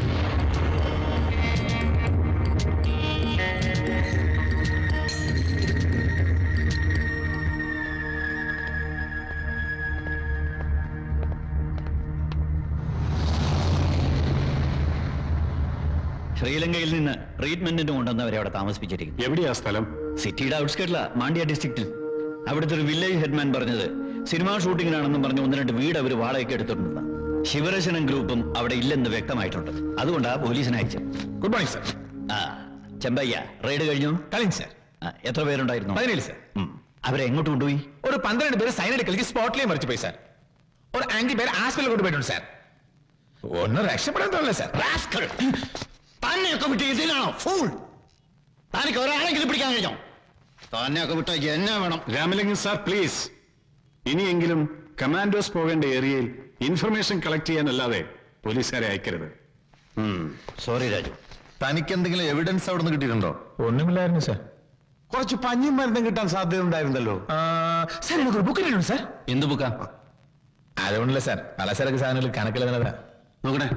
O: ശ്രീലങ്കയിൽ നിന്ന് ട്രീറ്റ്മെന്റിന് കൊണ്ടുവന്നവരെ അവിടെ താമസിപ്പിച്ചിരിക്കുന്നു.
K: എവിടെയാ സ്ഥലം?
O: സിറ്റിയുടെ ഔട്ട്സ്കേർട്ടിലാ, മാണ്ഡ്യ ഡിസ്ട്രിക്റ്റിൽ. അവിടുത്തെ ഒരു വില്ലേജ് ഹെഡ്മാൻ പറഞ്ഞത് സിനിമാ ഷൂട്ടിങ്ങിനാണെന്നും പറഞ്ഞ് ഒന്ന് രണ്ട് വീട് അവർ വാടകയ്ക്ക് എടുത്തിട്ടുണ്ട്. ശിവരശനം ഗ്രൂപ്പും അവിടെ ഇല്ലെന്ന് വ്യക്തമായിട്ടുണ്ട്. അതുകൊണ്ടാ പോലീസിനെ അയച്ചത്.
N: Good morning sir.
O: ആ ചെമ്പയ്യ, റെയ്ഡ് കഴിഞ്ഞു?
N: കഴിഞ്ഞു സർ.
O: എത്ര പേരുണ്ടായിരുന്നു?
N: പതിനേഴ് സർ.
O: അവരെ എങ്ങോട്ട് കൊണ്ടുപോയി?
N: ഒരു പന്ത്രണ്ട് പേര് സൈനൈഡ് കളിച്ച് സ്പോട്ടിലേ മരിച്ചു പോയി സാർ. ഒരു അഞ്ച് പേര് ആസ്പത്രിയിൽ കൊണ്ടുപോയിട്ടുണ്ട് സാർ. ഒന്നും രക്ഷപ്പെടാൻ തോന്നില്ല സാർ.
J: തന്നെയൊക്കെ വിട്ട് ഇതിനാണോ ഫൂൾ? തനിക്ക് ഒരാളെങ്കിലും പിടിക്കാൻ കഴിഞ്ഞോ? തന്നെയൊക്കെ വിട്ട എന്നാ വേണം?
K: Ramalingam sir, please. ഇനിയെങ്കിലും കമാൻഡോസ് പോകേണ്ട ഏരിയയിൽ ഇൻഫർമേഷൻ കളക്ട് ചെയ്യാനല്ലാതെ പോലീസുകാരെ അയക്കരുത്.
O: സോറി രാജു.
F: തനിക്ക് എന്തെങ്കിലും എവിഡൻസ് അവിടെ നിന്ന് കിട്ടിയിട്ടുണ്ടോ?
N: ഒന്നുമില്ലായിരുന്നു സാർ.
F: കുറച്ച് പഞ്ഞും മരുന്നും കിട്ടാൻ സാധ്യത ഉണ്ടായിരുന്നല്ലോ.
N: സാർ എനിക്കൊരു ബുക്ക് കിട്ടുന്നു സാർ.
O: എന്ത് ബുക്കാ?
N: അതുകൊണ്ടല്ലേ സാർ, പലചരക്ക് സാധനങ്ങൾ കണക്കിലെന്നതാ.
D: നോക്കണേ.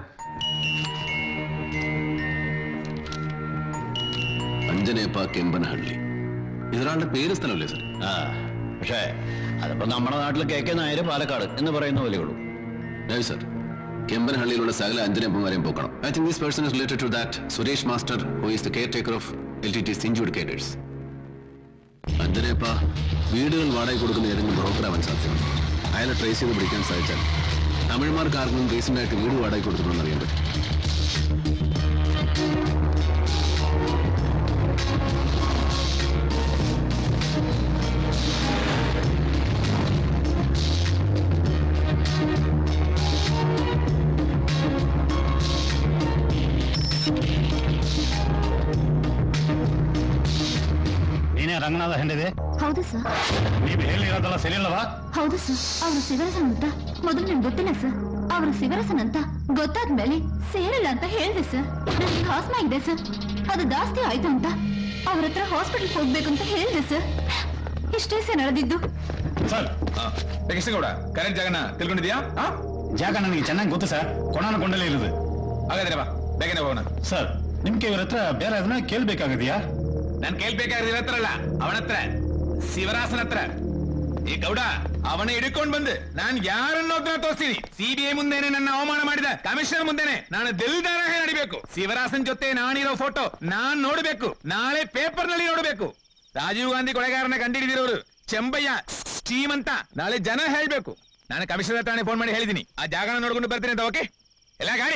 D: അഞ്ജനേപ്പ കെമ്പനഹള്ളി. ഇതൊരാളുടെ പേര് സ്ഥലമല്ലേ സാർ?
O: ആ, പക്ഷേ അതിപ്പോ നമ്മുടെ നാട്ടിൽ കെ കെ നായർ പാലക്കാട് എന്ന് പറയുന്ന പോലെയുള്ളൂ.
D: രവി സാർ, കെമ്പനഹള്ളിയിലുള്ള സകല അഞ്ജനേപ്പന്മാരെയും പോക്കണം. I think this person is related to that Suresh master who is the caretaker of L T T injured cadres. Anjaneppa വീടുകൾ വാടക കൊടുക്കുന്ന ഏതെങ്കിലും ബ്രോക്കർ ആവാൻ സാധ്യതയുണ്ട്. അയാളെ ട്രേസ് ചെയ്ത് പിടിക്കാൻ സാധിച്ചാൽ തമിഴ്മാർക്ക് ആർക്കും റീസെന്റ് ആയിട്ട് വീട് വാടക കൊടുത്തിട്ടുണ്ടെന്ന് അറിയാൻ പറ്റും.
O: ನೀನೇ ರಂಗನಾಥ ಹೆಂಡಿದೆ?
I: ಹೌದು ಸರ್.
O: ನೀವು ಹೇಳಿರೋದಲ್ಲ ಸರಿ ಅಲ್ಲವಾ?
I: ಹೌದು ಸರ್, ಅವರು ಶಿವರಸನ್ ಅಂತ ಮೊದಲು ನಂಗೆ ಗೊತ್ತಿಲ್ಲ ಸರ್. ಅವರು ಶಿವರಸನ್ ಅಂತ ಗೊತ್ತಾದ್ಮೇಲೆ ಸೇರಿಲ್ಲ ಅಂತ ಹೇಳಿದೆ ಸರ್. ನನಗೆ ಹಾಸ್ಮ ಇದೆ ಸರ್, ಅದು ಜಾಸ್ತಿ ಆಯ್ತು ಅಂತ ಅವ್ರ ಹತ್ರ ಹಾಸ್ಪಿಟಲ್ ಹೋಗ್ಬೇಕು ಅಂತ ಹೇಳಿದೆ ಸರ್. ಇಷ್ಟೇ ಸರ್ ನಡೆದಿದ್ದು.
N: ಸರ್ ಕೂಡ ಕರೆಕ್ಟ್ ಜಾಗನ ತಿಳ್ಕೊಂಡಿದ್ಯಾ
J: ಜಾಗ ನನಗೆ ಚೆನ್ನಾಗಿ ಗೊತ್ತು ಸರ್ ಕೊಣನ ಕೊಂಡಲೇ ಇರೋದು.
N: ಹಾಗಾದ್ರೆ ಬಾ ಬೇಗನೆ ಹೋಗೋಣ.
J: ಸರ್ ನಿಮ್ಗೆ ಇವ್ರ ಹತ್ರ ಬೇರೆ ಅದನ್ನ ಕೇಳ್ಬೇಕಾಗಿದೆಯಾ?
N: ನಾನು ಕೇಳ್ಬೇಕಾಗಿರೋ ಇವ್ರ ಹತ್ರ ಅಲ್ಲ, ಅವನ ಹತ್ರ, ಶಿವರಾಸನ ಹತ್ರ. ಈ ಗೌಡ ಅವನ ಹಿಡ್ಕೊಂಡ್ ಬಂದು ನಾನ್ ಯಾರನ್ನೋದನ್ನ ತೋರಿಸ್ತೀನಿ. ಸಿಬಿಐ ಮುಂದೆನೆ ನನ್ನ ಅವಮಾನ ಮಾಡಿದ ಕಮಿಷನರ್ ಮುಂದೆನೆ ನಾನು ದಿಲ್ದಾರ ನಡಿಬೇಕು. ಶಿವರಾಸನ್ ಜೊತೆ ನಾನಿರೋ ಫೋಟೋ ನಾನ್ ನೋಡ್ಬೇಕು, ನಾಳೆ ಪೇಪರ್ ನಲ್ಲಿ ನೋಡ್ಬೇಕು. ರಾಜೀವ್ ಗಾಂಧಿ ಕೊಲೆಗಾರನ ಕಂಡಿಡಿದಿರೋರು ಚೆಂಬಯ್ಯ ಸ್ಟೀಮ್ ಅಂತ ನಾಳೆ ಜನ ಹೇಳ್ಬೇಕು. ನಾನು ಕಮಿಷನರ್ ಹತ್ರ ಫೋನ್ ಮಾಡಿ ಹೇಳಿದೀನಿ, ಆ ಜಾಗನ ನೋಡ್ಕೊಂಡು ಬರ್ತೀನಿ ಅಂತ. ಓಕೆ ಎಲ್ಲ ಗಾಡಿ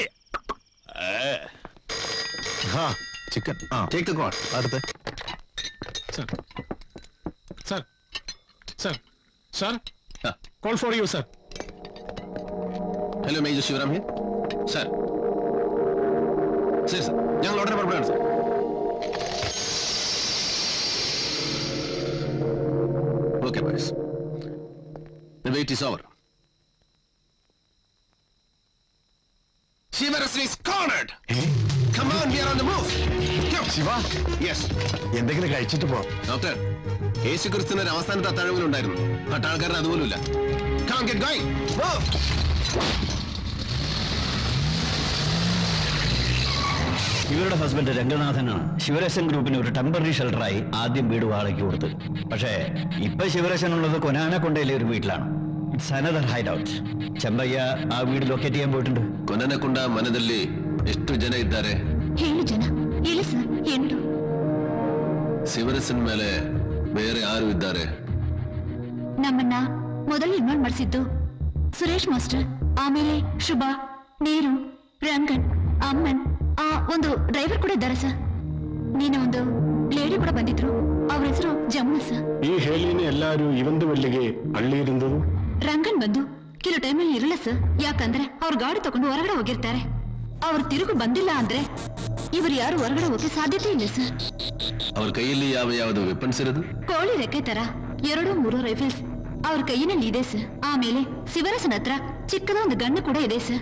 D: ಹಾ ಚಿಕನ್ ಟೇಕ್ ದ ಕಾಲ್. അടുത്ത
K: sir sir sir sir call for you sir.
D: Hello major Shivaram here. Sir ശരി സർ, ഞങ്ങൾ ഉടനെ പുറപ്പെടുകയാണ് sir. Okay boys, the wait is over. Shivarasana is cornered. Come on, we are on the move.
E: Shiva,
D: Yes.
E: എന്തെങ്കിലും കഴിച്ചിട്ട് പോ.
D: Doctor, Yeshu ക്രിസ്തുവിന് ഒരു അവസാനത്തെ അത്താഴവിലുണ്ടായിരുന്നു. പട്ടാൾക്കാരൻ അതുപോലുമില്ല. Come on, get going. Move.
O: ഇവരുടെ ഹസ്ബൻഡ് രംഗനാഥനാണ് ശിവരേശൻ ഗ്രൂപ്പിന് ഒരു ടെമ്പററി ഷെൽട്ടറായി ആദ്യം വീട് വാടകയ്ക്ക് കൊടുത്തു. പക്ഷേ ഇപ്പൊ ശിവരേശൻ ഉള്ളത് കൊനാനക്കൊണ്ടയിലെ ഒരു വീട്ടിലാണ്. It's another hideout. Chembaiah ആ വീട് ലൊക്കേറ്റ് ചെയ്യാൻ പോയിട്ടുണ്ട്.
D: ಕೊನನಕೊಂಡ ಮನದಲ್ಲಿ ಎಷ್ಟು ಜನ ಇದ್ದಾರೆ?
I: ಏಳು ಜನ. ಇಲ್ಲ ಸರ್, ಎಂಟು.
D: ಶಿವರಸನ್ ಮೇಲೆ ಬೇರೆ ಯಾರು ಇದ್ದಾರೆ?
I: ನಮ್ಮನ್ನ ಮೊದಲು ಇನ್ವಾಲ್ವ್ ಮಾಡಿಸಿದ್ದು ಸುರೇಶ್ ಮಾಸ್ಟರ್, ಆಮೇಲೆ ಶುಭ, ನೀರು, ರಂಗನ್, ಅಮ್ಮನ್, ಆ ಒಂದು ಡ್ರೈವರ್ ಕೂಡ ಇದ್ದಾರೆ ಸರ್. ನೀನು ಒಂದು ಲೇಡಿ ಕೂಡ ಬಂದಿದ್ರು, ಅವ್ರ ಹೆಸರು ಜಮುನಾ ಸರ್.
K: ಈ ಹೇಳಿನ ಎಲ್ಲಾರು ಇವಂದು ವಲ್ಲಿಗೆ ಹಳ್ಳಿ ಇರಿಂದದು.
I: ರಂಗನ್ ಬಂದು ಕೆಲವು ಟೈಮಲ್ಲಿ ಇರಲ್ಲ ಸರ್. ಯಾಕಂದ್ರೆ ಅವ್ರ ಗಾಡಿ ತಗೊಂಡು ಹೊರಗಡೆ ಹೋಗಿರ್ತಾರೆ. ಅವ್ರು ತಿರುಗು ಬಂದಿಲ್ಲ ಅಂದ್ರೆ ಇವರು ಯಾರು ಹೊರಗಡೆ ಹೋಗಕ್ಕೆ ಸಾಧ್ಯತೆ ಇಲ್ಲ ಸರ್.
D: ಅವ್ರ ಕೈಯಲ್ಲಿ ಯಾವ ಯಾವ್ದು ವೆಪನ್ಸ್ ಇರೋದು?
I: ಕೋಳಿ ರೆಕ್ಕೆ ತರ ಎರಡು ಮೂರು ರೈಫಲ್ಸ್ ಅವ್ರ ಕೈಯಲ್ಲಿ ಇದೆ ಸರ್. ಆಮೇಲೆ ಶಿವರಸನ ಹತ್ರ ಚಿಕ್ಕದ ಒಂದು ಗಣ್ಣು ಕೂಡ ಇದೆ sir.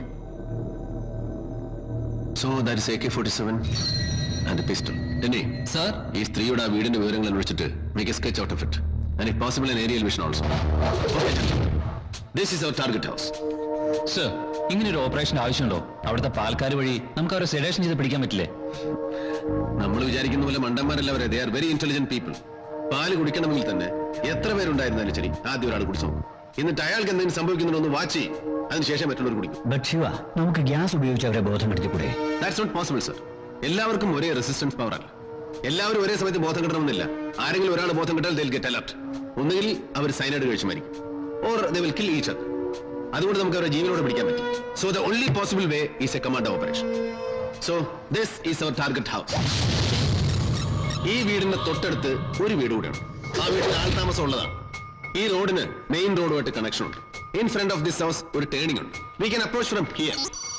D: So that is A K forty-seven and a pistol. Denny, sir, ഈ സ്ത്രീയുടെ ആ വീടിന്റെ വിവരങ്ങൾ അന്വേഷിച്ചിട്ട് make a sketch out of it and if possible an aerial vision also. Okay. This is our target house.
M: Sir, ഇങ്ങനെ ഒരു operation ആവശ്യമുണ്ടോ? അവിടുത്തെ പാൽക്കാർ വഴി നമുക്ക് അവരെ സെഡേഷൻ ചെയ്ത് പിടിക്കാൻ പറ്റില്ലേ?
D: നമ്മൾ വിചാരിക്കുന്ന പോലെ മണ്ടന്മാരല്ല അവരെ. They are very intelligent people. പാല് കുടിക്കണമെങ്കിൽ തന്നെ എത്ര പേരുണ്ടായിരുന്നാലും ശരി ആദ്യം ഒരാൾ കുടിച്ചു, എന്നിട്ട് അയാൾക്ക് എന്തെങ്കിലും സംഭവിക്കുന്നുണ്ടോ എന്ന് വാച്ച് ചെയ്യും, അതിനുശേഷം മറ്റുള്ളവർ കുടിക്കും.
O: ബട്ട് ശിവ, നമുക്ക് ഗ്യാസ് ഉപയോഗിച്ച് അവരെ ബോധം കെടുത്തിക്കൂടെ?
D: That's not possible sir. എല്ലാവർക്കും ഒരേ റെസിസ്റ്റൻസ് പവർ അല്ല. എല്ലാവരും ഒരേ സമയത്ത് ബോധം കിട്ടണമെന്നില്ല. ആരെങ്കിലും ഒരാൾ ബോധം കിട്ടാൽ they'll get alert. ഒന്നുകിൽ അവർ സൈനൈഡ് കഴിച്ചു മരിക്കും, or they will kill each other. അതുകൊണ്ട് നമുക്ക് അവരെ ജീവനോടെ പിടിക്കാൻ പറ്റും. So the only possible way is a commando operation. So this is our target house. ഈ വീടിന്റെ തൊട്ടടുത്ത് ഒരു വീട് കൂടെയാണ്. ആ വീട്ടിൽ ആൾ താമസം ഉള്ളതാണ്. ഈ റോഡിന് മെയിൻ റോഡുമായിട്ട് കണക്ഷൻ ഉണ്ട്. In front of this house ഒരു ടേണിംഗ് ഉണ്ട്. We can approach from here.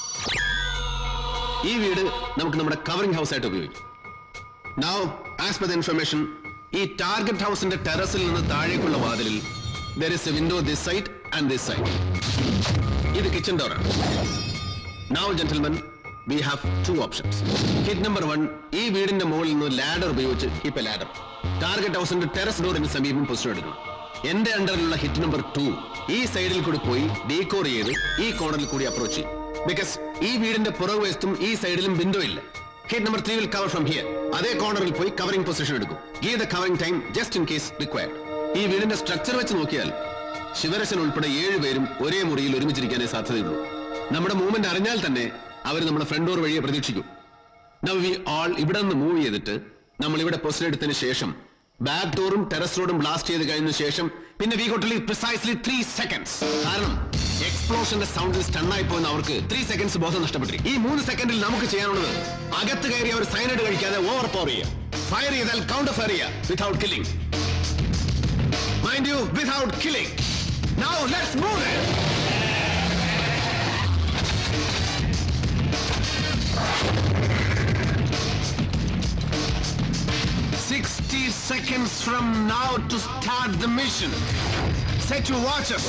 D: ഈ വീട് നമുക്ക് നമ്മുടെ കവറിംഗ് ഹൗസ് ആയിട്ട് ഉപയോഗിക്കാം. Now, as per the information, ഈ ടാർഗറ്റ് ഹൗസിന്റെ ടെറസിൽ നിന്ന് താഴേക്കുള്ള വാതിലിൽ there is a window this side and this side. ഇത് കിച്ചൺ ഡോർ ആണ്. Now, gentlemen, we have two options. Hit number one, ഈ വീടിന്റെ മുകളിൽ നിന്ന് ലാഡർ ഉപയോഗിച്ച് ഇപ്പൊ ലാഡർ ടാർഗറ്റ് ഹൗസിന്റെ ടെറസ് ഡോറിന് സമീപം പൊസിഷൻ എടുക്കണം. എന്റെ അണ്ടറിലുള്ള ഹിറ്റ് നമ്പർ ടു, ഈ സൈഡിൽ കൂടി പോയി ഡീകോർ ചെയ്ത് ഈ കോർണറിൽ കൂടി അപ്രോച്ച് ചെയ്യും. ബിക്കോസ് ഈ വീടിന്റെ പുറകുവശത്തും ഈ സൈഡിലും വിൻഡോ ഇല്ല. Hit number three will cover from here. അതേ കോർണറിൽ പോയി കവറിംഗ് പൊസിഷൻ എടുക്കും. Give the covering time just in case required. ഈ വീടിന്റെ സ്ട്രക്ചർ വെച്ച് നോക്കിയാൽ ശിവരസൻ ഉൾപ്പെടെ ഏഴ് പേരും ഒരേ മുറിയിൽ ഒരുമിച്ചിരിക്കാനേ സാധ്യതയുള്ളൂ. നമ്മുടെ മൂവ്മെന്റ് അറിഞ്ഞാൽ തന്നെ അവർ നമ്മുടെ ഫ്രണ്ട് ഡോർ വഴിയെ പ്രതീക്ഷിക്കും. Now we all ഇവിടെ നിന്ന് മൂവ് ചെയ്തിട്ട് നമ്മൾ ഇവിടെ പൊസിഷൻ എടുത്തതിന് ശേഷം ബാക്ക് ഡോറും ടെറസ് റോഡും ബ്ലാസ്റ്റ് ചെയ്ത് കഴിഞ്ഞ ശേഷം പിന്നെ we got to leave precisely three seconds. കാരണം എക്സ്പ്ലോഷന്റെ സൗണ്ടിൽ സ്റ്റണ്ണായി പോകുന്ന അവർക്ക് ത്രീ സെക്കൻഡ്സ് ബോധം നഷ്ടപ്പെട്ടിരിക്കും. ഈ മൂന്ന് സെക്കൻഡിൽ നമുക്ക് ചെയ്യാനുള്ളത് അകത്ത് കയറി അവർ സൈനൈഡ് കഴിക്കാതെ ഓവർ പവർ ചെയ്യുക. ഫയർ ചെയ്താൽ കൗണ്ടർ ഫയർ ചെയ്യുക without killing. Mind you, without killing. Now let's move it. sixty seconds from now to start the mission. Set your watches.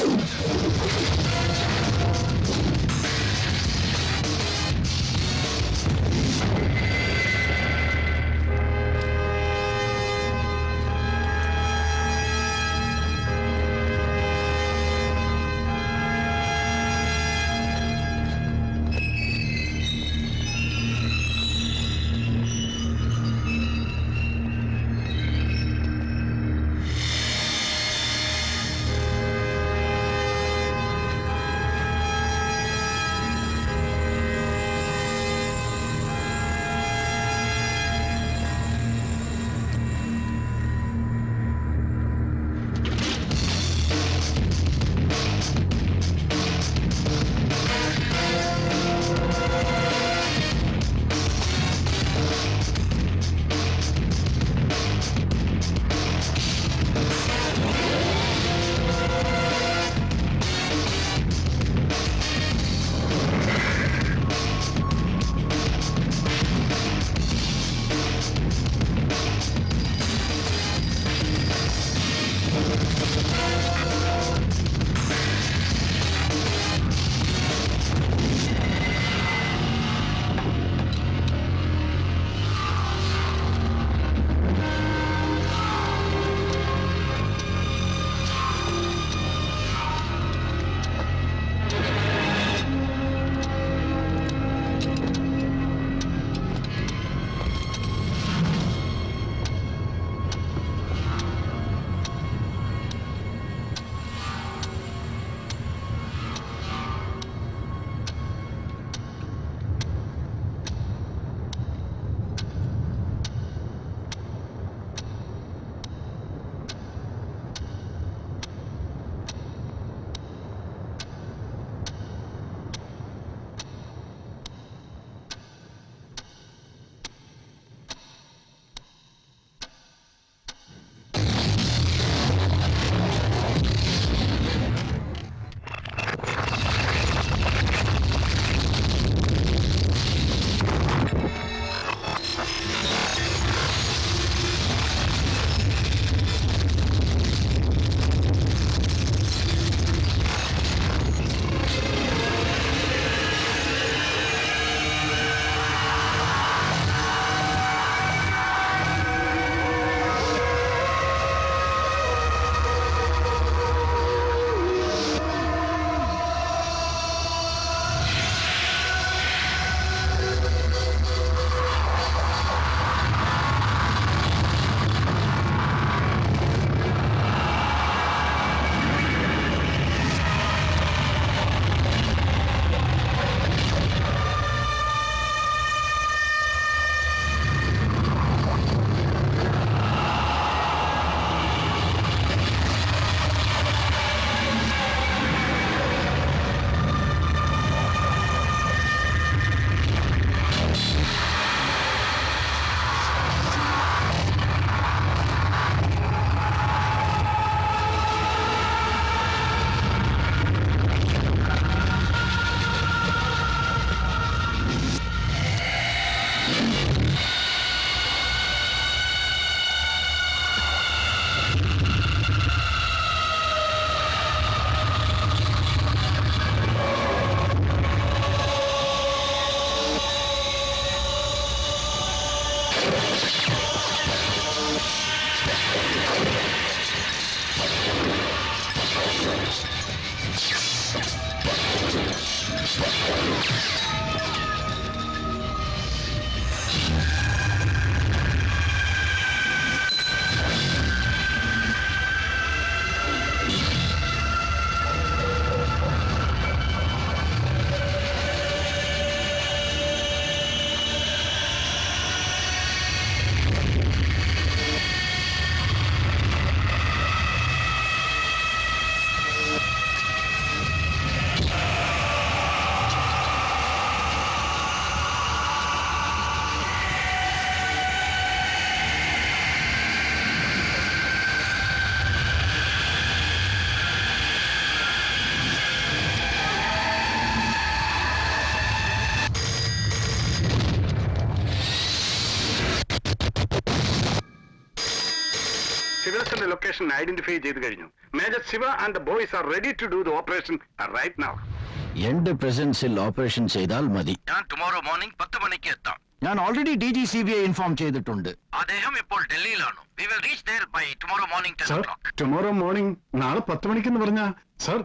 K: Shivras's location identified ചെയ്തു കഴിഞ്ഞു. Major Shiva and the boys are ready to do the operation right now.
J: എന്റെ പ്രസൻസിൽ operation ചെയ്താൽ മതി.
L: ഞാൻ tomorrow morning പത്ത് മണിക്ക് എത്താം.
J: ഞാൻ already D G C B I inform ചെയ്തിട്ടുണ്ട്.
L: അദ്ദേഹം ഇപ്പോൾ ഡൽഹിയിലാണ്. We will reach there by tomorrow morning ten o'clock.
K: Tomorrow morning നാളെ പത്ത് മണിക്കെന്ന് പറഞ്ഞ sir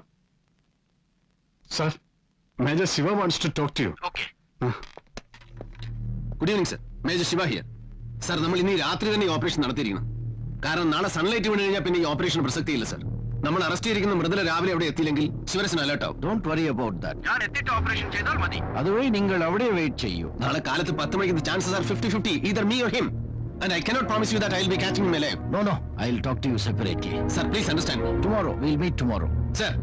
K: sir major Shiva wants to talk to you.
L: Okay.
D: Good evening sir. Major Shiva here. Sir നമ്മൾ ഇന്ന് രാത്രി തന്നെ ഈ ഓപ്പറേഷൻ നടത്തിയിരിക്കണം. കാരണം നാളെ സൺലൈറ്റ് വീണ് കഴിഞ്ഞാൽ പിന്നെ ഈ ഓപ്പറേഷൻ പ്രസക്തിയില്ല സർ. നമ്മൾ അറസ്റ്റ് ചെയ്തിരിക്കുന്ന മൃതല രാവിലെ അവിടെ എത്തിയില്ലെങ്കിൽ ശിവരസൻ അലേർട്ട് ആവും.
J: Don't worry about that.
L: ഞാൻ എത്തിയിട്ട് ഓപ്പറേഷൻ ചെയ്താൽ മതി.
J: അതുവഴി നിങ്ങൾ അവിടെ വെയിറ്റ് ചെയ്യൂ.
D: നാളെ കാലത്ത് പത്ത് മണിക്ക് chances are fifty fifty either me or him and I cannot promise you that I will be catching him alive.
J: No no, I will talk to you separately.
D: Sir, please understand me.
J: Tomorrow we'll meet tomorrow.
D: Sir.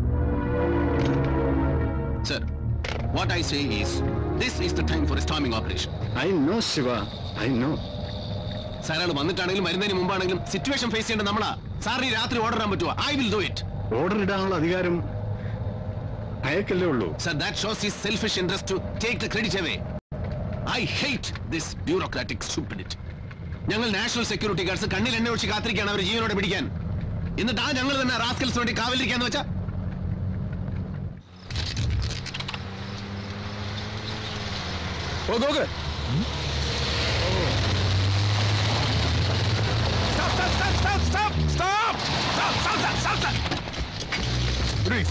D: Sir, what I say is this is the time for a storming operation.
K: I know Shiva, I know.
D: സാറാണ് വന്നിട്ടാണെങ്കിലും വരുന്നതിന് മുമ്പാണെങ്കിലും situation face ചെയ്യേണ്ട നമ്മളാ. സാറിന് രാത്രി order ഇടാൻ പറ്റുമോ? I will do it.
K: Order ഇടാനുള്ള അധികാരം അയക്കല്ലേ ഉള്ളൂ.
D: Sir, that shows his selfish interest to take the credit away. I hate this bureaucratic stupidity. ഞങ്ങൾ നാഷണൽ സെക്യൂരിറ്റി ഗാർഡ്സ് കണ്ണിൽ എണ്ണ ഒഴിച്ച് കാത്തിരിക്കുകയാണ് അവർ ജീവനോടെ പിടിക്കാൻ. എന്നിട്ട് ആ ഞങ്ങൾ തന്നെ റാസ്കൽസ് വേണ്ടി കാവലിരിക്കാന്ന് വെച്ചാ
G: ഓ നോക്ക്. Stop! Stop! Stop! Stop! Stop! Stop! Stop! Stop!
D: Please.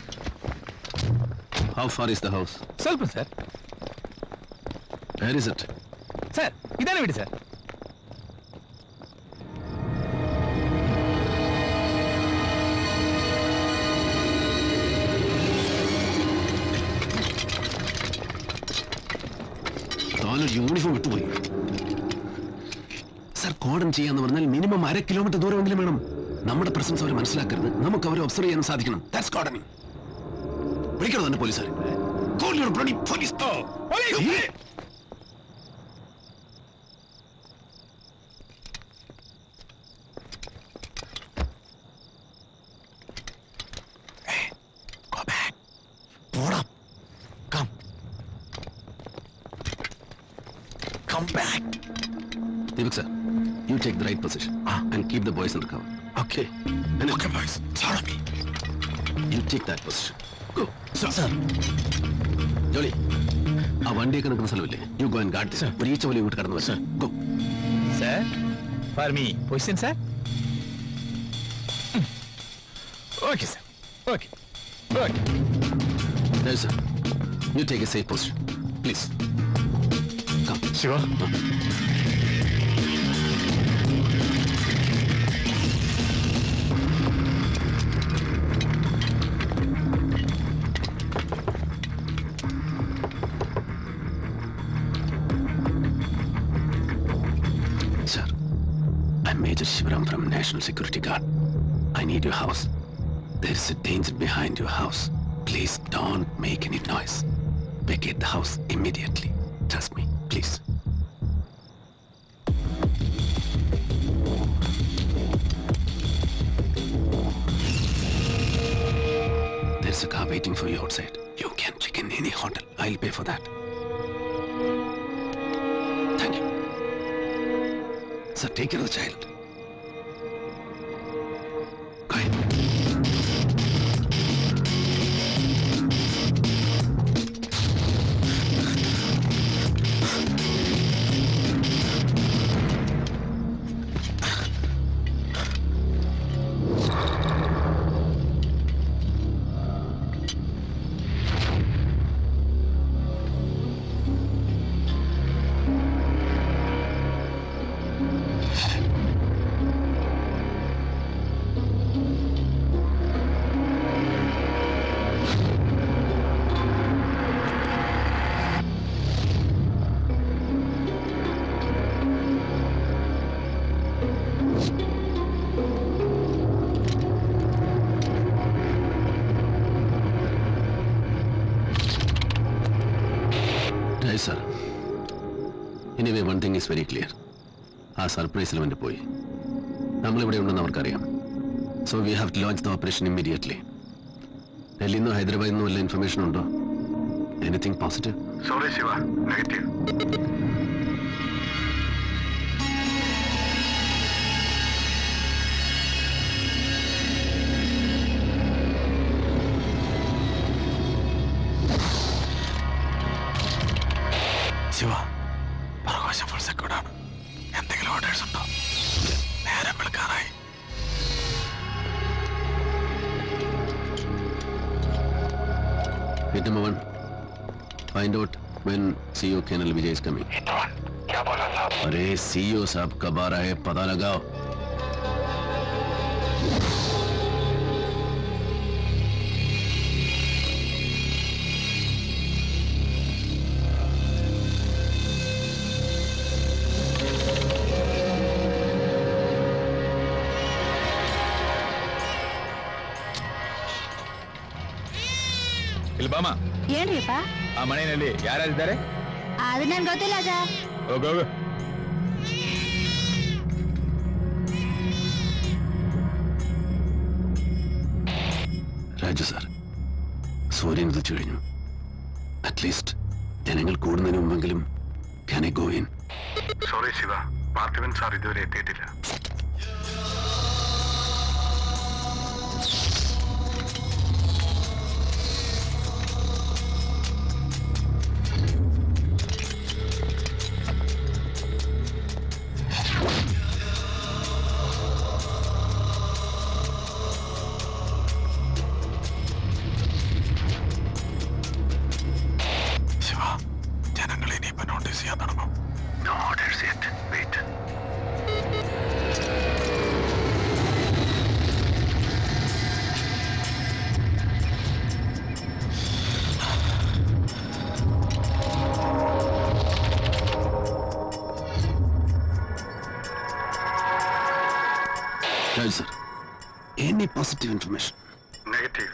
D: How far is the house?
G: ಸ್ವಲ್ಪ sir.
D: Where is it?
G: Sir ಇದಾನೆ ಬಿಡಿ ಸರ್.
D: താനൊരു യൂണിഫോം വിട്ടുപോയി. സർ, കോഡൻ ചെയ്യാന്ന് പറഞ്ഞാൽ മിനിമം അര കിലോമീറ്റർ ദൂരമെങ്കിലും വേണം. നമ്മുടെ പ്രസൻസ് അവരെ മനസ്സിലാക്കരുത്. നമുക്ക് അവരെ ഒബ്സർവ് ചെയ്യാൻ സാധിക്കണം. That's cordoning. വിളിക്കണം തന്നെ പോലീസുകാരെ. Call your bloody police. Oh, police!
E: Hey, go back. Hold up. Come. Come back.
D: Deepak sir, you take the right position ah. and keep the boys under cover.
E: Okay. And okay, boys. Follow me.
D: You take that position. Go. Sir. Sir. Jolly. ആ വണ്ടിയൊക്കെ നിൽക്കുന്ന സ്ഥലമില്ലേ? You go and guard this. ഒരു ഈച്ച പോലെ ഇങ്ങോട്ട് കടന്നു വരും. Go.
G: Sir, for me, position, sir. Okay, sir. Okay. Okay.
D: There, sir. You take a safe position, please. Come.
K: Shiva.
D: Sir, I'm Major Shivaram from National Security Guard. I need your house. There is a danger behind your house. Please don't make any noise. Vacate the house immediately. Trust me, please. There's a car waiting for you outside. You can check in any hotel. I'll pay for that. Thank you. Sir, take care of the child. Go ahead. Sir. Anyway, one thing is very clear. Our surprise element boy. നമ്മൾ ഇവിടെ ഉണ്ടെന്ന് അവർക്കറിയാം. So we have to launch the operation immediately. ഡൽഹിയിൽ നിന്നോ ഹൈദരാബാദിൽ നിന്നോ വല്ല information ഉണ്ടോ? Anything positive?
F: Sorry, Shiva. Negative.
E: Shiva, പ്രകാശം ഫുൾ സെക്യൂർഡാണ്. എന്തെങ്കിലും ഓർഡേഴ്സ് ഉണ്ടോ? നേരം വിളിക്കാനായി.
D: Hit number one. Find out when C O Colonel Vijay is coming.
F: Hit one. क्या बोला साहब?
D: अरे C O साहब कब आ रहा है पता लगाओ.
N: ಇಲ್ಬಾಮ
C: ಏನ್ರಿಪ್ಪ?
N: ಆ ಮನೆಯಲ್ಲಿ ಯಾರಿದ್ದಾರೆ?
C: ಅದು ನನ್ಗೆ ಗೊತ್ತಿಲ್ಲ ಸರ್.
N: ಹೋಗು ಹೋಗು.
D: രാജു സാർ, സൂര്യൻ ഉദിച്ചു കഴിഞ്ഞു. അറ്റ്ലീസ്റ്റ് ജനങ്ങൾ കൂടുന്നതിന് മുമ്പെങ്കിലും can I go in?
F: Sorry Shiva, Parthivan sir ഇതുവരെ എത്തിയിട്ടില്ല. No orders yet. Wait.
D: Raj sir, any positive information?
F: Negative.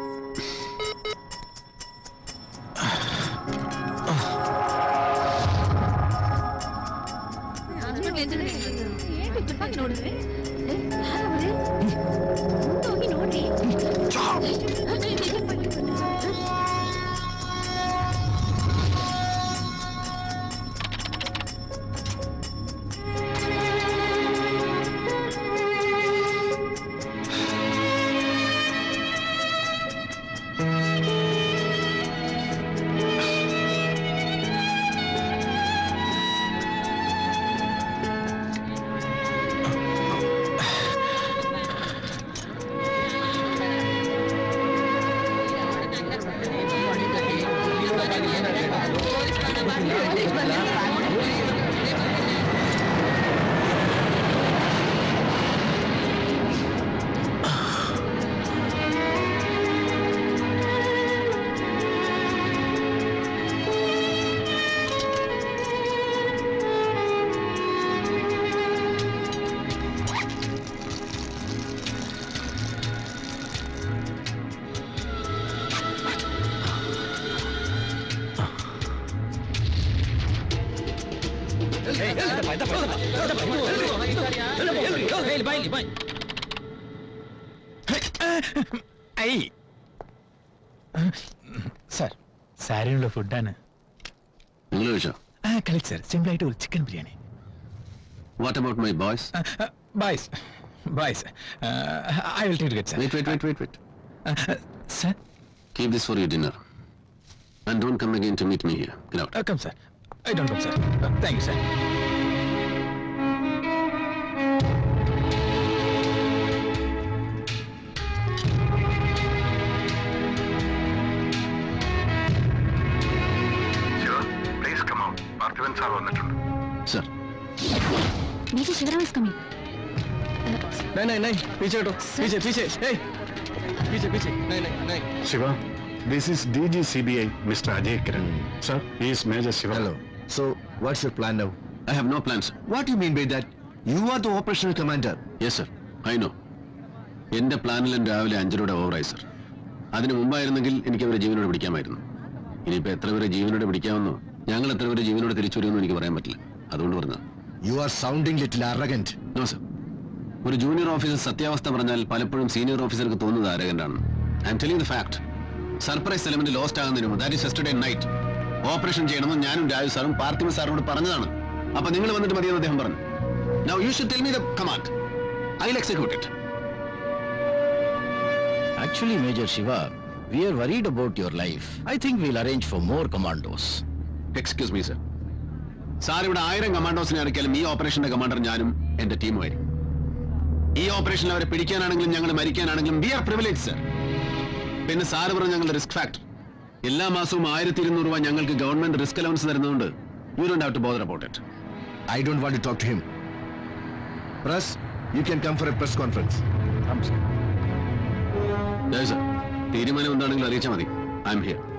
N: Sir, സാരിയുള്ള ഫുഡാണ്.
D: നിങ്ങൾ കഴിച്ചോ?
N: കളിച്ച് സാർ, സിമ്പിൾ ആയിട്ട് ഒരു chicken biryani.
D: What about my boys?
N: Boys boys I will take it.
D: Wait, wait, wait, wait, wait.
N: Sir?
D: Keep this for your dinner. And don't come again to meet me here. Get out.
N: Uh, come, sir. I don't come, sir. Uh, thank you, sir.
F: Shiva, please come out. Parthivan sir വന്നിട്ടുണ്ട്.
D: Sir.
I: Major Shivaram is coming.
R: नहीं नहीं नहीं पीछे हटो पीछे पीछे ए पीछे पीछे नहीं नहीं नहीं
K: Shiva, this is D G C B I, Mister Ajay Kiran. Sir, he is Major Shiva.
E: Hello. So, what's your plan now?
D: I have no plans.
E: What do you mean by that? You are the operational commander.
D: Yes, sir. I know. എന്റെ പ്ലാനിലും രാവിലെ അഞ്ചരയുടെ ഓവറായി sir. അതിന് മുമ്പായിരുന്നെങ്കിൽ എനിക്ക് അവരെ ജീവനോടെ പിടിക്കാമായിരുന്നു. ഇനിയിപ്പോ എത്ര പേരെ ജീവനോടെ പിടിക്കാമെന്നോ ഞങ്ങൾ എത്ര പേരെ ജീവനോടെ തിരിച്ചു വരുമെന്നോ എനിക്ക് പറയാൻ പറ്റില്ല. അതുകൊണ്ട് പറഞ്ഞാ.
E: You are sounding little arrogant.
D: No, sir. ഒരു ജൂനിയർ ഓഫീസർ സത്യാവസ്ഥ പറഞ്ഞാൽ പലപ്പോഴും സീനിയർ ഓഫീസർക്ക് തോന്നുന്നത് ആരകണ്ടാണ്. I'm telling the fact. Surprise element lost ആകുന്നതിന് മുമ്പ്, that is yesterday night, operation ചെയ്യണമെന്ന് ഞാനും രാജു സാറും പാർത്ഥിവ സാറിനോട് പറഞ്ഞതാണ്. അപ്പൊ നിങ്ങൾ വന്നിട്ട് മതിയെന്ന് അദ്ദേഹം പറഞ്ഞു. Now you should tell me the command. I'll execute it.
J: Actually, Major Shiva, we are worried about your life. I think we'll arrange for more commandos.
D: Excuse me, sir. Sir ഇവിടെ ആയിരം കമാൻഡോസിനെ ഇറക്കിയാലും ഈ ഓപ്പറേഷന്റെ കമാൻഡർ ഞാനും എന്റെ ടീമുമായിരിക്കും. ഈ ഓപ്പറേഷനിൽ അവരെ പിടിക്കാനാണെങ്കിലും ഞങ്ങൾ മരിക്കാനാണെങ്കിലും വി ആർ പ്രിവിലേജ് സർ. പിന്നെ സാറ് പറഞ്ഞ ഞങ്ങളുടെ റിസ്ക് ഫാക്ടർ, എല്ലാ മാസവും ആയിരത്തി ഇരുന്നൂറ് രൂപ ഞങ്ങൾക്ക് ഗവൺമെന്റ് റിസ്ക് അലവൻസ് തരുന്നതുകൊണ്ട് you don't have to bother about it.
E: I don't want to talk to him. Press, you can come for a press conference. Come, sir.
D: Yes, sir. തീരുമാനം എന്താണെങ്കിലും അറിയിച്ചാൽ മതി. I am here.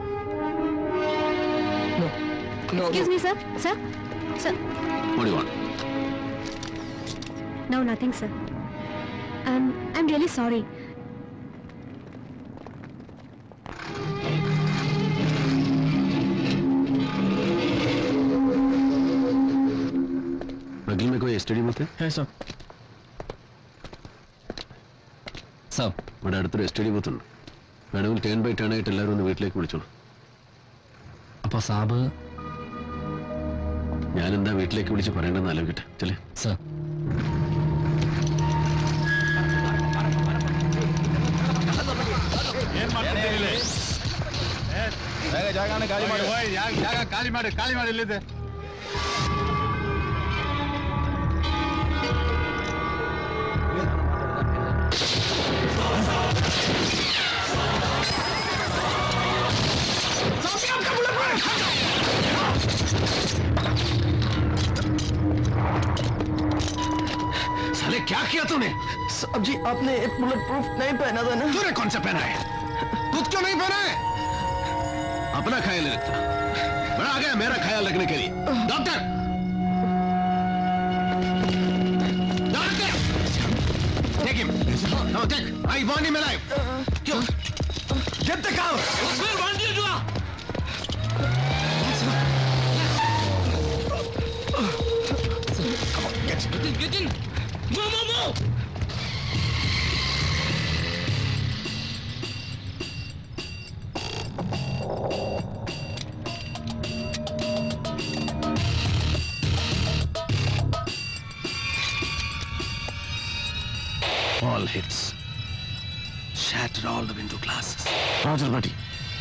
C: No. No. Excuse me, sir. Sir. Sir.
D: What do you want?
C: No, nothing, sir. Um, I'm really sorry.
D: बगल में कोई STD booth है?
R: है sir.
D: Sir, ഇവിടെ അടുത്തൊരു എസ് ടി ഡി ബൂത്ത് ഉണ്ട്. വേണമെങ്കിൽ ടേൺ ബൈ ടേൺ ആയിട്ട് എല്ലാവരും ഒന്ന് വീട്ടിലേക്ക് വിളിച്ചോളൂ.
P: അപ്പൊ സാബ്
D: ഞാനെന്താ വീട്ടിലേക്ക് വിളിച്ച് പറയേണ്ടെന്ന് ആലോചിക്കട്ടെ. ചെല്ലേ
P: സർ.
N: ಖಾಲಿ ಮಾಡಿ ಖಾಲಿ ಮಾಡಿ ಇಲ್ಲಿದೆ.
D: साले क्या किया तूने?
R: साहब जी, आपने बुलेट प्रूफ नहीं पहना था ना?
D: तूने कौन सा पहना है? खुद क्यों नहीं पहना है? अपना ख्याल रखता. मैं आ गया मेरा ख्याल रखने के लिए. Doctor, doctor, take him. No, take. I want him alive. Kill. Get the cow. Where want you to go? Come on, get in. Get in, get in. Move, move, move. All hits. Shatter all the window glasses. Roger, buddy.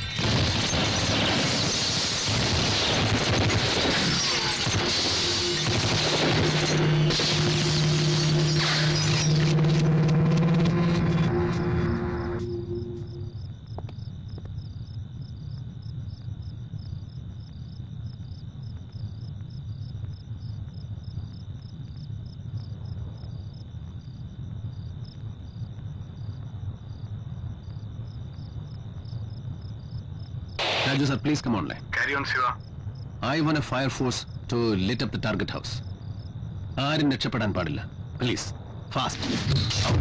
D: Raju sir, please come online.
F: Carry on, Shiva.
D: I want a fire force to lit up the target house. ആരും രക്ഷപ്പെടാൻ പാടില്ല. Please, fast. Out.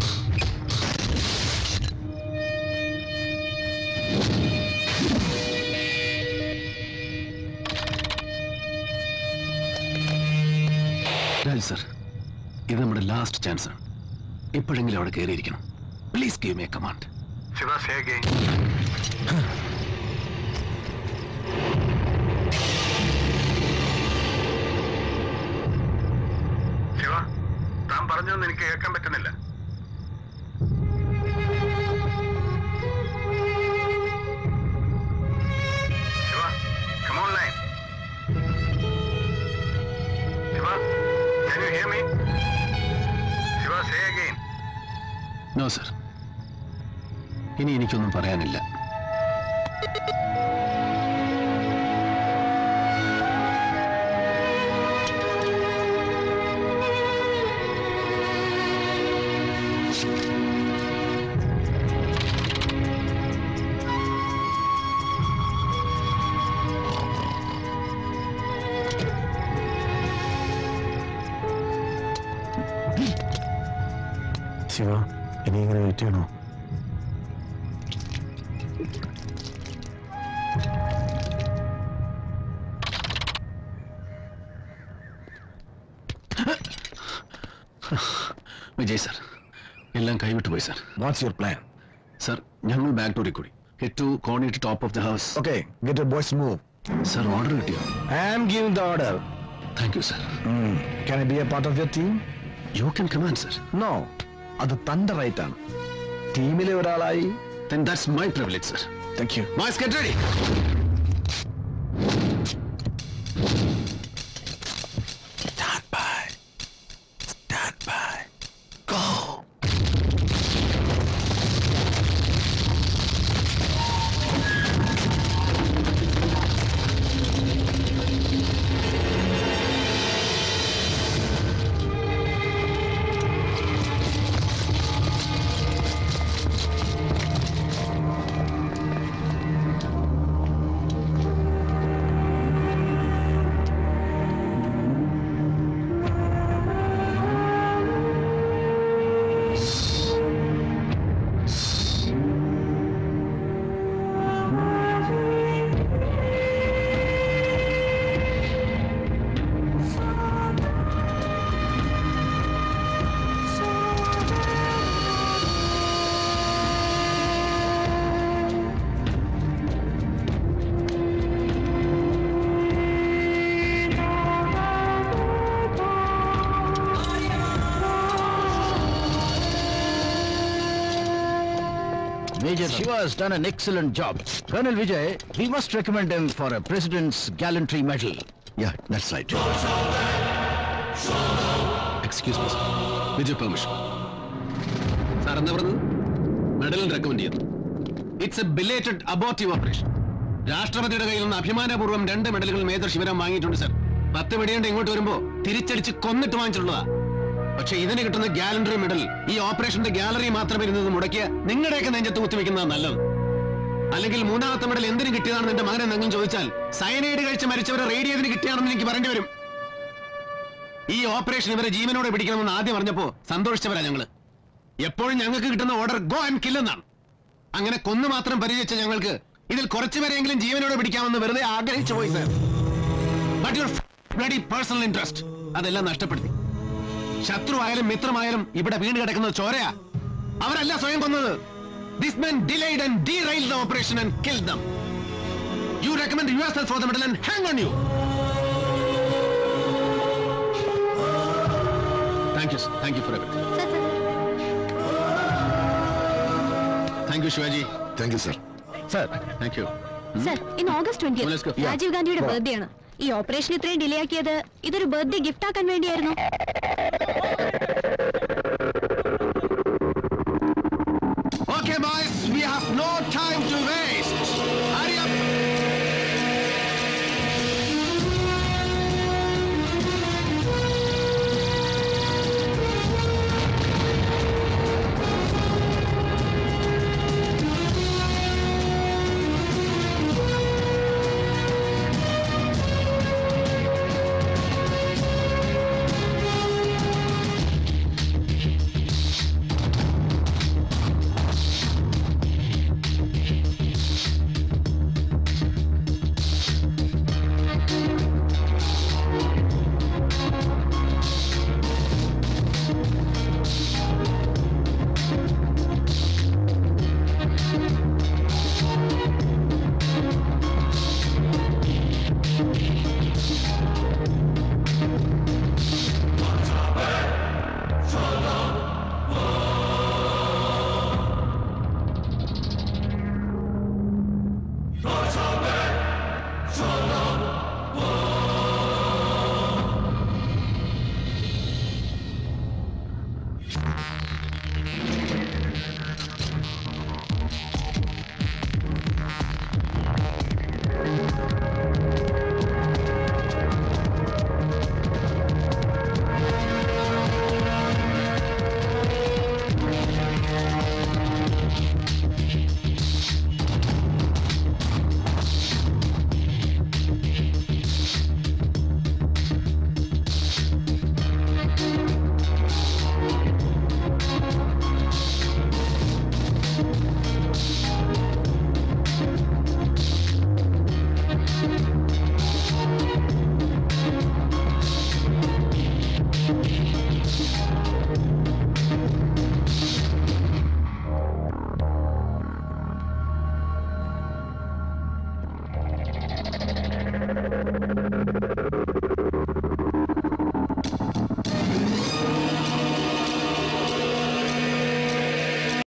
D: Raju sir, ഇത് നമ്മുടെ last chance ആണ്. ഇപ്പോഴെങ്കിലും അവിടെ കയറിയിരിക്കണം. Please give me a command.
F: Shiva, say again. Shiva, താൻ പറഞ്ഞൊന്നും എനിക്ക് കേൾക്കാൻ പറ്റുന്നില്ല. Shiva, come online. Shiva, can you hear me? Shiva, say again.
D: No sir, ഇനി എനിക്കൊന്നും പറയാനില്ല.
E: ശിവ, ഇനി ഇങ്ങനെ വെയിറ്റ് ചെയ്യണോ?
D: വിജയ് സർ, എല്ലാം കൈവിട്ടു പോയി sir.
E: What's your plan?
D: Sir, ഞങ്ങൾ ബാക്ക് ഡോറിൽ കൂടി hit to corner to top of the house.
E: Okay, get your boys to move.
D: Sir, order കിട്ടിയോ?
E: I am giving the order.
D: Thank you, sir.
E: Mm. Can I be a part of your team?
D: You can command, sir.
E: No, അത് തന്റെ right ആണ്. ടീമിലെ ഒരാളായി.
D: Then that's my privilege, sir.
E: Thank you.
D: Boys, get ready.
E: Stand by. Stand by. Go.
J: Major Shiva has done an excellent job. Colonel Vijay, we must recommend him for a President's Gallantry Medal.
D: Yeah, that's right. Excuse me, sir. With your permission. Sir, എന്താ പറഞ്ഞത്? Medal recommend ചെയ്യുന്നു. It's a belated abortive operation. രാഷ്ട്രപതിയുടെ കയ്യിൽ നിന്ന് അഭിമാനപൂർവ്വം രണ്ട് മെഡലുകൾ major Shivaram വാങ്ങിയിട്ടുണ്ട് സർ. പത്ത് വെടിയുണ്ട് ഇങ്ങോട്ട് വരുമ്പോ തിരിച്ചടിച്ച് കൊന്നിട്ട് വാങ്ങിച്ചിട്ടുള്ളതാ. പക്ഷെ ഇതിന് കിട്ടുന്ന ഗാലണ്ടറി മെഡൽ ഈ ഓപ്പറേഷന്റെ ഗാലറി മാത്രം ഇരുന്നത് മുടക്കിയ നിങ്ങളുടെയൊക്കെ നെഞ്ചത്ത് കുത്തിവെക്കുന്നതാണ് നല്ലത്. അല്ലെങ്കിൽ മൂന്നാമത്തെ മെഡൽ എന്തിനു കിട്ടിയതാണെന്ന് എന്റെ മകനെ എന്തെങ്കിലും ചോദിച്ചാൽ സയനൈഡ് കഴിച്ച് മരിച്ചവരെ റേഡിയതിന് കിട്ടിയാണെന്ന് എനിക്ക് പറയേണ്ടി വരും. ഈ ഓപ്പറേഷൻ ഇവരെ ജീവനോടെ പിടിക്കണമെന്ന് ആദ്യം പറഞ്ഞപ്പോ സന്തോഷിച്ചവരാ ഞങ്ങള്. എപ്പോഴും ഞങ്ങൾക്ക് കിട്ടുന്ന ഓർഡർ ഗോ ആൻഡ് കിൽ എന്നാണ്. അങ്ങനെ കൊന്നു മാത്രം പരിചയിച്ച ഞങ്ങൾക്ക് ഇതിൽ കുറച്ചുപേരെങ്കിലും ജീവനോടെ പിടിക്കാമെന്ന് വെറുതെ ആഗ്രഹിച്ചു പോയി sir. But your bloody personal interest അതെല്ലാം നഷ്ടപ്പെടുത്തി. ശത്രുവായാലും മിത്രമായാലും ഇവിടെ വീണ് കിടക്കുന്നത് ചോരയാ. അവരല്ല സ്വയം കൊന്നത്. This man delayed and derailed the operation and killed them. You recommend yourself for the medal and hang on you. Thank you, sir. Thank you for everything.
C: Sir, sir.
D: Thank you, Shivaji.
E: Thank you, sir.
D: Sir, thank you.
C: Sir, ഇന്ന് August
D: Let's go.
C: Twentieth
D: Yeah.
C: Rajiv ഗാന്ധിയുടെ birthday ആണ്. ഈ operation ഇത്രയും delay ആക്കിയത് ഇതൊരു birthday gift ആക്കാൻ വേണ്ടിയായിരുന്നു.